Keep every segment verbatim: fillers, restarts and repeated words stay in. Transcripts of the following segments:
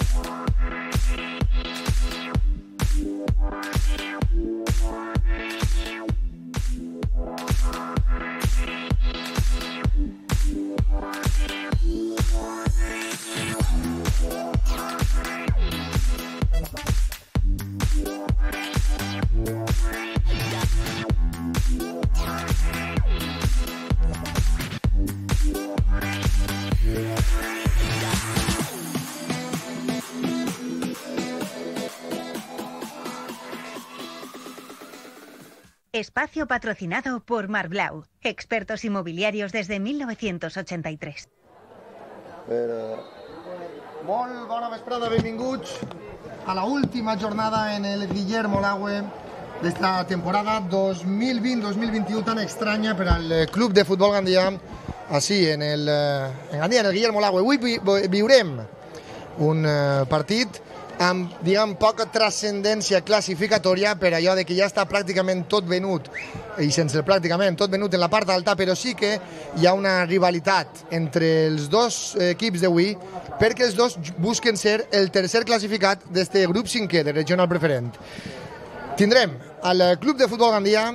Espacio patrocinado por Marblau, expertos inmobiliarios desde mil novecientos ochenta y tres. Però... Molt bona vesprada, benvinguts a la última jornada en el Guillermo Laue d'esta temporada dos mil vint dos mil vint-i-u tan estranya per al Club de Futbol Gandia, així en el, en Gandia, en el Guillermo Laue. Avui vi, viurem un partit amb, diguem, poca transcendència classificatòria per allò de que ja està pràcticament tot venut, i sense pràcticament tot venut en la part alta, però sí que hi ha una rivalitat entre els dos equips d'avui, perquè els dos busquen ser el tercer classificat d'este grup cinquè de regional preferent. Tindrem al Club de Futbol Gandia,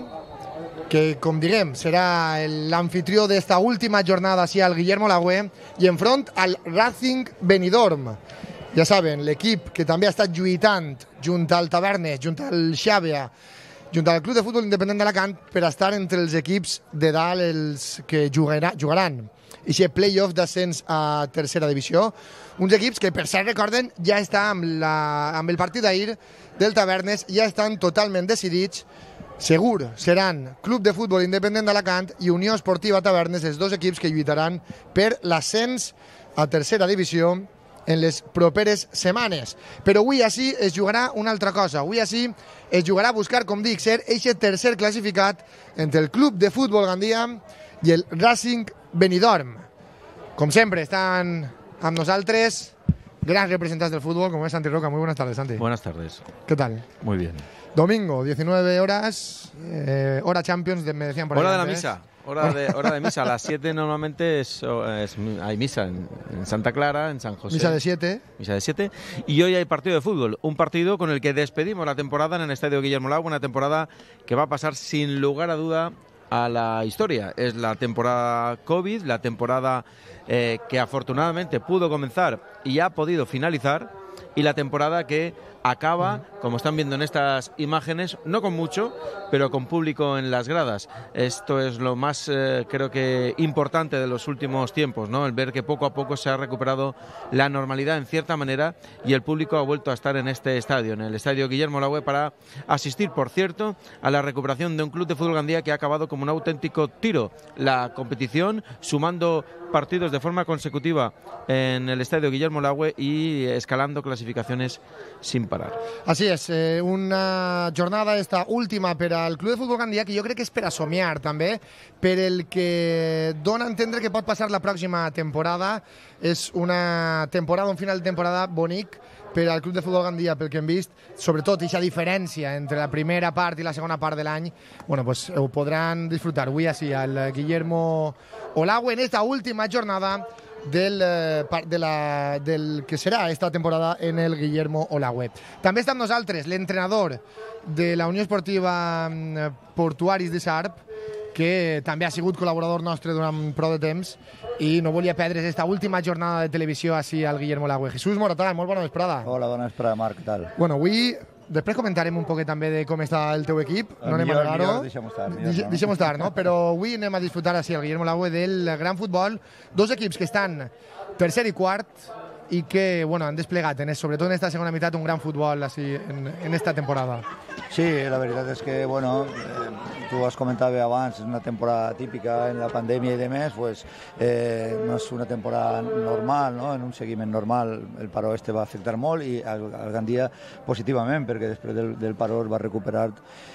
que, com diguem, serà l'anfitrió d'esta última jornada així al Guillermo Laue, i enfront al Racing Benidorm. Ja saben, l'equip que també ha estat lluitant junt al Tavernes, junt al Xàbia, junt al Club de Futbol Independent d'Alacant, per estar entre els equips de dalt els que jugarà, jugaran i aquest play-off d'ascens a tercera divisió. Uns equips que, per cert, recorden, ja està amb, la, amb el partit d'ahir del Tavernes, ja estan totalment decidits. Segur seran Club de Futbol Independent d'Alacant i Unió Esportiva Tavernes, els dos equips que lluitaran per l'ascens a tercera divisió en les properes setmanes. Però avui així es jugarà una altra cosa. Avui així es jugarà a buscar, com dic, ser aquest tercer classificat entre el Club de Futbol Gandia i el Racing Benidorm. Com sempre, estan amb nosaltres grans representants del fútbol, como es Santi Roca. Muy buenas tardes, Santi. Buenas tardes. ¿Qué tal? Muy bien. Domingo, diecinueve horas, eh, hora Champions, me decían por ahí. Hora de la antes. misa. Hora de, hora de misa, a las siete normalmente es, es, hay misa en, en Santa Clara, en San José. Misa de siete. Misa de siete. Y hoy hay partido de fútbol, un partido con el que despedimos la temporada en el Estadio Guillermo Laue, una temporada que va a pasar sin lugar a duda a la historia. Es la temporada COVID, la temporada eh, que afortunadamente pudo comenzar y ha podido finalizar, y la temporada que acaba, como están viendo en estas imágenes, no con mucho, pero con público en las gradas. Esto es lo más, eh, creo que, importante de los últimos tiempos, ¿no? El ver que poco a poco se ha recuperado la normalidad en cierta manera y el público ha vuelto a estar en este estadio, en el Estadio Guillermo Laue, para asistir, por cierto, a la recuperación de un Club de Fútbol Gandia que ha acabado como un auténtico tiro la competición, sumando partidos de forma consecutiva en el Estadio Guillermo Laue y escalando clasificaciones sin parar. Así és, eh, una jornada esta última per al Club de Futbol Gandia que jo crec que és per a somiar també, per el que dona a entendre que pot passar la pròxima temporada. És una temporada, un final de temporada bonic per al Club de Futbol Gandia, pel que hem vist, sobretot aquesta diferència entre la primera part i la segona part de l'any, bueno, pues ho podran disfrutar avui així al Guillermo Laue en esta última jornada del, de la, del que serà esta temporada en el Guillermo Laue. També està amb nosaltres l'entrenador de la Unió Esportiva Portuaris de Sarp, que també ha sigut col·laborador nostre durant prou de temps i no volia perdre's esta última jornada de televisió així al Guillermo Laue. Jesús Moratà, molt bona vesprada. Hola, bona vesprada, Marc, què tal? Bueno, avui després comentarem un poquet també de com està el teu equip. No anem a negar-ho. Deixem estar. Deixem estar, no? Però avui anem a disfrutar així al Guillermo Laue del gran futbol. Dos equips que estan tercer i quart i que, bueno, han desplegat, en, sobretot en esta segona meitat, un gran futbol així en, en esta temporada. Sí, la veritat és que, bueno, eh, tu has comentat bé abans, és una temporada típica en la pandèmia i demés, pues, eh, no és una temporada normal, no? En un seguiment normal el paró este va afectar molt i al, al Gandia positivament, perquè després del, del paró es va recuperar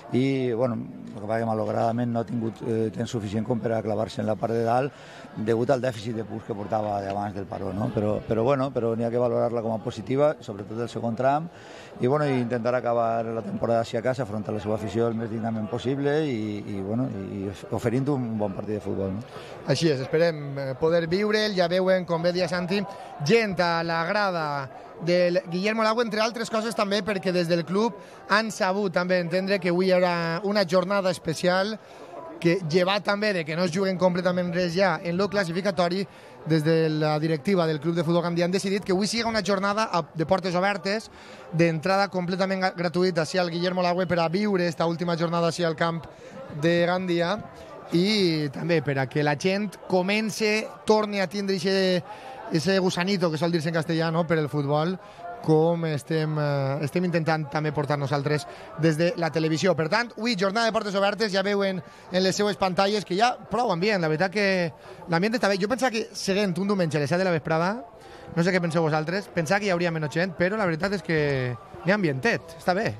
i, bueno, el que va que malogradament no ha tingut eh, temps suficient com per a clavar-se en la part de dalt degut al dèficit de punts que portava d'abans del paró, no? Però, però bueno, però n'hi ha que valorar-la com a positiva, sobretot el segon tram, i bueno, intentar acabar la temporada així a casa, afrontar la seva afició el més dignament possible i, i, i, bueno, i oferint un bon partit de futbol. No? Així és, esperem poder viure'l. Ja veuen, com bé dia Santi, gent a la grada del Guillermo Lago, entre altres coses també perquè des del club han sabut també entendre que avui hi haurà una jornada especial que, llevat també de que no es juguen completament res ja en lo classificatori, des de la directiva del Club de Futbol Gandia han decidit que avui sigui una jornada de portes obertes, d'entrada completament gratuïta així al Guillermo Lago per a viure esta última jornada així al camp de Gandia, i també per a que la gent comence, torni a tindre ese gusanito que sol dir-se en castellà, no?, per el futbol, com estem, eh, estem intentant també portar nosaltres des de la televisió. Per tant, avui jornada de portes obertes, ja veuen en les seues pantalles que hi ha prou ambient, la veritat que l'ambient està bé. Jo pensava que seguint un diumenge a les set de la vesprada, no sé què penseu vosaltres, pensava que hi hauria menys gent, però la veritat és que n'hi ha ambientet, està bé.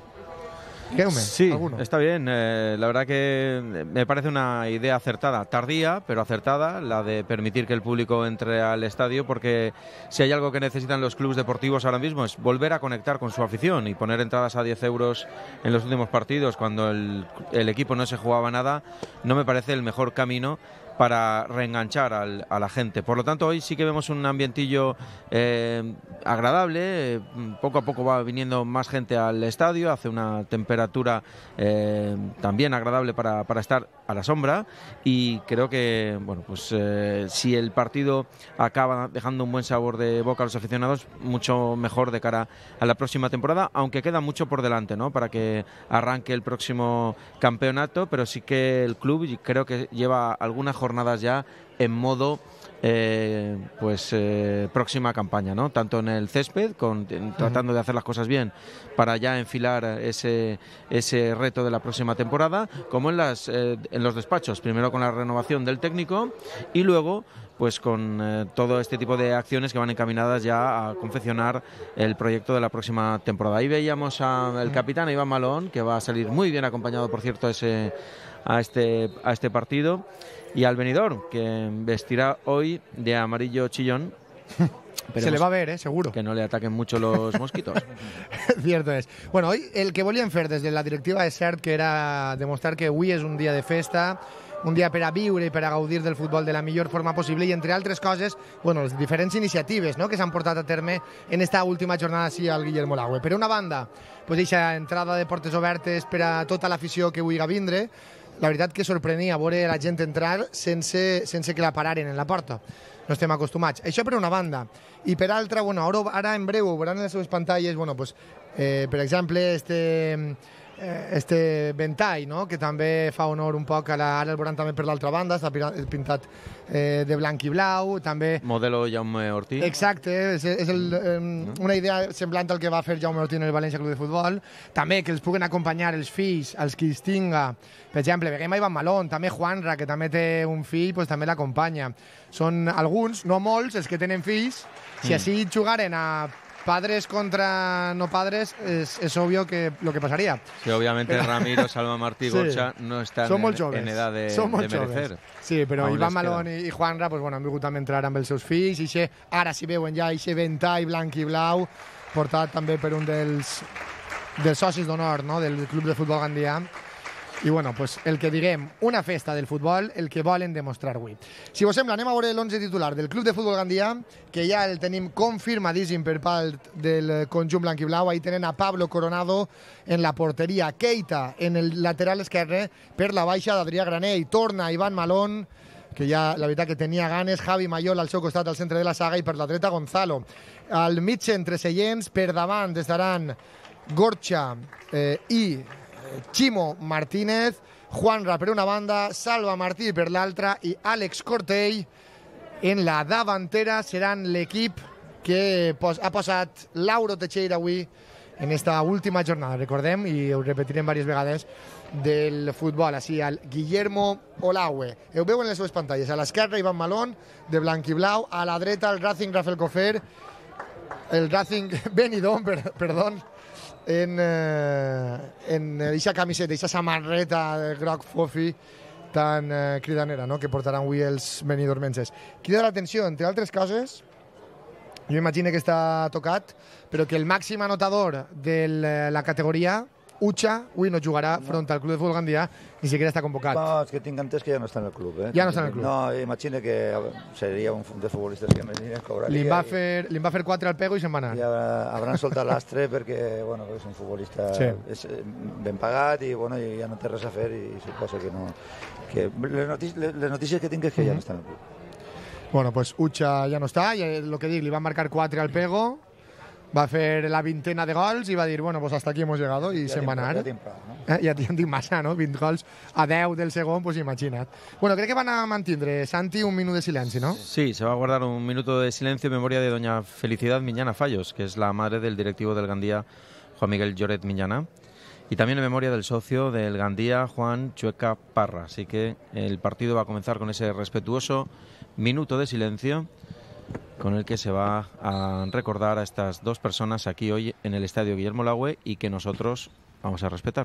Sí, ¿alguno? Está bien. Eh, la verdad que me parece una idea acertada, tardía, pero acertada, la de permitir que el público entre al estadio, porque si hay algo que necesitan los clubes deportivos ahora mismo es volver a conectar con su afición y poner entradas a diez euros en los últimos partidos cuando el, el equipo no se jugaba nada, no me parece el mejor camino para reenganchar al, a la gente. Por lo tanto, hoy sí que vemos un ambientillo eh, agradable, eh, poco a poco va viniendo más gente al estadio, hace una temperatura eh, también agradable para, para estar a la sombra, y creo que, bueno, pues eh, si el partido acaba dejando un buen sabor de boca a los aficionados, mucho mejor de cara a la próxima temporada, aunque queda mucho por delante, ¿no?, para que arranque el próximo campeonato, pero sí que el club creo que lleva algunas jornadas jornadas ya en modo eh, pues eh, próxima campaña, ¿no? Tanto en el césped, con, en, tratando de hacer las cosas bien para ya enfilar ese, ese reto de la próxima temporada, como en, las, eh, en los despachos, primero con la renovación del técnico y luego pues con eh, todo este tipo de acciones que van encaminadas ya a confeccionar el proyecto de la próxima temporada. Ahí veíamos al capitán Iván Malón, que va a salir muy bien acompañado, por cierto, ese, a, este, a este partido, y al venidor, que vestirá hoy de amarillo chillón. Se le va a ver, ¿eh? Seguro. Que no le ataquen mucho los mosquitos. Cierto es. Bueno, hoy el que volien fer des de la directiva és cert que era demostrar que avui és un dia de festa, un dia per a viure i per a gaudir del futbol de la millor forma possible, i entre altres coses, bueno, les diferents iniciatives, no?, que s'han portat a terme en esta última jornada així al Guillermo Lago. Per una banda, pues eixa entrada de portes obertes per a tota l'afició que vulgui vindre. La veritat que sorprenia veure la gent entrar sense, sense que la pararen en la porta. No estem acostumats. Això per una banda. I per altra, bueno, ara, ara en breu veuran en les seves pantalles, bueno, pues, eh, per exemple, este, eh, este ventall, no?, que també fa honor un poc a la, ara el veuran també per l'altra banda, està pintat eh, de blanc i blau, també... Modelo Jaume Ortí. Exacte, és, és el, eh, una idea semblant al que va fer Jaume Ortí en el València Club de Futbol. També que els puguen acompanyar els fills, els qui els tinga. Per exemple, veiem a Iván Malón, també Juanra, que també té un fill, pues, també l'acompanya. Són alguns, no molts, els que tenen fills. Si així jugaren a padres contra no padres, es, es obvio que lo que pasaría. Sí, obviamente pero... Ramiro, Salva Martí y Gorcha sí, no están en, en edad de, de merecer. Sí, però Aún Iván Malón i, i Juanra pues, bueno, han vingut també a entrar amb els seus fills, i xe, ara si veuen ja aquest ventall blanc i blau, portat també per un dels, dels socis d'honor, no?, del Club de Futbol Gandia. I bueno, pues el que diguem, una festa del futbol, el que volen demostrar avui. Si vos sembla, anem a veure l'onze titular del Club de Futbol Gandia, que ja el tenim confirmadíssim per part del conjunt blanc i blau. Ahí tenen a Pablo Coronado en la porteria, Keita en el lateral esquerre, per la baixa d'Adrià Granell. Torna Iván Malón, que ja la veritat que tenia ganes, Javi Mayol al seu costat al centre de la saga, i per la dreta Gonzalo. Al mig centre seients, per davant estaran Gorcha eh, i Chimo Martínez, Juanra per una banda, Salva Martí per l'altra, i Àlex Cortell en la davantera. Seran l'equip que pos, ha posat Lauro Teixeira avui en esta última jornada, recordem, i ho repetirem diverses vegades, del futbol, així al Guillermo Olaue. Ho veuen en les seves pantalles. A l'esquerra, Iván Malón, de blanc i blau. A la dreta, el Racing Rafael Cofer, el Racing Benidorm, per, perdó, en aquesta eh, camiseta, aquesta samarreta de groc fofi tan eh, cridanera, no?, que portaran avui els benidormenses. Crida l'atenció, entre altres coses, jo imagino que està tocat, però que el màxim anotador de la categoria, Ucha avui no jugarà no. front al Club de Futbol Gandia, ni siquiera està convocat. No, és que tinc entès que ja no està en el club. Eh? Ja no està en el club. No, imagina que seria un de futbolistes que més cobraria. Li va, fer, li va fer quatre al pego i se'n va anar. I hauran soltat l'astre perquè bueno, és un futbolista sí. és ben pagat i, bueno, i ja no té res a fer i suposa que no... Que les, notícies, les notícies que tinc és que ja no està en el club. Bueno, pues Ucha ja no està, i el que dic, li va marcar quatre al pego, va fer la vintena de gols i va dir, bueno, pues hasta aquí hemos llegado i ja se'n va anar. Ja tinc prou, no? Eh, ja en tinc massa, no? vint gols a deu del segon, pues imagina't. Bueno, crec que van a mantindre, Santi, un minut de silenci, ¿no? Sí, se va a guardar un minuto de silencio en memoria de doña Felicidad Miñana Fallos, que es la madre del directivo del Gandía, Juan Miguel Lloret Miñana, y también en memoria del socio del Gandía, Juan Chueca Parra. Así que el partido va a comenzar con ese respetuoso minuto de silencio con el que se va a recordar a estas dos personas aquí hoy en el Estadio Guillermo Lagüe y que nosotros vamos a respetar.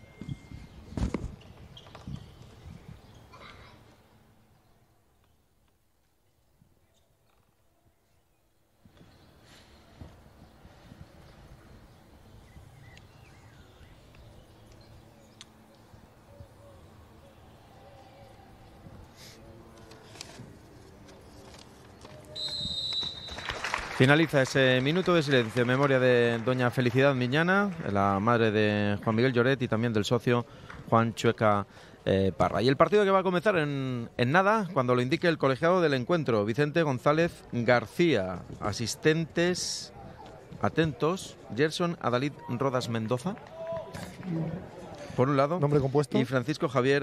Finaliza ese minuto de silencio en memoria de doña Felicidad Miñana, la madre de Juan Miguel Lloret y también del socio Juan Chueca eh, Parra. Y el partido que va a comenzar en, en nada, cuando lo indique el colegiado del encuentro, Vicente González García. Asistentes, atentos, Gerson Adalid Rodas Mendoza, por un lado, nombre compuesto, y Francisco Javier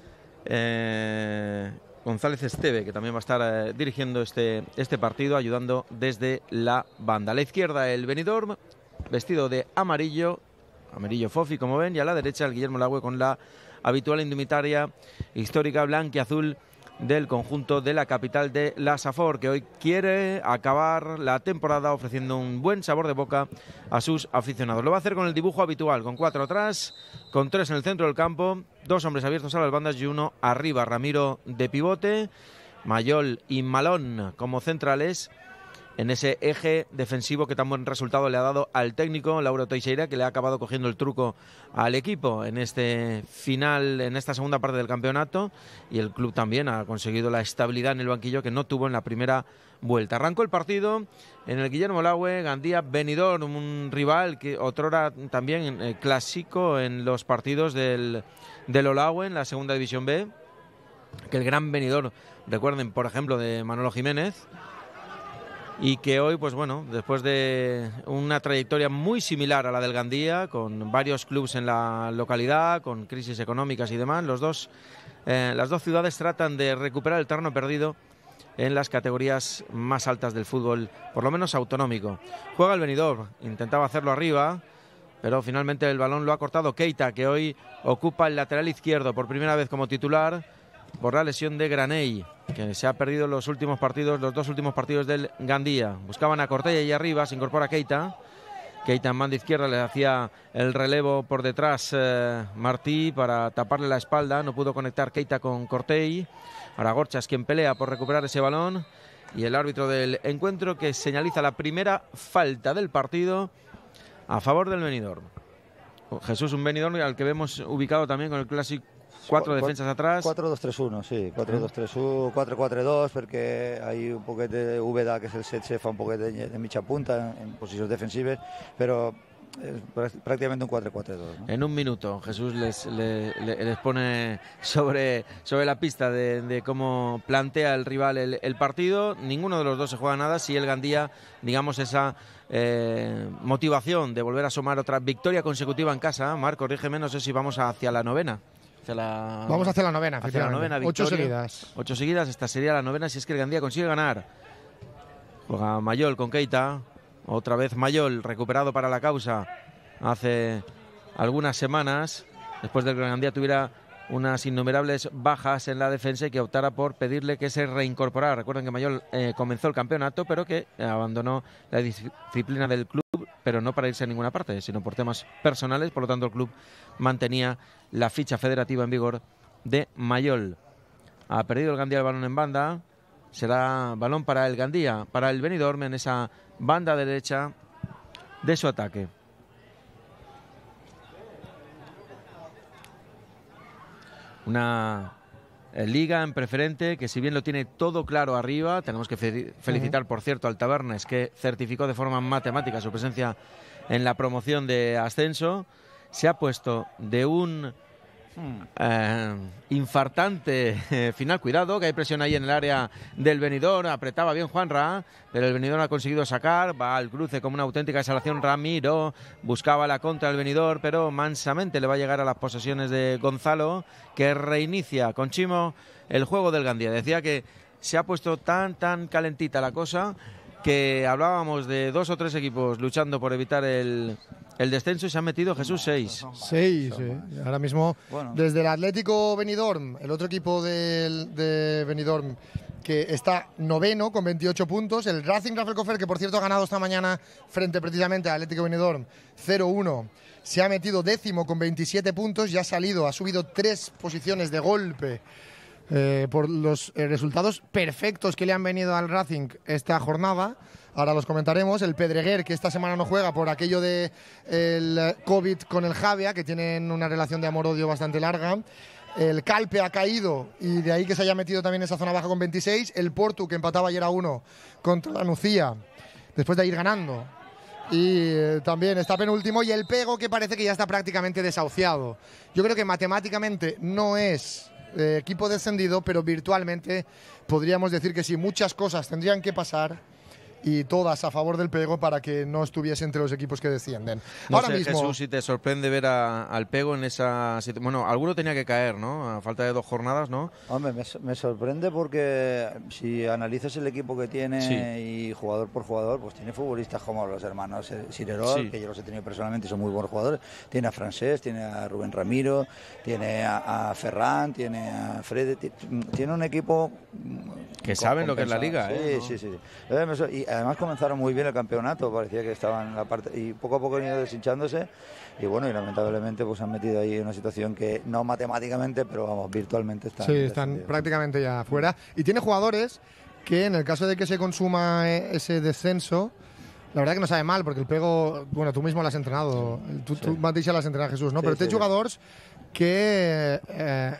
Eh, González Esteve, que también va a estar eh, dirigiendo este, este partido, ayudando desde la banda. A la izquierda el Benidorm, vestido de amarillo, amarillo fofi, como ven, y a la derecha el Guillermo Lagüe con la habitual indumentaria histórica blanquiazul del conjunto de la capital de la Safor, que hoy quiere acabar la temporada ofreciendo un buen sabor de boca a sus aficionados. Lo va a hacer con el dibujo habitual, con cuatro atrás, con tres en el centro del campo, dos hombres abiertos a las bandas y uno arriba. Ramiro de pivote, Mayol y Malón como centrales, en ese eje defensivo que tan buen resultado le ha dado al técnico Lauro Teixeira, que le ha acabado cogiendo el truco al equipo en este final, en esta segunda parte del campeonato, y el club también ha conseguido la estabilidad en el banquillo que no tuvo en la primera vuelta. Arrancó el partido en el Guillermo Lagüe, Gandía Benidorm, un rival que otrora también eh, clásico en los partidos del, del Olagüe en la segunda división B, que el gran Benidorm, recuerden por ejemplo de Manolo Jiménez, y que hoy, pues bueno, después de una trayectoria muy similar a la del Gandía, con varios clubes en la localidad, con crisis económicas y demás, los dos, eh, las dos ciudades tratan de recuperar el terreno perdido en las categorías más altas del fútbol, por lo menos autonómico. Juega el Benidorm, intentaba hacerlo arriba, pero finalmente el balón lo ha cortado Keita, que hoy ocupa el lateral izquierdo por primera vez como titular, por la lesión de Graney, que se ha perdido los últimos partidos, los dos últimos partidos del Gandía. Buscaban a Cortella y arriba, se incorpora Keita. Keita en banda izquierda, le hacía el relevo por detrás eh, Martí para taparle la espalda. No pudo conectar Keita con Cortell. Ahora Gorcha es quien pelea por recuperar ese balón. Y el árbitro del encuentro que señaliza la primera falta del partido a favor del Benidorm. Jesús, un Benidorm al que vemos ubicado también con el clásico cuatro defensas atrás. cuatro dos tres uno, sí, cuatro dos tres uno, cuatro cuatro dos, perquè hay un poquet de Úbeda, que és el setze, fa un poquet de, de mitja punta en, en posicions defensives, però es prácticamente un cuatro cuatro dos, ¿no? En un minuto Jesús les, les, les pone sobre, sobre la pista de, de cómo plantea el rival el, el partido. Ninguno de los dos se juega nada. Si el Gandía, digamos, esa eh, motivación de volver a sumar otra victoria consecutiva en casa. Marc, corrígeme, no sé si vamos hacia la novena. Hacia la, Vamos hacia la novena, hacia la novena victoria. Ocho seguidas. Ocho seguidas, esta sería la novena si es que el Gandía consigue ganar. Juega Mayol con Keita. Otra vez Mayol, recuperado para la causa hace algunas semanas, después de que el Gandía tuviera unas innumerables bajas en la defensa y que optara por pedirle que se reincorporara. Recuerden que Mayol eh, comenzó el campeonato, pero que abandonó la disciplina del club, pero no para irse a ninguna parte, sino por temas personales. Por lo tanto, el club mantenía la ficha federativa en vigor de Mayol. Ha perdido el Gandía el balón en banda. Será balón para el Gandía, para el Benidorm en esa banda derecha de su ataque. una liga en preferente que, si bien lo tiene todo claro arriba, tenemos que fe felicitar, uh-huh. por cierto, al Tabernes, que certificó de forma matemática su presencia en la promoción de ascenso. Se ha puesto de un eh, infartante eh, final. Cuidado, que hay presión ahí en el área del Benidorm. Apretaba bien Juanra, pero el Benidorm ha conseguido sacar. Va al cruce como una auténtica exhalación Ramiro. Buscaba la contra del Benidorm, pero mansamente le va a llegar a las posesiones de Gonzalo, que reinicia con Chimo el juego del Gandía. Decía que se ha puesto tan, tan calentita la cosa que hablábamos de dos o tres equipos luchando por evitar el, el descenso, y se han metido, Jesús, seis. Seis, sí. Ahora mismo, bueno, desde el Atlético Benidorm, el otro equipo del, de Benidorm, que está noveno con veintiocho puntos, el Racing Rafelcofer, que por cierto ha ganado esta mañana frente precisamente al Atlético Benidorm cero uno, se ha metido décimo con veintisiete puntos y ha salido, ha subido tres posiciones de golpe. Eh, por los eh, resultados perfectos que le han venido al Racing esta jornada. Ahora los comentaremos. El Pedreguer, que esta semana no juega por aquello de el COVID con el Javia, que tienen una relación de amor-odio bastante larga. El Calpe ha caído y de ahí que se haya metido también en esa zona baja con veintiséis. El Portu, que empataba ayer a uno contra la Nucía, después de ir ganando. Y eh, también está penúltimo. Y el Pego, que parece que ya está prácticamente desahuciado. Yo creo que matemáticamente no es Eh, equipo descendido, pero virtualmente podríamos decir que sí, muchas cosas tendrían que pasar y todas a favor del Pego para que no estuviese entre los equipos que descienden. No Ahora sé, mismo, Jesús, si te sorprende ver a, al Pego en esa situación. Bueno, alguno tenía que caer, ¿no? A falta de dos jornadas, ¿no? Hombre, me, me sorprende porque si analizas el equipo que tiene, sí, y jugador por jugador, pues tiene futbolistas como los hermanos Cirerol, sí, que yo los he tenido personalmente y son muy buenos jugadores. Tiene a Francés, tiene a Rubén Ramiro, tiene a, a Ferran, tiene a Fred. Tiene un equipo que saben lo que es la liga, sí, ¿eh? Sí, sí, sí. Y además comenzaron muy bien el campeonato, parecía que estaban en la parte, y poco a poco han ido deshinchándose, y bueno, y lamentablemente pues han metido ahí una situación que no matemáticamente, pero vamos, virtualmente están. Sí, están prácticamente ya fuera. Y tiene jugadores que, en el caso de que se consuma ese descenso, la verdad que no sabe mal, porque el Pego, bueno, tú mismo lo has entrenado, tú, sí, tú mateixa l'has entrenat, Jesús, no? Sí, Però té sí, jugadors que eh,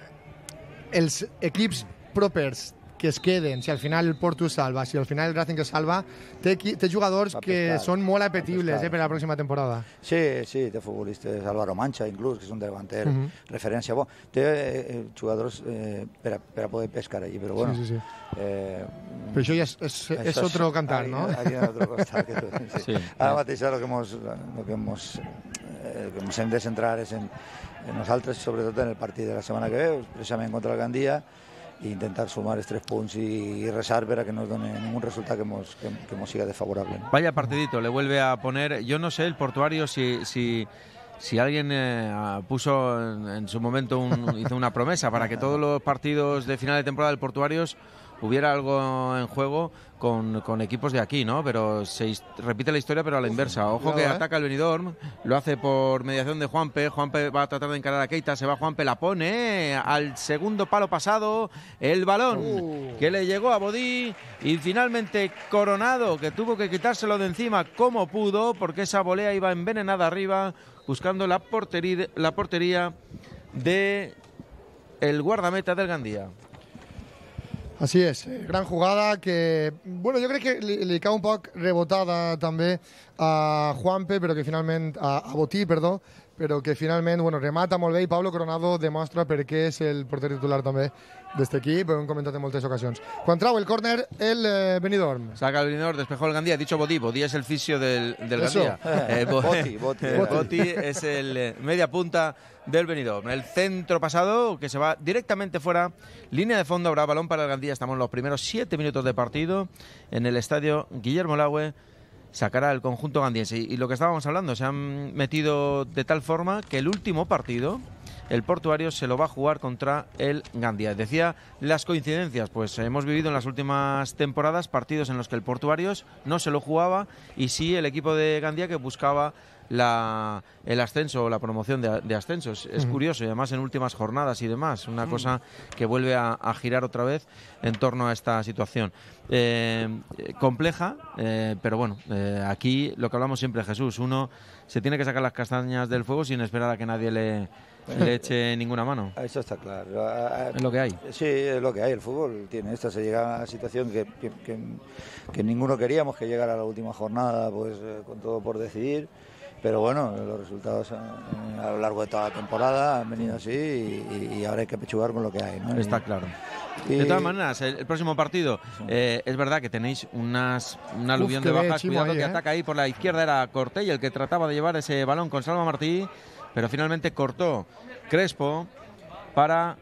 els equips propers que es queden, si al final el Porto es salva, si al final el Racing es salva, té, té jugadors que són molt apetibles eh, per a la pròxima temporada. Sí, sí, té futbolistes, Álvaro Mancha inclús, que és un davanter, uh -huh. referència bo. Té eh, jugadors eh, per, a, per a poder pescar allí, però bueno. Sí, sí, sí. Eh, però això ja és, és, és otro cantar, aquí, ¿no? Aquí en otro costat. Que tu, sí. Sí. Ara mateix lo que hemos, lo que hemos, eh, que ens hem de centrar és en, en nosaltres, sobretot en el partit de la setmana que ve, precisament contra el Gandia, e intentar sumar estos tres puntos y, y rezar para que no nos done ningún resultado que nos, que, que nos siga desfavorable, ¿no? Vaya partidito, le vuelve a poner, yo no sé, el Portuario, si, si, si alguien eh, puso en, en su momento, un, hizo una promesa para que todos los partidos de final de temporada del Portuarios hubiera algo en juego con, con equipos de aquí, ¿no? Pero se repite la historia, pero a la inversa. Ojo que ataca el Benidorm, lo hace por mediación de Juanpe. Juanpe va a tratar de encarar a Keita, se va Juanpe, la pone al segundo palo pasado, el balón uh. que le llegó a Bodí, y finalmente Coronado, que tuvo que quitárselo de encima como pudo, porque esa volea iba envenenada arriba, buscando la portería, la portería de el guardameta del Gandía. Así es, gran jugada que, bueno, jo crec que li, li cau un poc rebotada també a Juanpe, però que finalment, a, a Botí, perdó, però que finalment, bueno, remata molt bé, i Pablo Coronado demostra per què és el porter titular també d'este equip, ho hem comentat en moltes ocasions. Quan trau el córner, el eh, Benidorm. Saca el Benidorm, despejó el Gandía, dicho Bodí, Bodí es el fisio del, del Gandía. Eh, Boti, Boti. Eh, Boti es el eh, media punta del Benidorm. El centro pasado que se va directamente fuera, línea de fondo, habrá balón para el Gandía. Estamos en los primeros siete minutos de partido en el estadio Guillermo Laue. Sacará el conjunto gandiense. Y, y lo que estábamos hablando, se han metido de tal forma que el último partido, el Portuario se lo va a jugar contra el Gandía. Decía las coincidencias, pues hemos vivido en las últimas temporadas partidos en los que el Portuarios no se lo jugaba y sí el equipo de Gandía, que buscaba la, el ascenso o la promoción de, de ascensos. Es Ujú. curioso, y además en últimas jornadas y demás, una cosa que vuelve a, a girar otra vez en torno a esta situación. Eh, compleja, eh, pero bueno, eh, aquí lo que hablamos siempre, Jesús, uno se tiene que sacar las castañas del fuego sin esperar a que nadie le, le eche ninguna mano. Eso está claro. A- a- Es lo que hay. Sí, es lo que hay. El fútbol tiene esta. Se llega a una situación que, que, que, que ninguno queríamos que llegara a la última jornada, pues eh, con todo por decidir. Pero bueno, los resultados eh, a lo largo de toda la temporada han venido así y, y ahora hay que pechugar con lo que hay, ¿no? Está Y- claro. y- De todas maneras, el, el próximo partido, eh, es verdad que tenéis unas, un aluvión Uf, de que ve bajas. Chimo Cuidado ahí, que ¿eh? ataca ahí por la izquierda era Cortell, el que trataba de llevar ese balón con Salva Martí, pero finalmente cortó Crespo para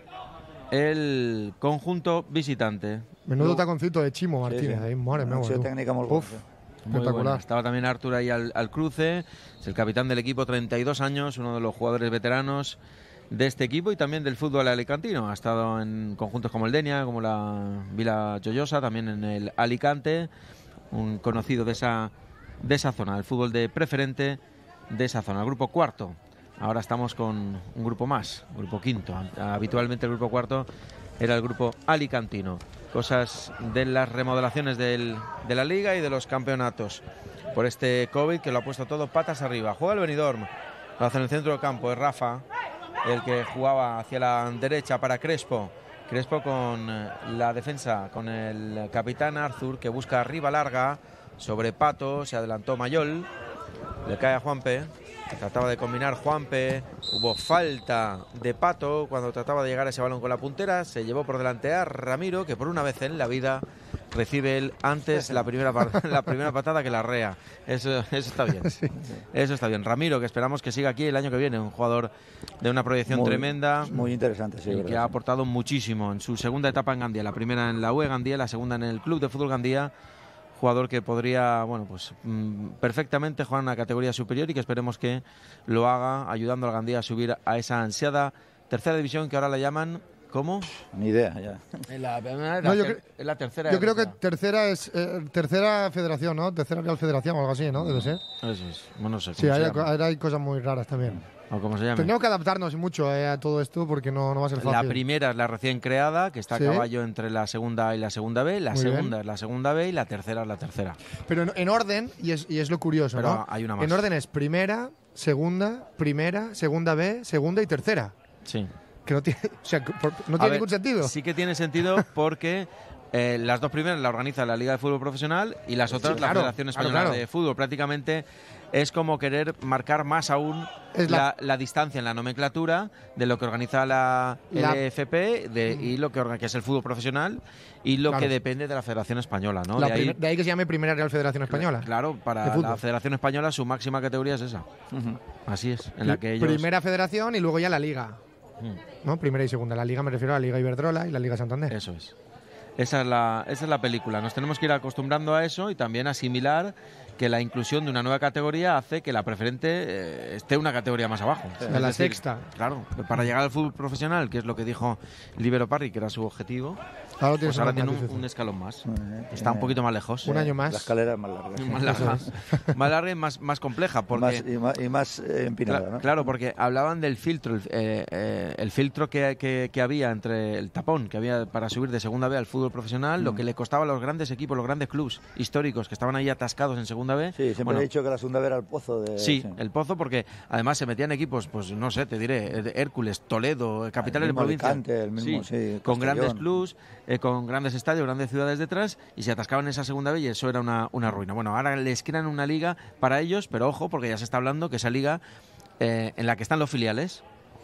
el conjunto visitante. Menudo Luego- taconcito de Chimo Sí, Martínez, sí. ahí, madre mía. Acció tú. tècnica molt Uf, bona. Muy espectacular. buena. Estaba también Artur ahí al, al cruce, es el capitán del equipo, treinta y dos años, uno de los jugadores veteranos de este equipo y también del fútbol alicantino. Ha estado en conjuntos como el Denia, como la Vila Joyosa, también en el Alicante, un conocido de esa, de esa zona, el fútbol de preferente de esa zona, el grupo cuarto. Ahora estamos con un grupo más, grupo quinto. Habitualmente el grupo cuarto era el grupo alicantino. Cosas de las remodelaciones del, de la liga y de los campeonatos. Por este COVID que lo ha puesto todo patas arriba. Juega el Benidorm, lo hace en el centro del campo, es Rafa, el que jugaba hacia la derecha para Crespo. Crespo con eh, la defensa, con el capitán Arthur, que busca arriba larga sobre Pato, se adelantó Mayol, le cae a Juanpe. Trataba de combinar Juanpe, hubo falta de Pato cuando trataba de llegar a ese balón con la puntera, se llevó por delante a Ramiro, que por una vez en la vida recibe él antes la primera, la primera patada que la rea. Eso, eso está bien, Sí. eso está bien. Ramiro, que esperamos que siga aquí el año que viene, un jugador de una proyección Muy- tremenda. Muy interesante, sí. Y verdad, que ha sí. aportado muchísimo en su segunda etapa en Gandía, la primera en la U E Gandía, la segunda en el Club de Fútbol Gandía. Jugador que podría, bueno, pues mm, perfectamente jugar en una categoría superior y que esperemos que lo haga ayudando al Gandía a subir a esa ansiada tercera división que ahora la llaman, ¿cómo? Ni idea, ya. En la, en la No, yo ter- cre- en la tercera. Yo creo que tercera. tercera es eh, tercera federación, ¿no? Tercera Real Federación o algo así, ¿no? Debe ser. Eso es, bueno, no sé cómo Sí, se hay, llama, ahora hay cosas muy raras también. o cómo se llama. Tendríamos que adaptarnos mucho eh, a todo esto porque no, no va a ser fácil. La primera es la recién creada, que está Sí. a caballo entre la segunda y la segunda B. La Muy segunda bien. es la segunda B y la tercera es la tercera. Pero en, en orden, y es, y es lo curioso, Pero ¿no? hay una más. En orden es primera, segunda, primera, segunda B, segunda y tercera. Sí. Que no tiene, o sea, que por- no A tiene ver, ningún sentido. Sí que tiene sentido porque eh, las dos primeras la organiza la Liga de Fútbol Profesional y las otras Sí, la claro, Federación claro, Española claro. de Fútbol. Prácticamente es como querer marcar más aún Es la, la- la distancia en la nomenclatura de lo que organiza la, La- L F P de, y lo que, orga- que es el fútbol profesional y lo Claro. que depende de la Federación Española, ¿no? La de, ahí, primer- de ahí que se llame Primera Real Federación Española. Claro, de para fútbol. la Federación Española su máxima categoría es esa. Así es, en la que ellos... Primera Federación y luego ya la Liga. Mm. ¿No? Primera y segunda. La Liga me refiero a la Liga Iberdrola y la Liga Santander. Eso es. Esa es, la, esa es la película. Nos tenemos que ir acostumbrando a eso y también asimilar que la inclusión de una nueva categoría hace que la preferente eh, esté una categoría más abajo. De Es la decir, sexta. Claro, para llegar al fútbol profesional, que es lo que dijo Libero Parry, que era su objetivo, Ahora lo tienes pues ahora más tiene un, difícil. un escalón más. Eh, Está un eh, poquito más lejos. Un año más. La escalera es más larga. Más larga, más larga y más, más compleja. Porque, Más- y más, y más, eh, empinada, Cla- ¿no? Claro, porque hablaban del filtro, el, eh, eh, el filtro que, que- que había entre el tapón que había para subir de segunda B al fútbol profesional, lo que le costaba a los grandes equipos, los grandes clubes históricos que estaban ahí atascados en segunda B. Sí, siempre Bueno, he dicho que la segunda vez era el pozo de... Sí, el Pozo, porque además se metían equipos, pues no sé, te diré, de Hércules, Toledo, capitales de mismo provincia. Alicante, el mismo, sí, con Castellón. grandes clubs, eh, con grandes estadios, grandes ciudades detrás, y se atascaban en esa segunda vez y eso era una, una ruina. Bueno, ahora les crean una liga para ellos, pero ojo, porque ya se está hablando que esa liga eh, en la que están los filiales.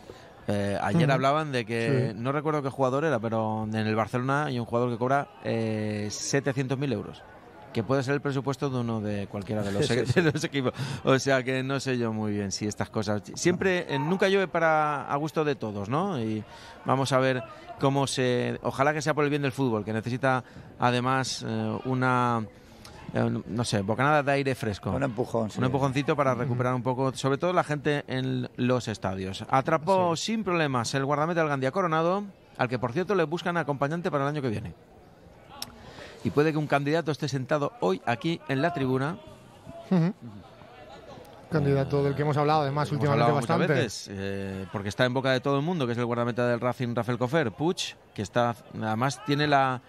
Eh, ayer Ujú. hablaban de que, Sí. no recuerdo qué jugador era, pero en el Barcelona hay un jugador que cobra eh, setecientos mil euros. Que puede ser el presupuesto de uno de cualquiera de los, Sí, sí. de los equipos. O sea que no sé yo muy bien si estas cosas. Siempre, eh, nunca llueve para a gusto de todos, ¿no? Y vamos a ver cómo se. Ojalá que sea por el bien del fútbol, que necesita además eh, una. eh, no sé, bocanada de aire fresco. Un empujón, sí. Un empujoncito para recuperar un poco, sobre todo la gente en los estadios. Atrapó sin problemas el guardameta del Gandía Coronado, al que por cierto le buscan acompañante para el año que viene. Y puede que un candidato esté sentado hoy aquí en la tribuna. Ujú. Candidato del que hemos hablado además hemos últimamente hablado bastante. Muchas veces, eh, porque está en boca de todo el mundo, que es el guardameta del Racing, Rafael Cofer, Puig, que está, además tiene la,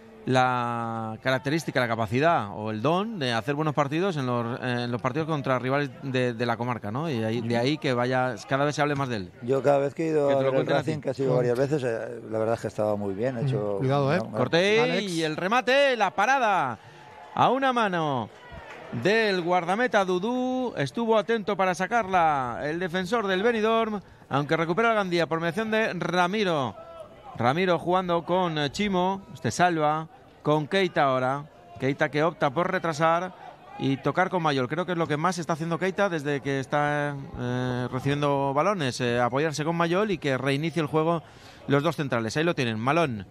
la característica, la capacidad o el don de hacer buenos partidos en los, en los partidos contra rivales de, de la comarca, ¿no? Y ahí, de ahí que vaya, cada vez se hable más de él. Yo cada vez que he ido Que a te lo ver el cuenten a Racing, ti. que ha sido varias veces, eh, la verdad es que estaba muy bien. He hecho, Cuidado, ¿eh? una- una- Cortés Alex. y el remate, la parada a una mano del guardameta Dudú. Estuvo atento para sacarla el defensor del Benidorm, aunque recupera la Gandía por mediación de Ramiro. Ramiro jugando con Chimo, este salva con Keita ahora. Keita que opta por retrasar y tocar con Mayol. Creo que es lo que más está haciendo Keita desde que está eh, recibiendo balones, eh, apoyarse con Mayol y que reinicie el juego los dos centrales. Ahí lo tienen, Malón.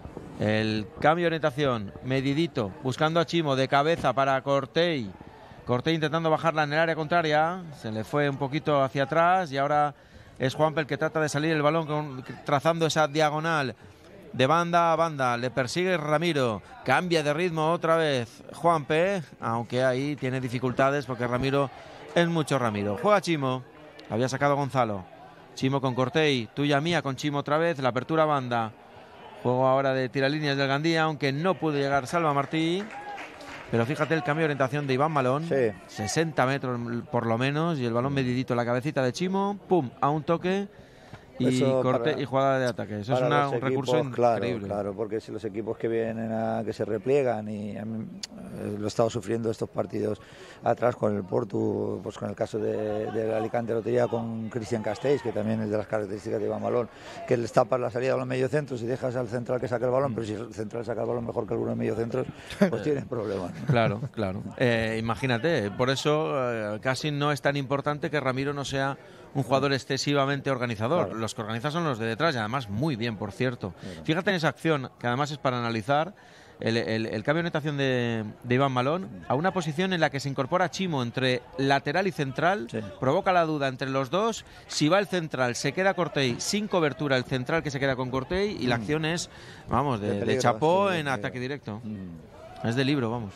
El cambio de orientación, medidito, buscando a Chimo de cabeza para Cortey. Cortey intentando bajarla en el área contraria, se le fue un poquito hacia atrás y ahora es Juanpe el que trata de salir el balón con, trazando esa diagonal de banda a banda. Le persigue Ramiro, cambia de ritmo otra vez Juanpe, aunque ahí tiene dificultades porque Ramiro es mucho Ramiro. Juega Chimo, había sacado Gonzalo. Chimo con Cortey, tuya mía con Chimo otra vez, la apertura a banda. Juego ahora de tiralíneas del Gandía, aunque no pudo llegar Salva Martí. Pero fíjate el cambio de orientación de Iván Malón. Sí. sesenta metros por lo menos. Y el balón medidito en la cabecita de Chimo. Pum, a un toque. Y, Eso corte, para- y jugada de ataque. Eso es para una- los un recurso equipos, claro, increíble. claro, porque si los equipos que vienen a que se repliegan y a mí, eh, lo he estado sufriendo estos partidos atrás con el Portu, pues con el caso de, de Alicante el otro día con Cristian Castells, que también es de las características de Iván Malón, que les tapas la salida a los mediocentros y dejas al central que saque el balón, pero si el central saca el balón mejor que algunos mediocentros, pues tienes problemas. Claro, claro. Eh, imagínate, por eso eh, casi no es tan importante que Ramiro no sea un jugador excesivamente organizador. Claro. Los que organizan son los de detrás y además muy bien, por cierto. Claro. Fíjate en esa acción, que además es para analizar el, el- el cambio de orientación de, de Iván Malón a una posición en la que se incorpora Chimo entre lateral y central, Sí. provoca la duda entre los dos. Si va el central, se queda Cortey sin cobertura, el central que se queda con Cortey y la acción es, vamos, de, De de peligro, chapó sí, de en peligro. ataque directo. Mm. Es de libro, vamos.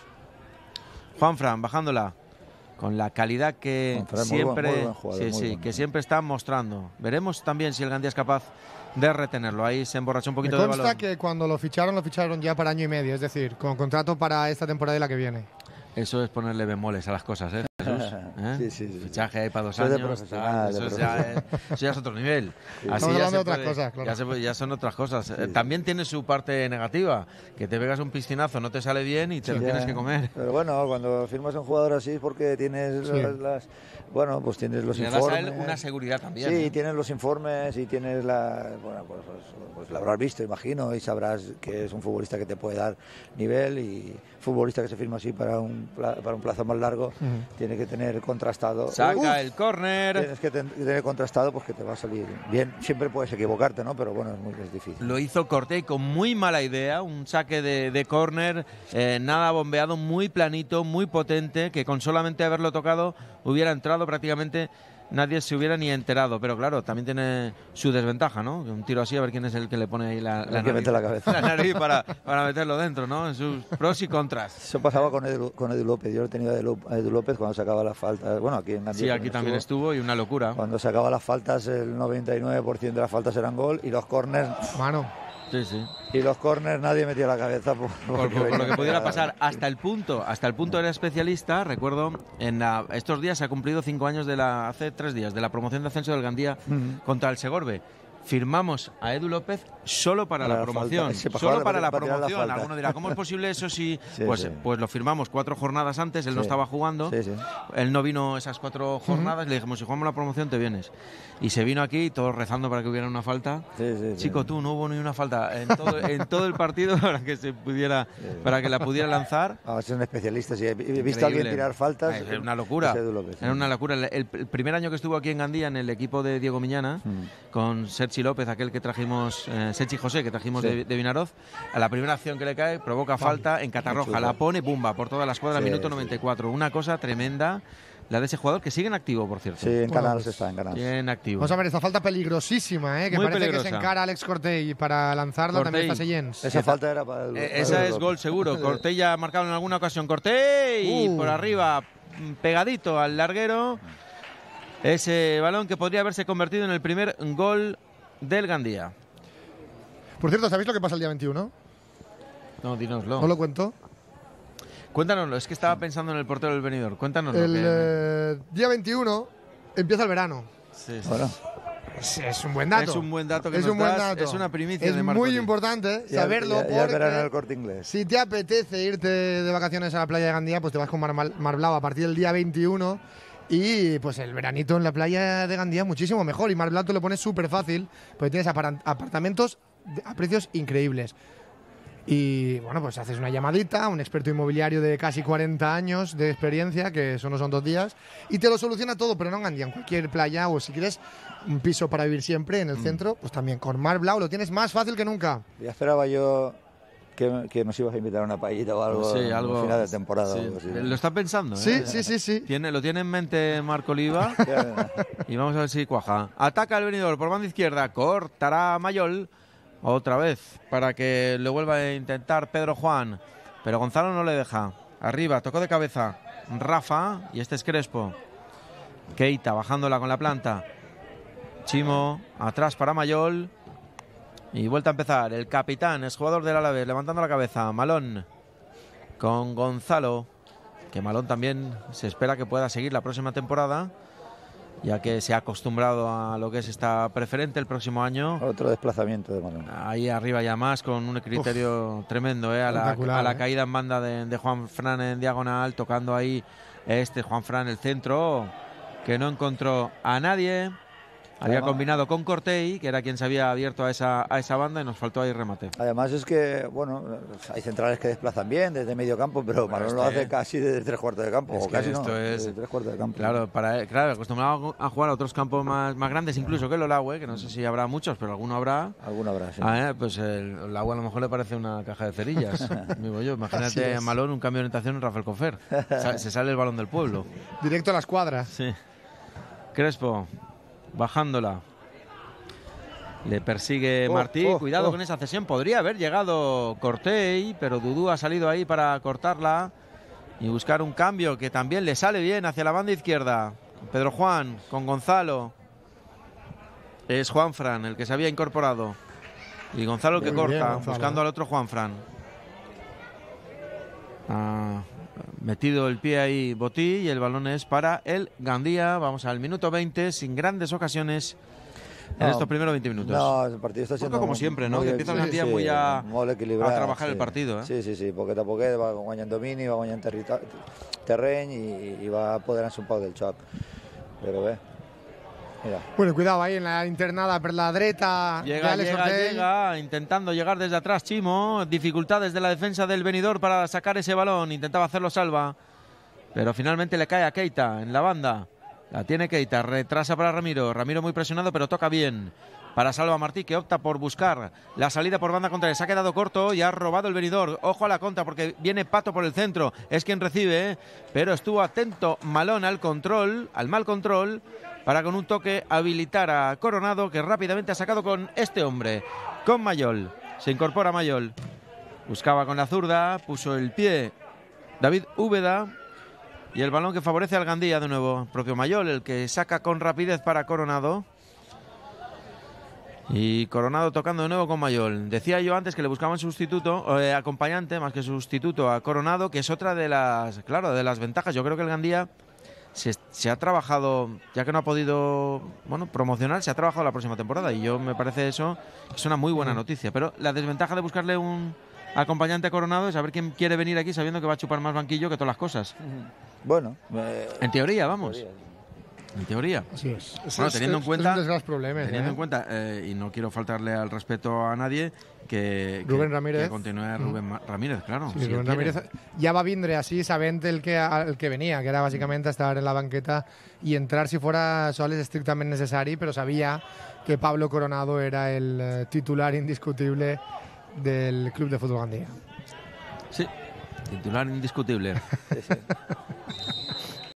Juanfran, bajándola. Con la calidad que Juanfran, muy siempre, buen- muy buen jugador, sí, muy sí, bueno. que siempre está mostrando. Veremos también si el Gandía es capaz de retenerlo. Ahí se emborrachó un Me poquito de consta balón. que cuando lo ficharon, lo ficharon ya para año y medio, es decir, con contrato para esta temporada y la que viene. Eso es ponerle bemoles a las cosas, ¿eh, Jesús? ¿Eh? Sí, sí, sí. Fichaje ahí para dos Eso es de años. profesional, tal, de eso, ya es, eso ya es otro nivel. Sí. Así Estamos ya hablando se de otras puede- cosas, claro. ya, se puede- ya son otras cosas. Eh, También tiene su parte negativa, que te pegas un piscinazo, no te sale bien y te lo Ya, tienes que comer. Pero bueno, cuando firmas a un jugador así es porque tienes Sí. las, las- bueno, pues tienes los Le das a informes. él una seguridad también. Sí, ¿eh? tienes los informes y tienes la, bueno, pues, pues, pues lo habrás visto, imagino, y sabrás que es un futbolista que te puede dar nivel y futbolista que se firma así para un pla- para un plazo más largo tiene que tener contrastado. Saca Uf, el córner. Tienes que ten- tener contrastado pues que te va a salir bien. Siempre puedes equivocarte, ¿no? Pero bueno, es muy es difícil. Lo hizo Cortey con muy mala idea, un saque de, de córner, eh, nada bombeado, muy planito, muy potente, que con solamente haberlo tocado hubiera entrado prácticamente, nadie se hubiera ni enterado. Pero claro, también tiene su desventaja, ¿no? Un tiro así, a ver quién es el que le pone ahí la, la El que mete la cabeza. la nariz para, para meterlo dentro, ¿no? En sus pros y contras. Eso pasaba con Edu, con Edu López. Yo lo he tenido a Edu, a Edu López cuando sacaba las faltas. Bueno, aquí en Gandía Sí, aquí también estuvo y una locura. Cuando sacaba las faltas, el noventa y nueve por ciento de las faltas eran gol y los corners Mano, Sí, sí. y los corners nadie metía la cabeza por, Por, por- por lo que pudiera pasar hasta el punto, hasta el punto era especialista, recuerdo, en la- estos días se ha cumplido cinco años de la, hace tres días, de la promoción de ascenso del Gandía Ujú. contra el Segorbe. Firmamos a Edu López solo para, Para la la promoción, falta. Sí, para solo jugar- para la para tirar la promoción. falta. Alguno dirá, ¿cómo es posible eso si...? Sí, pues, sí. pues lo firmamos cuatro jornadas antes, él no Sí. estaba jugando, Sí, sí. él no vino esas cuatro jornadas, le dijimos, si jugamos la promoción te vienes. Y se vino aquí, todos rezando para que hubiera una falta. Sí, sí, sí. Chico, tú, no hubo ni una falta en todo, en todo el partido para que se pudiera, para que la pudiera lanzar. Ah, son especialistas. Y he he visto a Increíble. alguien tirar faltas. Ah, es una locura. es Edu López. Era una locura. El, el- el primer año que estuvo aquí en Gandía, en el equipo de Diego Miñana, Mm. con Sergi López, aquel que trajimos, eh, Sergi José, que trajimos Sí. de, de Vinaroz, a la primera acción que le cae, provoca falta en Catarroja, chulo. la pone, bumba, por toda la escuadra, Sí, minuto sí. noventa y cuatro. Una cosa tremenda, la de ese jugador, que sigue en activo, por cierto. Sí, en Bueno, Canals pues, está, en Canals. Sigue en activo. vamos a ver, esta falta peligrosísima, ¿eh? Que Muy parece que peligrosa. se encara Alex Cortey para lanzarla, Cortey. también está Seyens. Esa falta era para Edu Eh, para esa Edu es López. gol seguro. Cortés ya ha marcado en alguna ocasión. Cortés y Uh. por arriba, mm, pegadito al larguero. ese balón que podría haberse convertido en el primer gol del Gandía. Por cierto, ¿sabéis lo que pasa el día veintiuno? No, dínoslo. ¿No lo cuento? Cuéntanoslo, es que estaba pensando en el portero del Benidorm. Cuéntanoslo. El que... eh, día veintiuno empieza el verano. Sí, sí. Bueno, Es, es un buen dato. Es un buen dato que es nos un buen das, dato. es una primicia es de Marconi. muy importante ya, saberlo ya, ya porque verán en el Corte Inglés. si te apetece irte de vacaciones a la playa de Gandía, pues te vas con Mar, Mar Blau a partir del día veintiuno y pues el veranito en la playa de Gandía muchísimo mejor. Y Mar Blau te lo pones súper fácil porque tienes apar apartamentos a precios increíbles. Y bueno, pues haces una llamadita a un experto inmobiliario de casi cuarenta años de experiencia, que eso no son dos días, y te lo soluciona todo, pero no en Gandía, en cualquier playa, o si quieres un piso para vivir siempre en el mm. centro, pues también con Mar Blau lo tienes más fácil que nunca. Ya esperaba yo que, que nos ibas a invitar a una paellita o algo, sí, algo al final de temporada. Sí. O algo así. Lo está pensando, ¿eh? Sí, sí, sí, sí. Tiene, lo tiene en mente Marco Oliva y vamos a ver si cuaja. Ataca el Benidorm por banda izquierda, cortará Mayol. Otra vez, para que lo vuelva a intentar Pedro Juan. Pero Gonzalo no le deja. Arriba, tocó de cabeza Rafa y este es Crespo. Keita bajándola con la planta. Chimo, atrás para Mayol. Y vuelta a empezar. El capitán es jugador del Alavés, levantando la cabeza. Malón con Gonzalo. Que Malón también se espera que pueda seguir la próxima temporada, ya que se ha acostumbrado a lo que es esta preferente el próximo año. Otro desplazamiento de Malón. Ahí arriba ya más, con un criterio Uf, tremendo, ¿eh? a, la, a la ¿eh? caída en banda de, de Juan Fran en diagonal, tocando ahí este Juan Fran el centro, que no encontró a nadie. Había además, combinado con Cortey, que era quien se había abierto a esa, a esa banda, y nos faltó ahí remate. Además es que, bueno, hay centrales que desplazan bien desde medio campo, pero Malón este, lo hace casi desde tres cuartos de campo, o casi esto no, es, desde tres cuartos de campo. Claro, para, claro, acostumbrado a jugar a otros campos más, más grandes, incluso que el Olahue, que no sé si habrá muchos, pero alguno habrá. Alguno habrá, sí. Ah, ¿eh? Pues el Olahue a lo mejor le parece una caja de cerillas, digo yo. Imagínate a Malón un cambio de orientación en Rafael Cofer. Se sale el balón del pueblo. Directo a las cuadras. Sí. Crespo, bajándola. Le persigue oh, Martí, oh, cuidado oh. con esa cesión. Podría haber llegado Cortey, pero Dudú ha salido ahí para cortarla y buscar un cambio que también le sale bien hacia la banda izquierda. Pedro Juan con Gonzalo. Es Juan Fran el que se había incorporado. Y Gonzalo el que Muy corta, bien, buscando al otro Juan Fran. Ha metido el pie ahí Botí y el balón es para el Gandía. Vamos al minuto veinte, sin grandes ocasiones. En no, estos primeros veinte minutos. No, el partido está siendo como siempre, ¿no? Que empieza el Gandía sí, muy a, a trabajar sí. el partido. ¿eh? Sí, sí, sí, porque tampoco va guanyant domini, va guanyant terreny i, i va apoderant-se un poc del xoc. Però bé, mira. Bueno, cuidado ahí en la internada por la dreta. Llega, llega, llega, intentando llegar desde atrás Chimo. Dificultades de la defensa del Benidorm para sacar ese balón. Intentaba hacerlo Salva, pero finalmente le cae a Keita en la banda. La tiene Keita, retrasa para Ramiro. Ramiro muy presionado, pero toca bien. Para Salva Martí, que opta por buscar la salida por banda contraria. Se ha quedado corto y ha robado el Benidorm. Ojo a la contra, porque viene Pato por el centro. Es quien recibe, ¿eh? Pero estuvo atento Malón al control, al mal control, para con un toque habilitar a Coronado, que rápidamente ha sacado con este hombre, con Mayol. Se incorpora Mayol. Buscaba con la zurda, puso el pie David Úbeda. Y el balón que favorece al Gandía de nuevo. Propio Mayol, el que saca con rapidez para Coronado. Y Coronado tocando de nuevo con Mayol. Decía yo antes que le buscaban sustituto, eh, acompañante, más que sustituto a Coronado, que es otra de las, claro, de las ventajas. Yo creo que el Gandía se, se ha trabajado, ya que no ha podido, bueno, promocionar, se ha trabajado la próxima temporada. Y yo me parece eso, es una muy buena noticia. Pero la desventaja de buscarle un acompañante a Coronado es saber quién quiere venir aquí sabiendo que va a chupar más banquillo que todas las cosas. Bueno, eh, en teoría, vamos. En teoría. En teoría. Así es. Bueno, teniendo en cuenta, es problemas, teniendo ¿eh? en cuenta eh, y no quiero faltarle al respeto a nadie, que, Rubén que, Ramírez. que continúe Rubén mm. Ramírez, claro. Sí, si Rubén Ramírez ya va a vindre así, sabent el que, el que venía, que era básicamente estar en la banqueta y entrar si fuera soles estrictamente necesario, pero sabía que Pablo Coronado era el titular indiscutible del Club de Fútbol Gandía. Sí, titular indiscutible.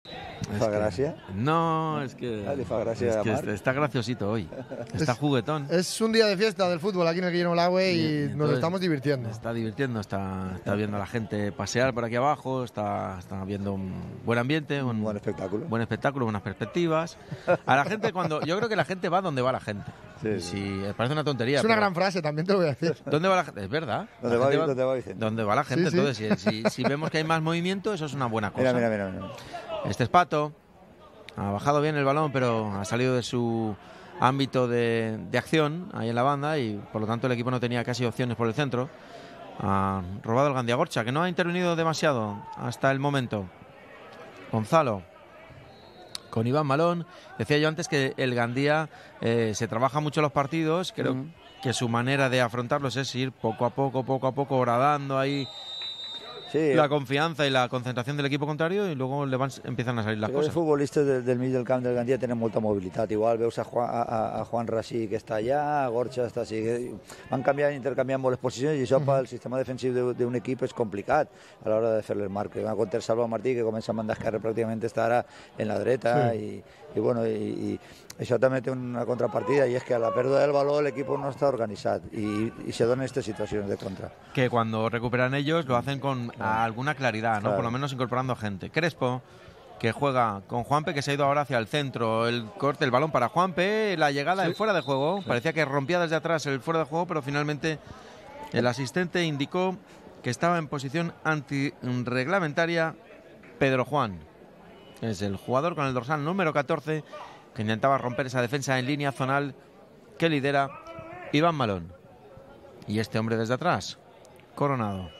¿Fa gràcia? No, es que, ah, le fa gràcia es a que Marc. está graciosito hoy. Está juguetón. Es un día de fiesta del fútbol aquí en el Guillermo Lague y, y nos estamos divirtiendo. Está divirtiendo, está, está viendo a la gente pasear por aquí abajo, está, está viendo un buen ambiente, un, un buen espectáculo. Buen espectáculo, buenas perspectivas. A la gente cuando, yo creo que la gente va donde va la gente. Sí, y si parece una tontería. Es una pero, gran frase, también te lo voy a decir. ¿Dónde va la gente? Es verdad. ¿Dónde va, va, ¿Dónde va Vicente? ¿Dónde va la gente? Sí, sí. Entonces, si, si, si vemos que hay más movimiento, eso es una buena cosa. Mira, mira, mira, mira. Este es Pato. Ha bajado bien el balón, pero ha salido de su ámbito de, de acción ahí en la banda y por lo tanto el equipo no tenía casi opciones por el centro. Ha robado el Gandia-Gorcha, que no ha intervenido demasiado hasta el momento. Gonzalo con Iván Malón. Decía yo antes que el Gandía eh, se trabaja mucho los partidos. Creo uh-huh. que su manera de afrontarlos es ir poco a poco, poco a poco, horadando ahí sí, la confianza y la concentración del equipo contrario y luego le van, empiezan a salir las cosas. Els futbolistes del, del mig del camp del Gandia tenen molta mobilitat. Igual veus a Juan, a, a Juan Rasí que està allà, a Gorcha està així. Van canviant, intercanviant molt les posicions i això uh-huh. pel sistema defensiu d'un equip és complicat a l'hora de fer les marques. Va contra Salva Martí, que comença a mandar esquerra, pràcticament està ara en la dreta sí. i, i, bueno, i, i això també té una contrapartida i és que a la pèrdua del baló l'equip no està organitzat i, y se donen estas situaciones de contra. Que cuando recuperan ellos lo hacen con a alguna claridad, ¿no? Claro. Por lo menos incorporando gente. Crespo, que juega con Juanpe, que se ha ido ahora hacia el centro. El corte, el balón para Juanpe, la llegada sí. en fuera de juego. Sí. Parecía que rompía desde atrás el fuera de juego, pero finalmente el asistente indicó que estaba en posición antirreglamentaria Pedro Juan. Es el jugador con el dorsal número catorce que intentaba romper esa defensa en línea zonal que lidera Iván Malón. Y este hombre desde atrás, Coronado.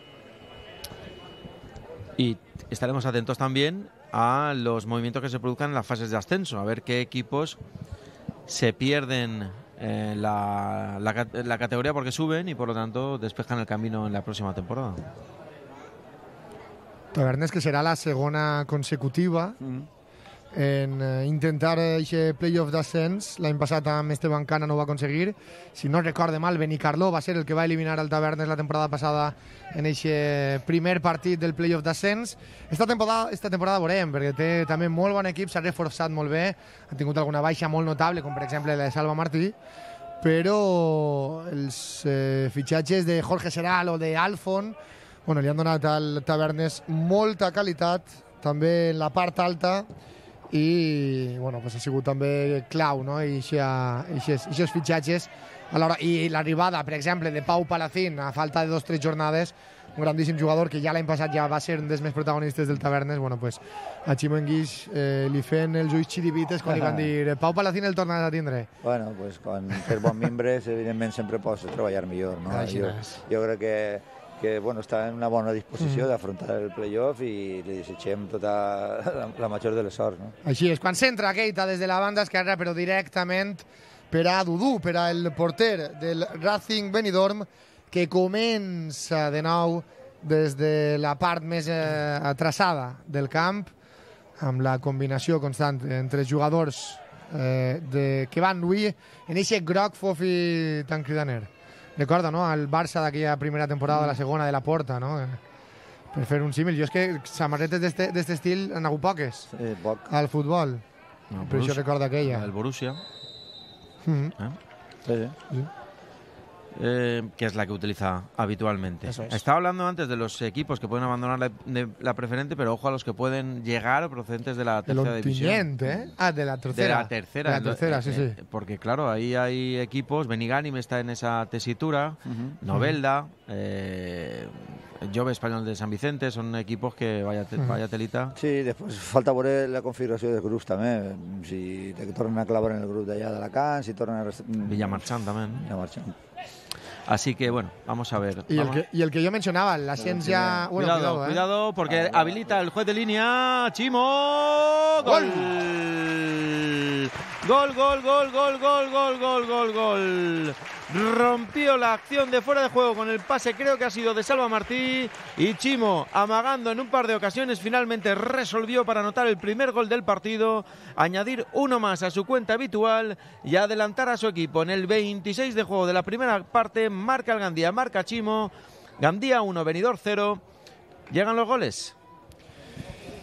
Y estaremos atentos también a los movimientos que se produzcan en las fases de ascenso, a ver qué equipos se pierden eh, la, la, la categoría porque suben y por lo tanto despejan el camino en la próxima temporada. Tavernes, que serà la segona consecutiva mm. en eh, intentar aquest playoff d'ascens. L'any passat amb Esteban Cana no ho va aconseguir. Si no recorde mal, Benicarló va ser el que va eliminar el Tavernes la temporada passada en aquest primer partit del playoff d'ascens. Esta temporada, esta temporada veurem, perquè té també molt bon equip, s'ha reforçat molt bé, ha tingut alguna baixa molt notable, com per exemple la de Salva Martí, però els eh, fitxatges de Jorge Seral o de Alfon bueno, li han donat al Tavernes molta qualitat, també en la part alta, i bueno, pues ha sigut també clau, no? I aquests fitxatges a l'hora. I l'arribada, per exemple, de Pau Palacín, a falta de dos o tres jornades, un grandíssim jugador que ja l'any passat ja va ser un dels més protagonistes del Tavernes. Bueno, pues a Ximo Enguix eh, li feien els ulls xiribites quan li van dir Pau Palacín el tornarà a tindre. Bueno, pues quan tens bons membres, evidentment sempre pots treballar millor, no? Jo, jo crec que que bueno, està en una bona disposició mm. d'afrontar el playoff i li desitgem tota la, la major de les sorts. No? Així és, quan s'entra Keita des de la banda esquerra, però directament per a Dudu, per al porter del Racing Benidorm, que comença de nou des de la part més eh, atrasada del camp, amb la combinació constant entre jugadors eh, de, que van lluir en aquest groc fofi tan cridaner. Recorda, no?, el Barça d'aquella primera temporada, de la segona, de la Porta, no?, per fer un símil. Jo és que samarretes d'este estil han hagut poques sí, poc. al futbol, no, per això recorda aquella. El Borussia. Mm-hmm. ¿Eh? Sí, sí. sí. Eh, que es la que utiliza habitualmente. Es. Estaba hablando antes de los equipos que pueden abandonar la, de, la preferente, pero ojo a los que pueden llegar procedentes de la tercera el división. ¿eh? Ah, de la tercera. De la tercera. De la tercera, eh, sí, eh, sí. Porque claro, ahí hay equipos, Benigànim está en esa tesitura, uh-huh. Novelda, eh, Jove Español de San Vicente, son equipos que vaya, te, uh-huh. vaya telita. Sí, després falta veure la configuració dels grups també, si te tornen a clavar en el grup d'allà d'Alacant, si tornen a... Villamarchant també. Villamarchant. Así que bueno, vamos a ver. Y, vamos. El, que, y el que yo mencionaba, la ciencia... Bueno, cuidado, cuidado, ¿eh? cuidado, porque ah, habilita el juez de línea. Chimo. Gol. Gol, gol, gol, gol, gol, gol, gol, gol, gol. Rompió la acción de fuera de juego con el pase, creo que ha sido de Salva Martí. Y Chimo, amagando en un par de ocasiones, finalmente resolvió para anotar el primer gol del partido, añadir uno más a su cuenta habitual y adelantar a su equipo. En el veintiséis de juego de la primera parte, marca el Gandía, marca Chimo. Gandía uno, Benidorm cero. ¿Llegan los goles?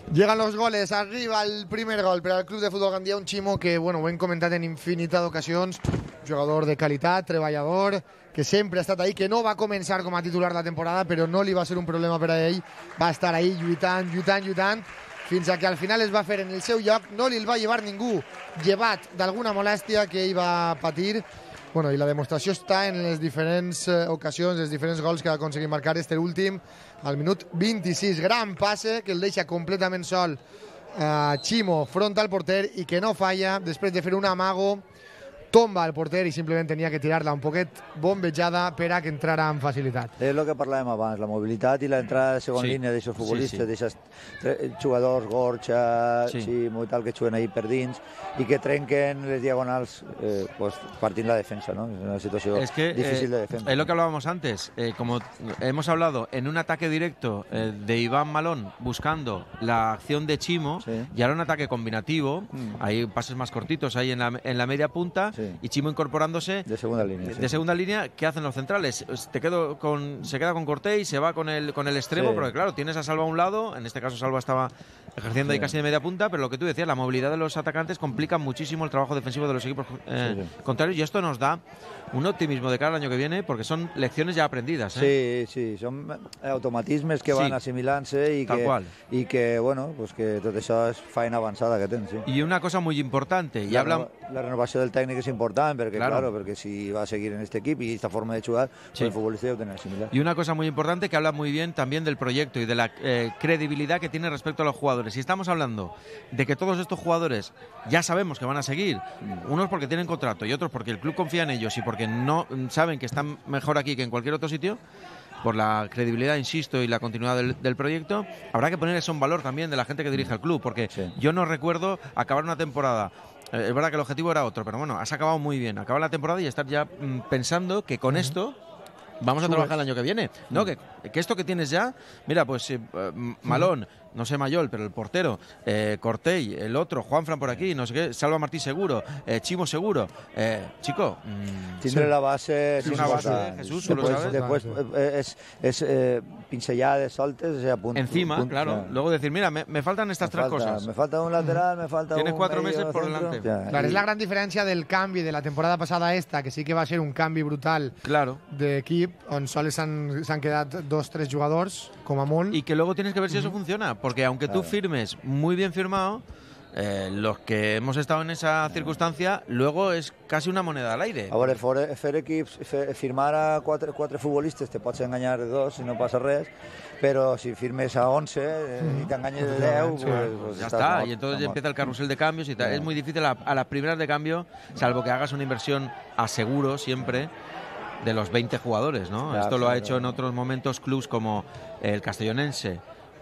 Llegan los goles, arriba el primer gol per al Club de Futbol Gandia, un Ximo que, bueno, ho hem comentat en infinitat d'ocasions, jugador de qualitat, treballador, que sempre ha estat ahí, que no va començar com a titular la temporada, però no li va ser un problema per a ell, va estar ahí lluitant, lluitant, lluitant, fins a que al final es va fer en el seu lloc, no li el va llevar ningú, llevat d'alguna molèstia que ell va patir. Bueno, i la demostració està en les diferents eh, ocasions, els diferents gols que ha aconseguit marcar este últim, al minut vint-i-sis. Gran passe que el deixa completament sol eh, Ximo front al porter i que no falla, després de fer un amago, tomba el porter i simplement tenia que tirar-la un poquet bombejada per a que entrara amb facilitat. És el que parlàvem abans, la mobilitat i l'entrada de segona sí. línia d'aixòs futbolistes, sí, sí. d'aixòs jugadors, Gorxa, sí. Ximo i tal, que juguen ahí per dins i que trenquen les diagonals eh, pues, partint la defensa, ¿no? Es una situación es que, difícil eh, de defensa. Es lo que hablábamos antes, eh, como hemos hablado, en un ataque directo eh, de Iván Malón buscando la acción de Ximo, sí. y ahora un ataque combinativo, mm. hay pases más cortitos ahí en la, en la media punta, sí. y Ximo incorporándose de segunda línea, de sí. segunda línea. ¿Qué hacen los centrales? Te quedo con, se queda con Cortés y se va con el, con el extremo, sí. porque claro, tienes a Salva a un lado, en este caso Salva estaba ejerciendo sí. ahí casi de media punta, pero lo que tú decías, la movilidad de los atacantes complica muchísimo el trabajo defensivo de los equipos eh, sí, sí. contrarios, y esto nos da un optimismo de cara al año que viene, porque son lecciones ya aprendidas. ¿eh? Sí, sí, son automatismes que van sí. assimilant-se i que, i que, bueno, pues que tot això és feina avançada que tens. Sí. Y una cosa muy importante, y la, hablan... la renovació del tècnic és important, perquè, claro. claro, perquè si va a seguir en este equipo y esta forma de jugar, sí. pues el futbolista ya lo tiene asimilar. Y una cosa muy importante que habla muy bien también del proyecto y de la eh, credibilidad que tiene respecto a los jugadores. Si estamos hablando de que todos estos jugadores ya sabemos que van a seguir, mm. unos porque tienen contrato y otros porque el club confía en ellos y porque no saben que están mejor aquí que en cualquier otro sitio, por la credibilidad, insisto, y la continuidad del, del proyecto, habrá que poner eso en valor también de la gente que dirige el club, porque sí. yo no recuerdo acabar una temporada. Es verdad que el objetivo era otro, pero bueno, has acabado muy bien. Acabar la temporada y estar ya mmm, pensando que con uh-huh. esto vamos a trabajar el año que viene. No, uh-huh. que, que esto que tienes ya, mira, pues eh, Malón, uh-huh. no sé Mayol, pero el portero, eh, Cortey, el otro, Juanfran por aquí, no sé qué, Salva Martí seguro, eh, Ximo seguro. Eh, chico, mmm, tindre sí. la base es una base de Jesús, después, lo sabes. Después eh, es, es eh, pincelladas soltes, o sea, punto, encima, punto, claro. Ya. Luego decir, mira, me, me faltan estas me tres falta, cosas. Me falta un lateral, me falta Tienes un cuatro medio, meses por centro, delante. Ya. Claro, y... es la gran diferència del canvi de la temporada passada a esta, que sí que va ser un canvi brutal claro. d'equip, on sols s'han quedat dos, tres jugadors, com a molt. Y que luego tienes que ver si eso uh-huh. funciona, porque aunque claro. tú firmes muy bien firmado, eh, los que hemos estado en esa circunstancia, luego es casi una moneda al aire. A veure, fer, fer equips, fer, firmar a quatre, quatre futbolistes te pots enganyar dos i no passa res, pero si firmes a once eh, y te engañes de deu, sí. pues, pues ya está, mort, y entonces ya empieza el carrusel de cambios y tal. Sí. Es muy difícil a, a las primeras de cambio, salvo que hagas una inversión a seguro siempre de los veinte jugadores, ¿no? Claro, Esto lo ha hecho claro. en otros momentos clubs como el Castellonense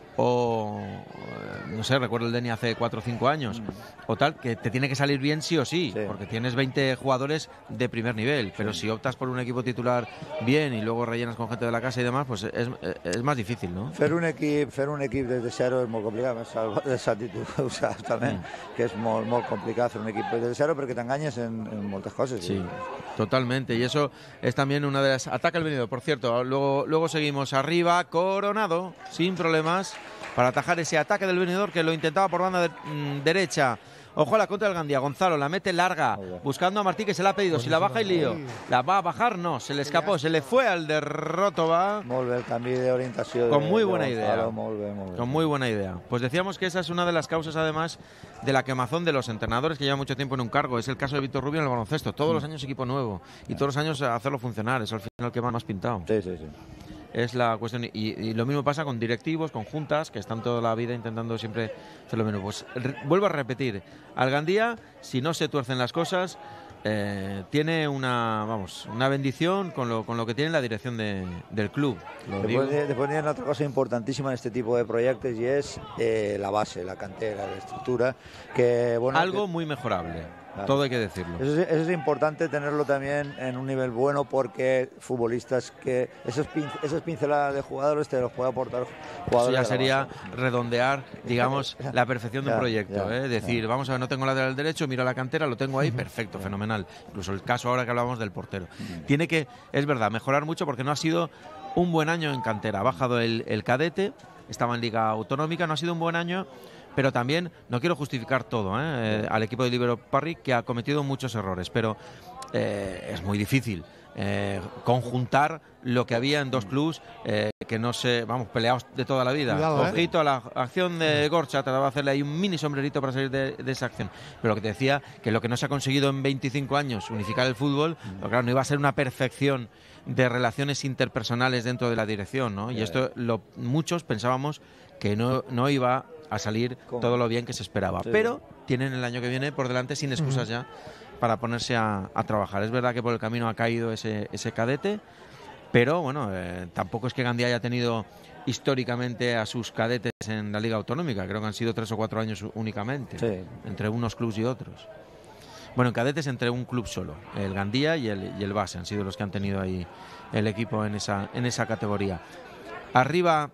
o, no sé, recuerdo el Deni hace cuatro o cinco años, mm. o tal, que te tiene que salir bien sí o sí, sí, porque tienes veinte jugadores de primer nivel, pero sí. si optas por un equipo titular bien y luego rellenas con gente de la casa y demás, pues es, es más difícil, ¿no? Fer un equip, fer un equip des de zero és molt complicat, ho saps també, mm. que és molt, molt complicat fer un equip des de zero perquè t'enganyes en, en moltes coses. Sí, sí, totalmente, y eso es también una de las... Ataca el venidor, por cierto, luego, luego seguimos arriba, Coronado, sin problemas, para atajar ese ataque del venidor que lo intentaba por banda de, mmm, derecha. Ojo a la contra del Gandia, Gonzalo la mete larga, buscando a Martí que se la ha pedido, si la baja y lío. La va a bajar, no, se le escapó, se le fue al derroto, va. Molt bé, el canvi d'orientació. Con muy buena de idea. Molt bé, molt bé. Con muy buena idea. Pues decíamos que esa es una de las causas, además, de la quemazón de los entrenadores que llevan mucho tiempo en un cargo. Es el caso de Víctor Rubio en el baloncesto. Todos mm. los años equipo nuevo y todos los años hacerlo funcionar. Es al final el que más pintado. Sí, sí, sí. Es la cuestión, y, y lo mismo pasa con directivos, con juntas, que están toda la vida intentando siempre hacer lo mismo. Pues re, vuelvo a repetir, al Gandía, si no se tuercen las cosas, eh, tiene una, vamos, una bendición con lo, con lo que tiene la dirección de, del club. Después, de, después viene otra cosa importantísima en este tipo de proyectos y es eh, la base, la cantera, la estructura, que bueno, algo que, muy mejorable. Claro. Todo hay que decirlo. Eso es, eso es importante tenerlo también en un nivel bueno porque futbolistas que esos, pin, esas pinceladas de jugadores te los puede aportar jugadores. Eso ya sería redondear, digamos, la perfección de un proyecto. Ya, ¿eh? Decir, ya. vamos a ver, no tengo lateral derecho, miro la cantera, lo tengo ahí, perfecto, ya. fenomenal. Incluso el caso ahora que hablábamos del portero. Ya. Tiene que, es verdad, mejorar mucho porque no ha sido un buen año en cantera. Ha bajado el, el cadete estaba en Liga Autonómica. No ha sido un buen año, pero también, no quiero justificar todo, ¿eh? Eh, al equipo de Libero Parry, que ha cometido muchos errores, pero eh, es muy difícil eh, conjuntar lo que había en dos clubs eh, que no se, vamos, peleados de toda la vida. Cuidado, Ojito, ¿eh? A la acción de Gorcha, te va a hacerle ahí un mini sombrerito para salir de, de esa acción. Pero lo que te decía, que lo que no se ha conseguido en veinticinco años, unificar el fútbol, pero claro, no iba a ser una perfección de relaciones interpersonales dentro de la dirección, ¿no? Y esto, lo, muchos pensábamos que no, no iba a salir ¿Cómo? todo lo bien que se esperaba. Sí. Pero tienen el año que viene por delante sin excusas ya para ponerse a, a trabajar. Es verdad que por el camino ha caído ese, ese cadete, pero bueno, eh, tampoco es que Gandía haya tenido históricamente a sus cadetes en la Liga Autonómica. Creo que han sido tres o cuatro años únicamente, sí. entre unos clubs y otros. Bueno, en cadetes entre un club solo, el Gandía y el, y el Base, han sido los que han tenido ahí el equipo en esa, en esa categoría. Arriba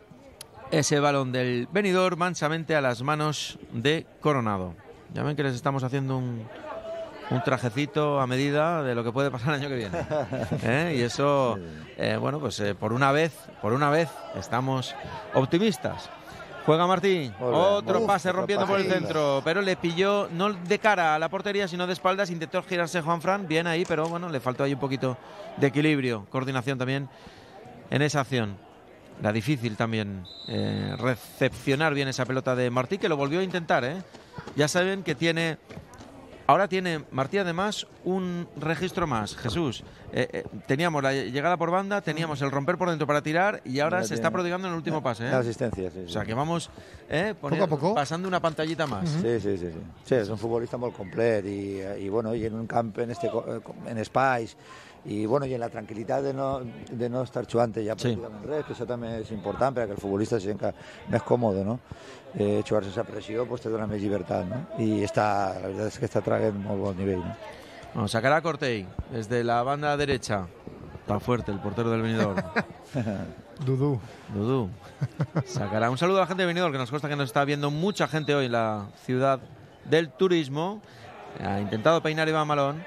ese balón del Benidorm mansamente a las manos de Coronado. Ya ven que les estamos haciendo un, un trajecito a medida de lo que puede pasar el año que viene. ¿Eh? Y eso, eh, bueno, pues eh, por una vez, por una vez estamos optimistas. Juega Martín, otro Uf, pase rompiendo por el centro, pero le pilló no de cara a la portería, sino de espaldas. Intentó girarse Juanfran, bien ahí, pero bueno, le faltó ahí un poquito de equilibrio, coordinación también en esa acción. Era difícil también eh, recepcionar bien esa pelota de Martí, que lo volvió a intentar, ¿eh? Ya saben que tiene... Ahora tiene Martí además un registro más, Jesús. Eh, eh, teníamos la llegada por banda, teníamos el romper por dentro para tirar y ahora ya se tiene. Está prodigando en el último pase. ¿eh? La asistencia, sí, sí. O sea que vamos eh, poner, poco a poco pasando una pantallita más. Uh-huh. Sí, sí, sí, sí. Sí, és un futbolista molt complet i, i, bueno, i en un camp en, este, en espais i, bueno, i en la tranquil·litat de no, de no estar jugant ja pràcticament sí. res, que això també és important perquè el futbolista se sent més còmode, no? Eh, jugar sense pressió pues, te dona més llibertat, no? I està, la veritat és que està traient molt bon nivell, no? Bueno, sacará Cortey desde la banda derecha. Está fuerte el portero del Benidorm. Dudú. Dudú. Sacará. Un saludo a la gente de Benidorm, que nos consta que nos está viendo mucha gente hoy en la ciudad del turismo. Ha intentado peinar Iván Malón.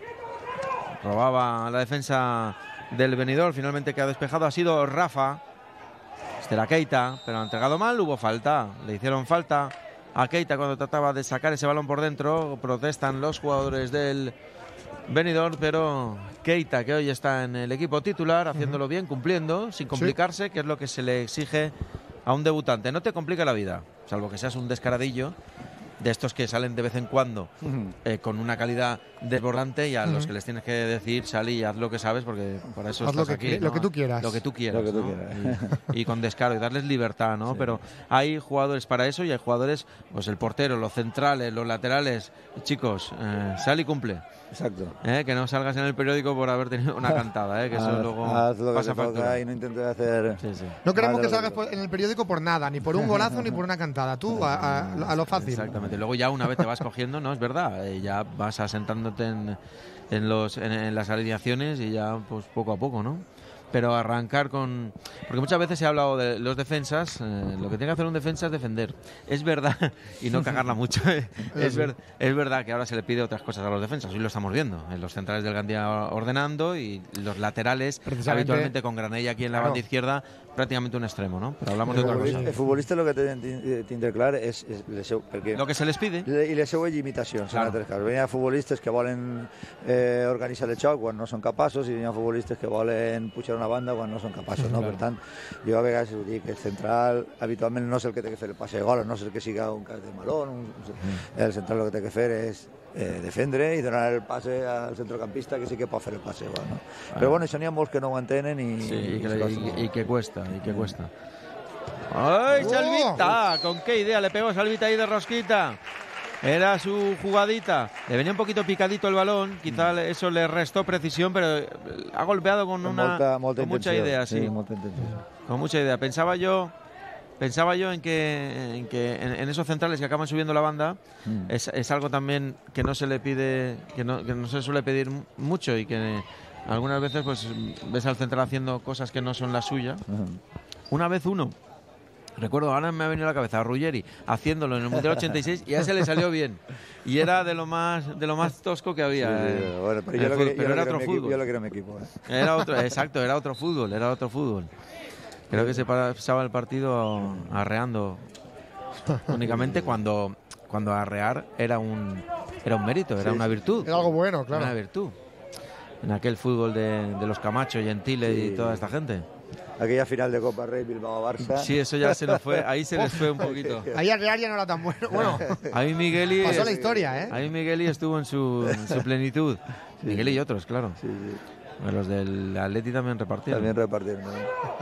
Robaba la defensa del Benidorm. Finalmente que ha despejado ha sido Rafa. Este era Keita, pero ha entregado mal. Hubo falta. Le hicieron falta a Keita cuando trataba de sacar ese balón por dentro. Protestan los jugadores del Benidorm, pero Keita, que hoy está en el equipo titular, haciéndolo bien, cumpliendo, sin complicarse, sí. que es lo que se le exige a un debutante. No te complica la vida, salvo que seas un descaradillo de estos que salen de vez en cuando uh-huh. eh, con una calidad desbordante y a uh-huh. los que les tienes que decir, sal y haz lo que sabes, porque para eso haz estás lo que, aquí. Lo ¿no? que tú quieras. Lo que tú quieras. Lo que tú ¿no? quieras. Y, y con descaro y darles libertad, ¿no? Sí. Pero hay jugadores para eso y hay jugadores, pues el portero, los centrales, los laterales. Chicos, eh, sal y cumple. Exacto. Eh, que no salgas en el periódico por haber tenido una cantada, eh, que eso haz, luego haz lo pasa que te factura. Y no intentes hacer... Sí, sí. No queremos que salgas en el periódico por nada, ni por un golazo ni por una cantada. Tú a, a, a lo fácil. Exactamente. Luego ya una vez te vas cogiendo, no, es verdad, eh, ya vas asentándote en, en, los, en, en las alineaciones y ya pues poco a poco, ¿no? Pero arrancar con... Porque muchas veces se ha hablado de los defensas, eh, lo que tiene que hacer un defensa es defender. Es verdad, y no cagarla mucho, eh. es, ver, es verdad que ahora se le pide otras cosas a los defensas, hoy lo estamos viendo, en los centrales del Gandía ordenando y los laterales, habitualmente con Granella aquí en la claro. banda izquierda, prácticamente un extremo, ¿no? Pero hablamos el de otra cosa. El futbolista lo que tindre clar és, és les seu, perquè lo que se les pide i les seues limitacions claro. en altres casos. Hi ha futbolistes que volen eh, organitzar el xoc quan no són capaços i hi ha futbolistes que volen pujar una banda quan no són capaços, no? Claro. Per tant, jo a vegades ho dic, el central habitualment no és el que té que fer el passe de gol, no és el que siga un cas de Malón, un, mm. el central el que té que fer és eh, defendre i donar el passe al centrocampista que sí que pot fer el passe igual, no? Ah. Però bueno, això n'hi ha molts que no ho entenen i, sí, i, que, i, i que cuesta, i que cuesta. ¡Ay, Salvita! ¿Con qué idea le pegó Salvita ahí de rosquita? Era su jugadita. Le venía un poquito picadito el balón, quizá eso le restó precisión, pero ha golpeado con una molta, molta con mucha idea, sí. sí molta con mucha idea. Pensaba yo, pensaba yo en que en que en, en esos centrales que acaban subiendo la banda mm. es, es algo también que no se le pide, que no, que no se suele pedir mucho y que algunas veces pues ves al central haciendo cosas que no son las suyas. Uh-huh. Una vez uno. Recuerdo, ahora me ha venido a la cabeza a Ruggeri haciéndolo en el Mundial ochenta y seis y ya se le salió bien. Y era de lo más de lo más tosco que había. Sí, sí, eh, bueno, pero yo lo fútbol, que, pero yo era lo otro fútbol. Equipo, yo lo quiero en mi equipo. Eh. Era otro, exacto, era otro fútbol, era otro fútbol. Creo que se pasaba el partido arreando únicamente cuando, cuando arrear era un, era un mérito, era Sí, una virtud. Era algo bueno, claro. Era una virtud. En aquel fútbol de, de los Camacho, Gentile Sí. y toda esta gente. Aquella final de Copa Rey Bilbao-Barça. Sí, eso ya se nos fue, ahí se les fue un poquito. Ahí el Real ya no era tan bueno. Bueno, Ahí Migueli, pasó la historia, ¿eh? ahí Migueli estuvo en su, en su plenitud. Migueli y otros, claro. Sí, sí. Los del Atleti también repartieron. También repartieron, ¿no?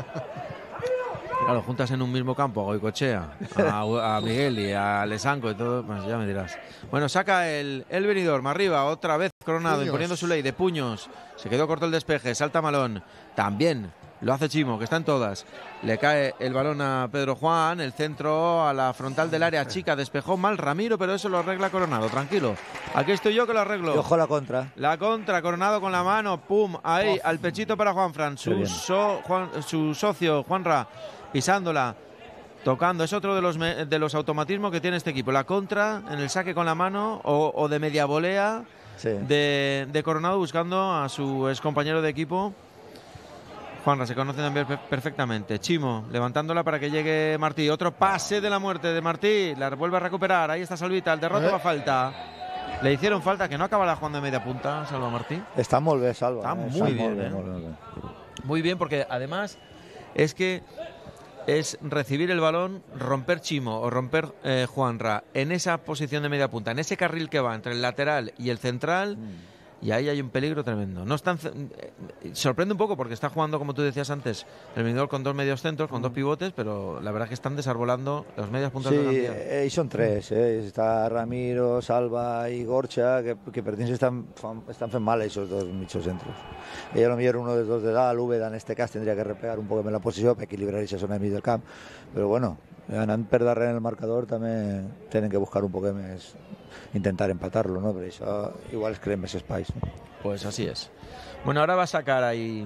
Claro, juntas en un mismo campo a Goicoechea, a, a Migueli, a Lesanco y todo, pues ya me dirás. Bueno, saca el, el Benidorm arriba, otra vez Coronado, Puños. imponiendo su ley de puños. Se quedó corto el despeje, salta Malón. También lo hace Chimo, que está en todas. Le cae el balón a Pedro Juan, el centro a la frontal del área chica. Despejó mal Ramiro, pero eso lo arregla Coronado, tranquilo. Aquí estoy yo que lo arreglo. Y ojo la contra. La contra, Coronado con la mano, pum, ahí, Uf. al pechito para Juanfran. Qué Su, bien. so- Juan- su socio, Juanra, pisándola, tocando. Es otro de los, me- de los automatismos que tiene este equipo. La contra, en el saque con la mano, o, o de media volea Sí. de, de Coronado, buscando a su ex compañero de equipo. Juanra se conoce también per- perfectamente. Chimo, levantándola para que llegue Martí. Otro pase de la muerte de Martí. La vuelve a recuperar. Ahí está Salvita. El derrote Eh. va a falta. Le hicieron falta, que no acabará jugando de media punta, Salva Martí. Está muy bien, Salva. Está eh, muy bien, molt bé, eh. molt bé, molt bé. Muy bien, porque además es que es recibir el balón, romper Chimo o romper eh, Juanra en esa posición de media punta, en ese carril que va entre el lateral y el central. Y ahí hay un peligro tremendo. No están, eh, sorprende un poco porque está jugando, como tú decías antes, el Benidorm con dos medios centros, con dos pivotes, pero la verdad es que están desarbolando los medias puntas Sí, de Gandía. eh, y son tres, eh. Está Ramiro, Salva y Gorcha, que, que per dins estan, fan, estan fent mal esos dos mitjos centros. I a lo millor uno dels dos de dalt, l'Úbeda en este cas, tindria que replegar un poc més la posició per equilibrar aquesta zona de mig del camp, però bueno, anant per darrere en el marcador també tenen que buscar un poc més, intentar empatar-lo, no? Per això igual es creen més espais. No? Pues así es. Bueno, ahora va a sacar ahí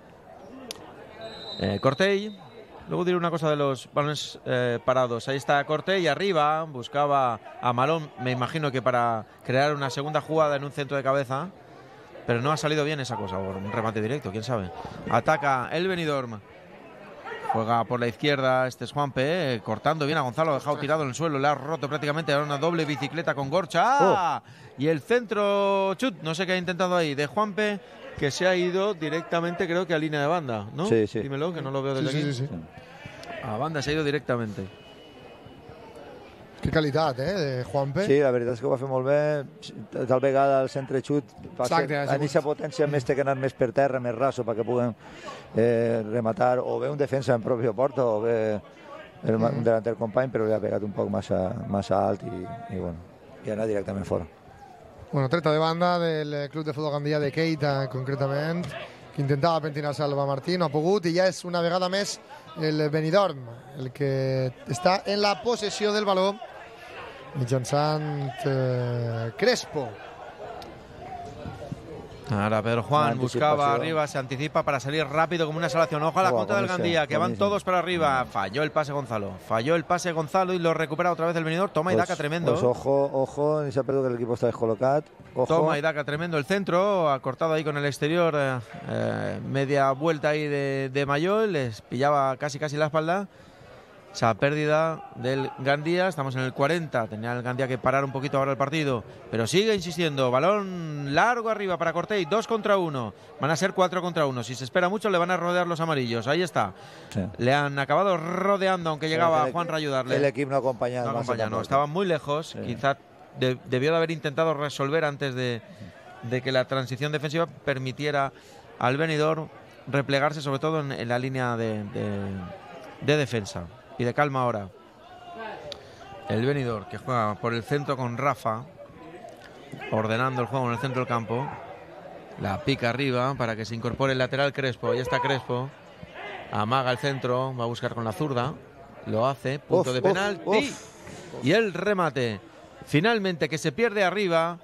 eh, Cortey. Luego diré una cosa de los balones eh, parados. Ahí está Cortey arriba. Buscaba a Malón, me imagino que para crear una segunda jugada en un centro de cabeza. Pero no ha salido bien esa cosa. Por un remate directo, quién sabe. Ataca el Benidorm. Juega por la izquierda, este es Juanpe, eh, cortando bien a Gonzalo, ha dejado tirado en el suelo, le ha roto prácticamente, ahora una doble bicicleta con Gorcha. ¡Ah! Y el centro, chut, no sé qué ha intentado ahí, de Juanpe, que se ha ido directamente, creo que a línea de banda, ¿no? Sí, sí. Dímelo, que no lo veo desde Sí, sí, aquí. sí, sí. A banda se ha ido directamente. Qué calidad, ¿eh? De Juanpe. Sí, la veritat és que ho va fer molt bé. Tal vegada el centre xut fa Exacte, ser, ha en sigut- aquesta potència més té que anar més per terra, més raso, perquè puguen eh, rematar o bé un defensa en propi porta o bé el, Mm. un delanter company, però li ha pegat un poc massa, massa alt i, i, bueno, i ha anat directament fora. Bueno, treta de banda del eh, Club de Fútbol Gandia de Keita, concretament, que intentava pentinar Salva Martí, no ha pogut, i ja és una vegada més el Benidorm, el que està en la possessió del baló, mitjançant eh, Crespo. Ahora Pedro Juan La buscaba anticipación. arriba, se anticipa para salir rápido como una salvación. Ojo a la Buah, contra del buenísimo, Gandía, que van buenísimo. todos para arriba. Falló el pase Gonzalo. Falló el pase Gonzalo y lo recupera otra vez el Benidorm. Toma y daca tremendo. Pues ojo, ojo, ni s'ha perdut que el equipo està descol·locat. Ojo. Toma y daca tremendo el centro, ha cortado ahí con el exterior, eh, eh, media vuelta ahí de, de Mayol, les pillaba casi casi la espalda. Esa pérdida del Gandía, estamos en el cuarenta, tenía el Gandía que parar un poquito ahora el partido, pero sigue insistiendo, balón largo arriba para Cortey, dos contra uno, van a ser cuatro contra uno, si se espera mucho le van a rodear los amarillos, ahí está, Sí. le han acabado rodeando aunque llegaba El- Juan a ayudarle. El equip no ha acompanyat. No massa acompaña, no, tampoc. estaba muy lejos. Sí. Quizá de- debió de haber intentado resolver antes de, de que la transición defensiva permitiera al Benidorm replegarse, sobre todo en, en la línea de, de- de defensa. Y de calma ahora. El Benidorm, que juega por el centro con Rafa, ordenando el juego en el centro del campo. La pica arriba para que se incorpore el lateral Crespo. Ahí está Crespo. Amaga el centro, va a buscar con la zurda. Lo hace, punto Uf, de uf, penalti. uf. Y el remate, finalmente, que se pierde arriba,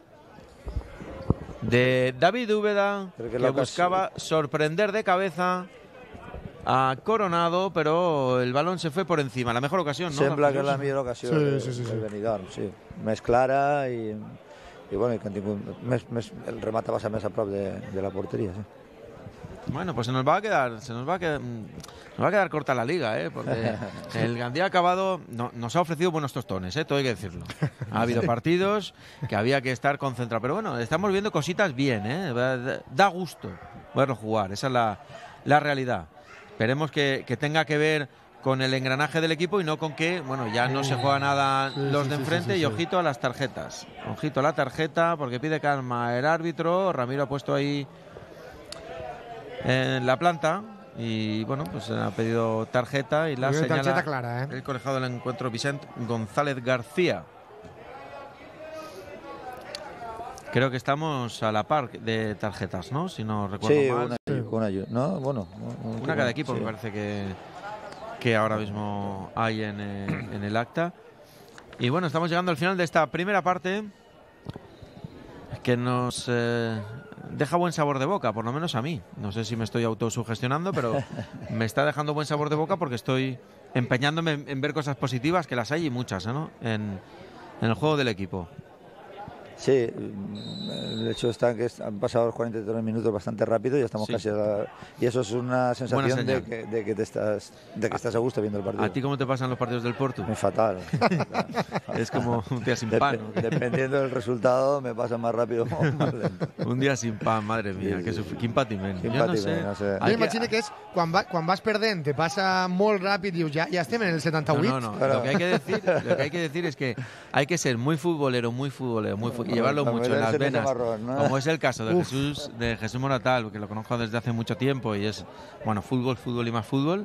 de David Úbeda, Creo que que la ocasi- buscaba sorprender de cabeza a Coronado, pero el balón se fue por encima. La mejor ocasión, ¿no? Sembla que és la Jesús? millor ocasió Sí, del, sí, sí, sí. del Benidorm, sí. Més clara i, i, bueno, i que han tingut més, més, el remat va ser més a prop de, de la porteria, sí. Bueno, pues se nos va a quedar, se nos va a quedar, nos va a quedar corta la liga, ¿eh? Porque el Gandía ha acabado, no, nos ha ofrecido buenos tostones, ¿eh? Todo hay que decirlo. Ha habido partidos que había que estar concentrado, pero bueno, estamos viendo cositas bien, ¿eh? Da gusto verlo jugar, esa es la, la realidad. Esperemos que, que tenga que ver con el engranaje del equipo y no con que, bueno, ya no se juega nada sí, los sí, de sí, enfrente sí, sí, y sí. ojito a las tarjetas. Ojito a la tarjeta porque pide calma el árbitro. Ramiro ha puesto ahí en la planta y bueno, pues ha pedido tarjeta y la Muy bien, señala tarjeta clara, ¿eh? el colegiado del encuentro Vicente González García. Creo que estamos a la par de tarjetas, ¿no? Si no recuerdo Sí, mal. una, una, no, bueno, Una cada equipo, sí. me parece que, que ahora mismo hay en, eh, en el acta. Y bueno, estamos llegando al final de esta primera parte que nos eh, deja buen sabor de boca, por lo menos a mí. No sé si me estoy autosugestionando, pero me está dejando buen sabor de boca porque estoy empeñándome en, en ver cosas positivas, que las hay y muchas, ¿no? En, en el juego del equipo. Sí, el hecho está que han pasado los cuarenta y tres minutos bastante rápido y ya estamos Sí. casi a la, y eso es una sensación señal. de que, de que te estás de que estás a gusto viendo el partido. ¿A ti cómo te pasan los partidos del Porto? Es fatal. Es como un día sin Dep- pan, ¿no? Dependiendo del resultado me pasa más rápido o más lento. Un dia sin pan, madre mía, Sí, que sí, sufri- sí. quin patiment. Quin Jo no patiment, sé. no sé. Hay Jo que- m'imagino que és quan, va, quan vas perdent, te passa molt ràpid i dius, ja, ja estem en el setanta-vuit. No, no, no. Claro. Lo que hay que decir, lo que hay que decir es que hay que ser muy futbolero, muy futbolero, muy fu- y llevarlo Para mucho en las meterse en ese venas. marrón, ¿no? Como es el caso de Uf. Jesús, de Jesús Moratal, que lo conozco desde hace mucho tiempo y es, bueno, fútbol, fútbol y más fútbol.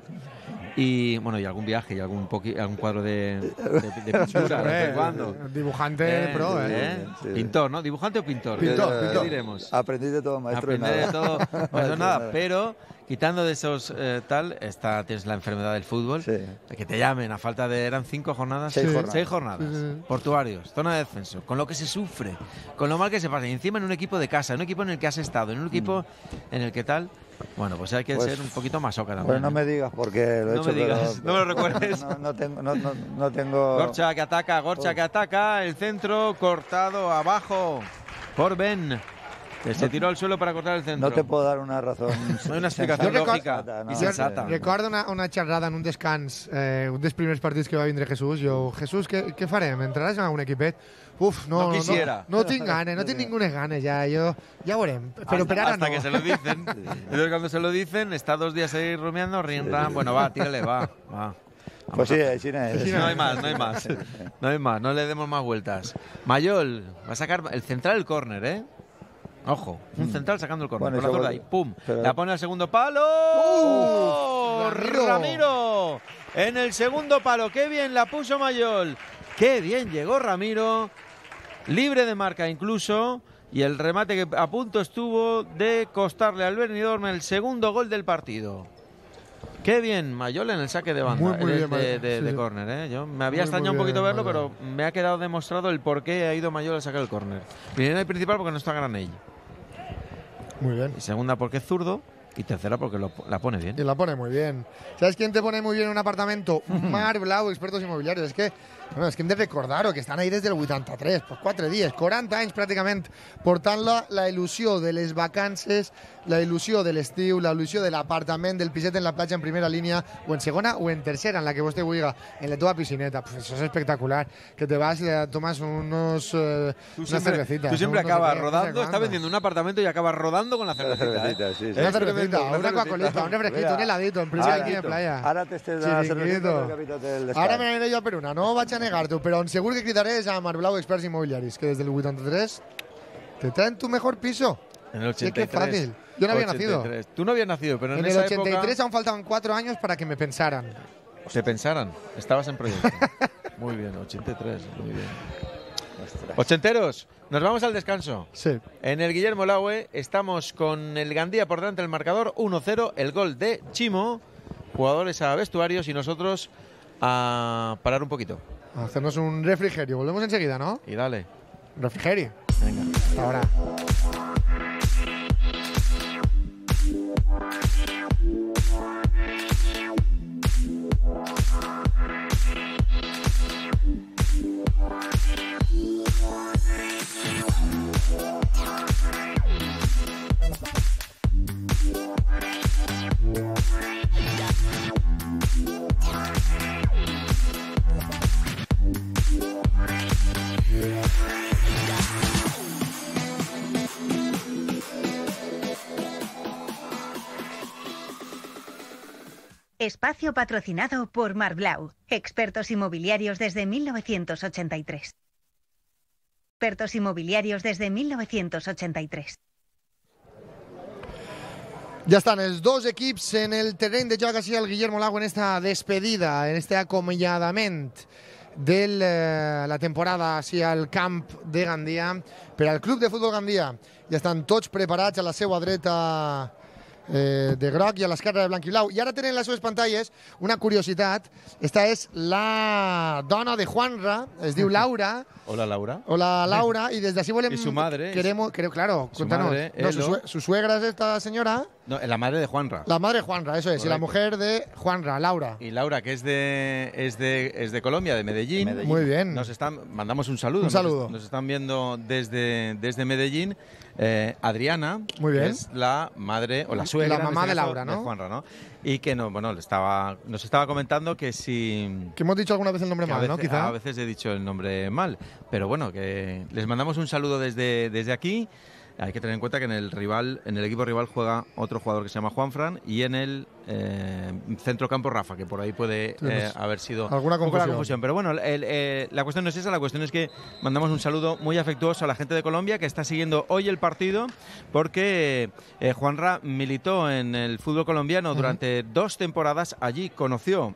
Y bueno, y algún viaje y algún poqui- algún cuadro de, de, de pintura de vez en cuando. Dibujante Eh, pro, ¿eh? eh. Sí. Pintor, ¿no? ¿Dibujante o pintor? Pintor, ¿Qué- qué pintor. diremos? Aprendí de todo, maestro. y Aprender de nada. todo, no Maestro, eso nada, nada. pero quitando de esos eh, tal, esta tienes la enfermedad del fútbol, Sí. de que te llamen a falta de, eran cinco jornadas, Seis Sí. jornadas. seis jornadas, Sí, sí. portuarios, zona de descenso, con lo que se sufre, con lo mal que se pasa, y encima en un equipo de casa, en un equipo en el que has estado, en un equipo en el que tal, bueno, pues hay que Pues- ser un poquito más oca también. Pues no ¿eh? me digas porque lo he No hecho, me digas, pero- no me lo recuerdes. No, no tengo, no, no, no tengo. Gorcha que ataca, Gorcha que ataca, el centro cortado abajo por Ben, que se tiró al suelo para cortar el centro. No te puedo dar una razón. No hay una explicación Jo record- lógica no, y no, sensata. no. Recordo una, una xerrada en un descans, eh, un dels primers partits que va vindre Jesús. Jo, Jesús, què, què farem? Entraràs a un equipet? Uf, no, No quisiera. No, no tinc ganes, no tinc ningunes ganes, ja, jo, ja veurem. Però per ara hasta no. que se lo dicen. Entonces cuando se lo dicen, está dos días ahí rumiando, rin, ran, bueno, va, tírale, va, va. Pues sí, sí, sí. No hay más, no hay más. No hay más, no le demos más vueltas. Mayol va a sacar el central el córner, ¿eh? Ojo, un central sacando el córner. Bueno, por la eso- zurda ahí, pum. pero- La pone al segundo palo. ¡Uh! Ramiro. Ramiro. En el segundo palo. Qué bien la puso Mayol. Qué bien llegó Ramiro. Libre de marca incluso. Y el remate que a punto estuvo de costarle al Benidorm el segundo gol del partido. Qué bien, Mayol en el saque de banda, Muy, muy de, bien, de, Mayol, de- sí, de sí. córner. ¿eh? Yo me había Muy, extrañado muy un poquito bien, verlo, Mayol. pero me ha quedado demostrado el por qué ha ido Mayol a sacar el córner. Primera y principal porque no está Granell. Muy bien. Y segunda porque es zurdo. Y tercera porque lo- la pone bien. Y la pone muy bien. ¿Sabes quién te pone muy bien en un apartamento? Mar Blau, expertos inmobiliarios. Es que, bueno, es que hem de recordar-ho, que estan ahí des del vuitanta-tres, pues quatre dies, quaranta anys pràcticament, portant la, la il·lusió de les vacances, la il·lusió de l'estiu, la il·lusió de l'apartament, del piset en la platja en primera línia, o en segona o en tercera, en la que vostè vulgui, en la teva piscineta. Pues eso es espectacular. Que te vas y te tomas unos, eh, Tú unas siempre, cervecitas. tú siempre ¿no? No sé acabas qué, no sé rodando, está cuándo. vendiendo un apartamento y acabas rodando con la cervecita. ¿eh? cervecita, sí, sí. Una Es tremendo, cervecita, una cervecita. Coca-Colita, un refresquito, Mira, un heladito, en principio aquí en playa. Ara t'estés a la Chiringuito. cervecita del capità del descans. Ara me n'aniré jo per una, no vaig a negar-t'ho, però on segur que cridaré és a Marblau Experts Inmobiliaris, que des del vuitanta-tres te traen tu mejor piso. En el Sí, ochenta y qué tres. fácil. Yo no había ochenta y tres. Tú no habías nacido, pero en, En el esa ochenta y tres época aún faltaban cuatro años para que me pensaran. te pensaran. Estabas en proyecto. Muy bien, ochenta y tres. Muy bien. Ochenteros, nos vamos al descanso. Sí. En el Guillermo Laue estamos con el Gandía por delante del marcador uno cero, el gol de Chimo, jugadores a vestuarios y nosotros a parar un poquito. A hacernos un refrigerio. Volvemos enseguida, ¿no? Y dale. Refrigerio. Venga. Hasta ahora. Espacio patrocinado por Marblau, expertos inmobiliarios desde mil novecientos ochenta y tres. Expertos inmobiliarios desde mil novecientos ochenta y tres. Ja estan els dos equips en el terreny de joc així al Guillermo Lago en esta despedida, en este acomiadament de eh, la temporada així al camp de Gandia. Per al Club de Futbol Gandia ja estan tots preparats a la seva dreta eh, de groc i a l'esquerra de blanc i blau. I ara tenen les seves pantalles una curiositat. Esta és la dona de Juanra, es diu Laura. Hola, Laura. Hola, Laura. Y desde así volem... Y su madre. Queremos, queremos, claro, su cuéntanos. Madre, no, su, sue su suegra es esta señora. No, la madre de Juanra. La madre de Juanra, eso es. Correcto. Y la mujer de Juanra, Laura. Y Laura, que es de, es de, es de Colombia, de Medellín. Medellín. Muy bien. Nos están, mandamos un saludo. Un saludo. Nos, nos están viendo desde, desde Medellín. Eh, Adriana, Muy bien. que es la madre o la suegra. La mamá en este de caso, Laura, ¿no? De Juanra, ¿no? Y que no, bueno, le estaba, nos estaba comentando que si... Que hemos dicho alguna vez el nombre mal, veces, ¿no? Quizá. A veces he dicho el nombre mal. Pero bueno, que les mandamos un saludo desde, desde aquí. Hay que tener en cuenta que en el rival, en el equipo rival juega otro jugador que se llama Juanfran y en el eh, centrocampo Rafa, que por ahí puede eh, haber sido alguna un poco la confusión. confusión. Pero bueno, el, eh, la cuestión no es esa, la cuestión es que mandamos un saludo muy afectuoso a la gente de Colombia que está siguiendo hoy el partido porque eh, Juanra militó en el fútbol colombiano durante uh-huh. dos temporadas. Allí conoció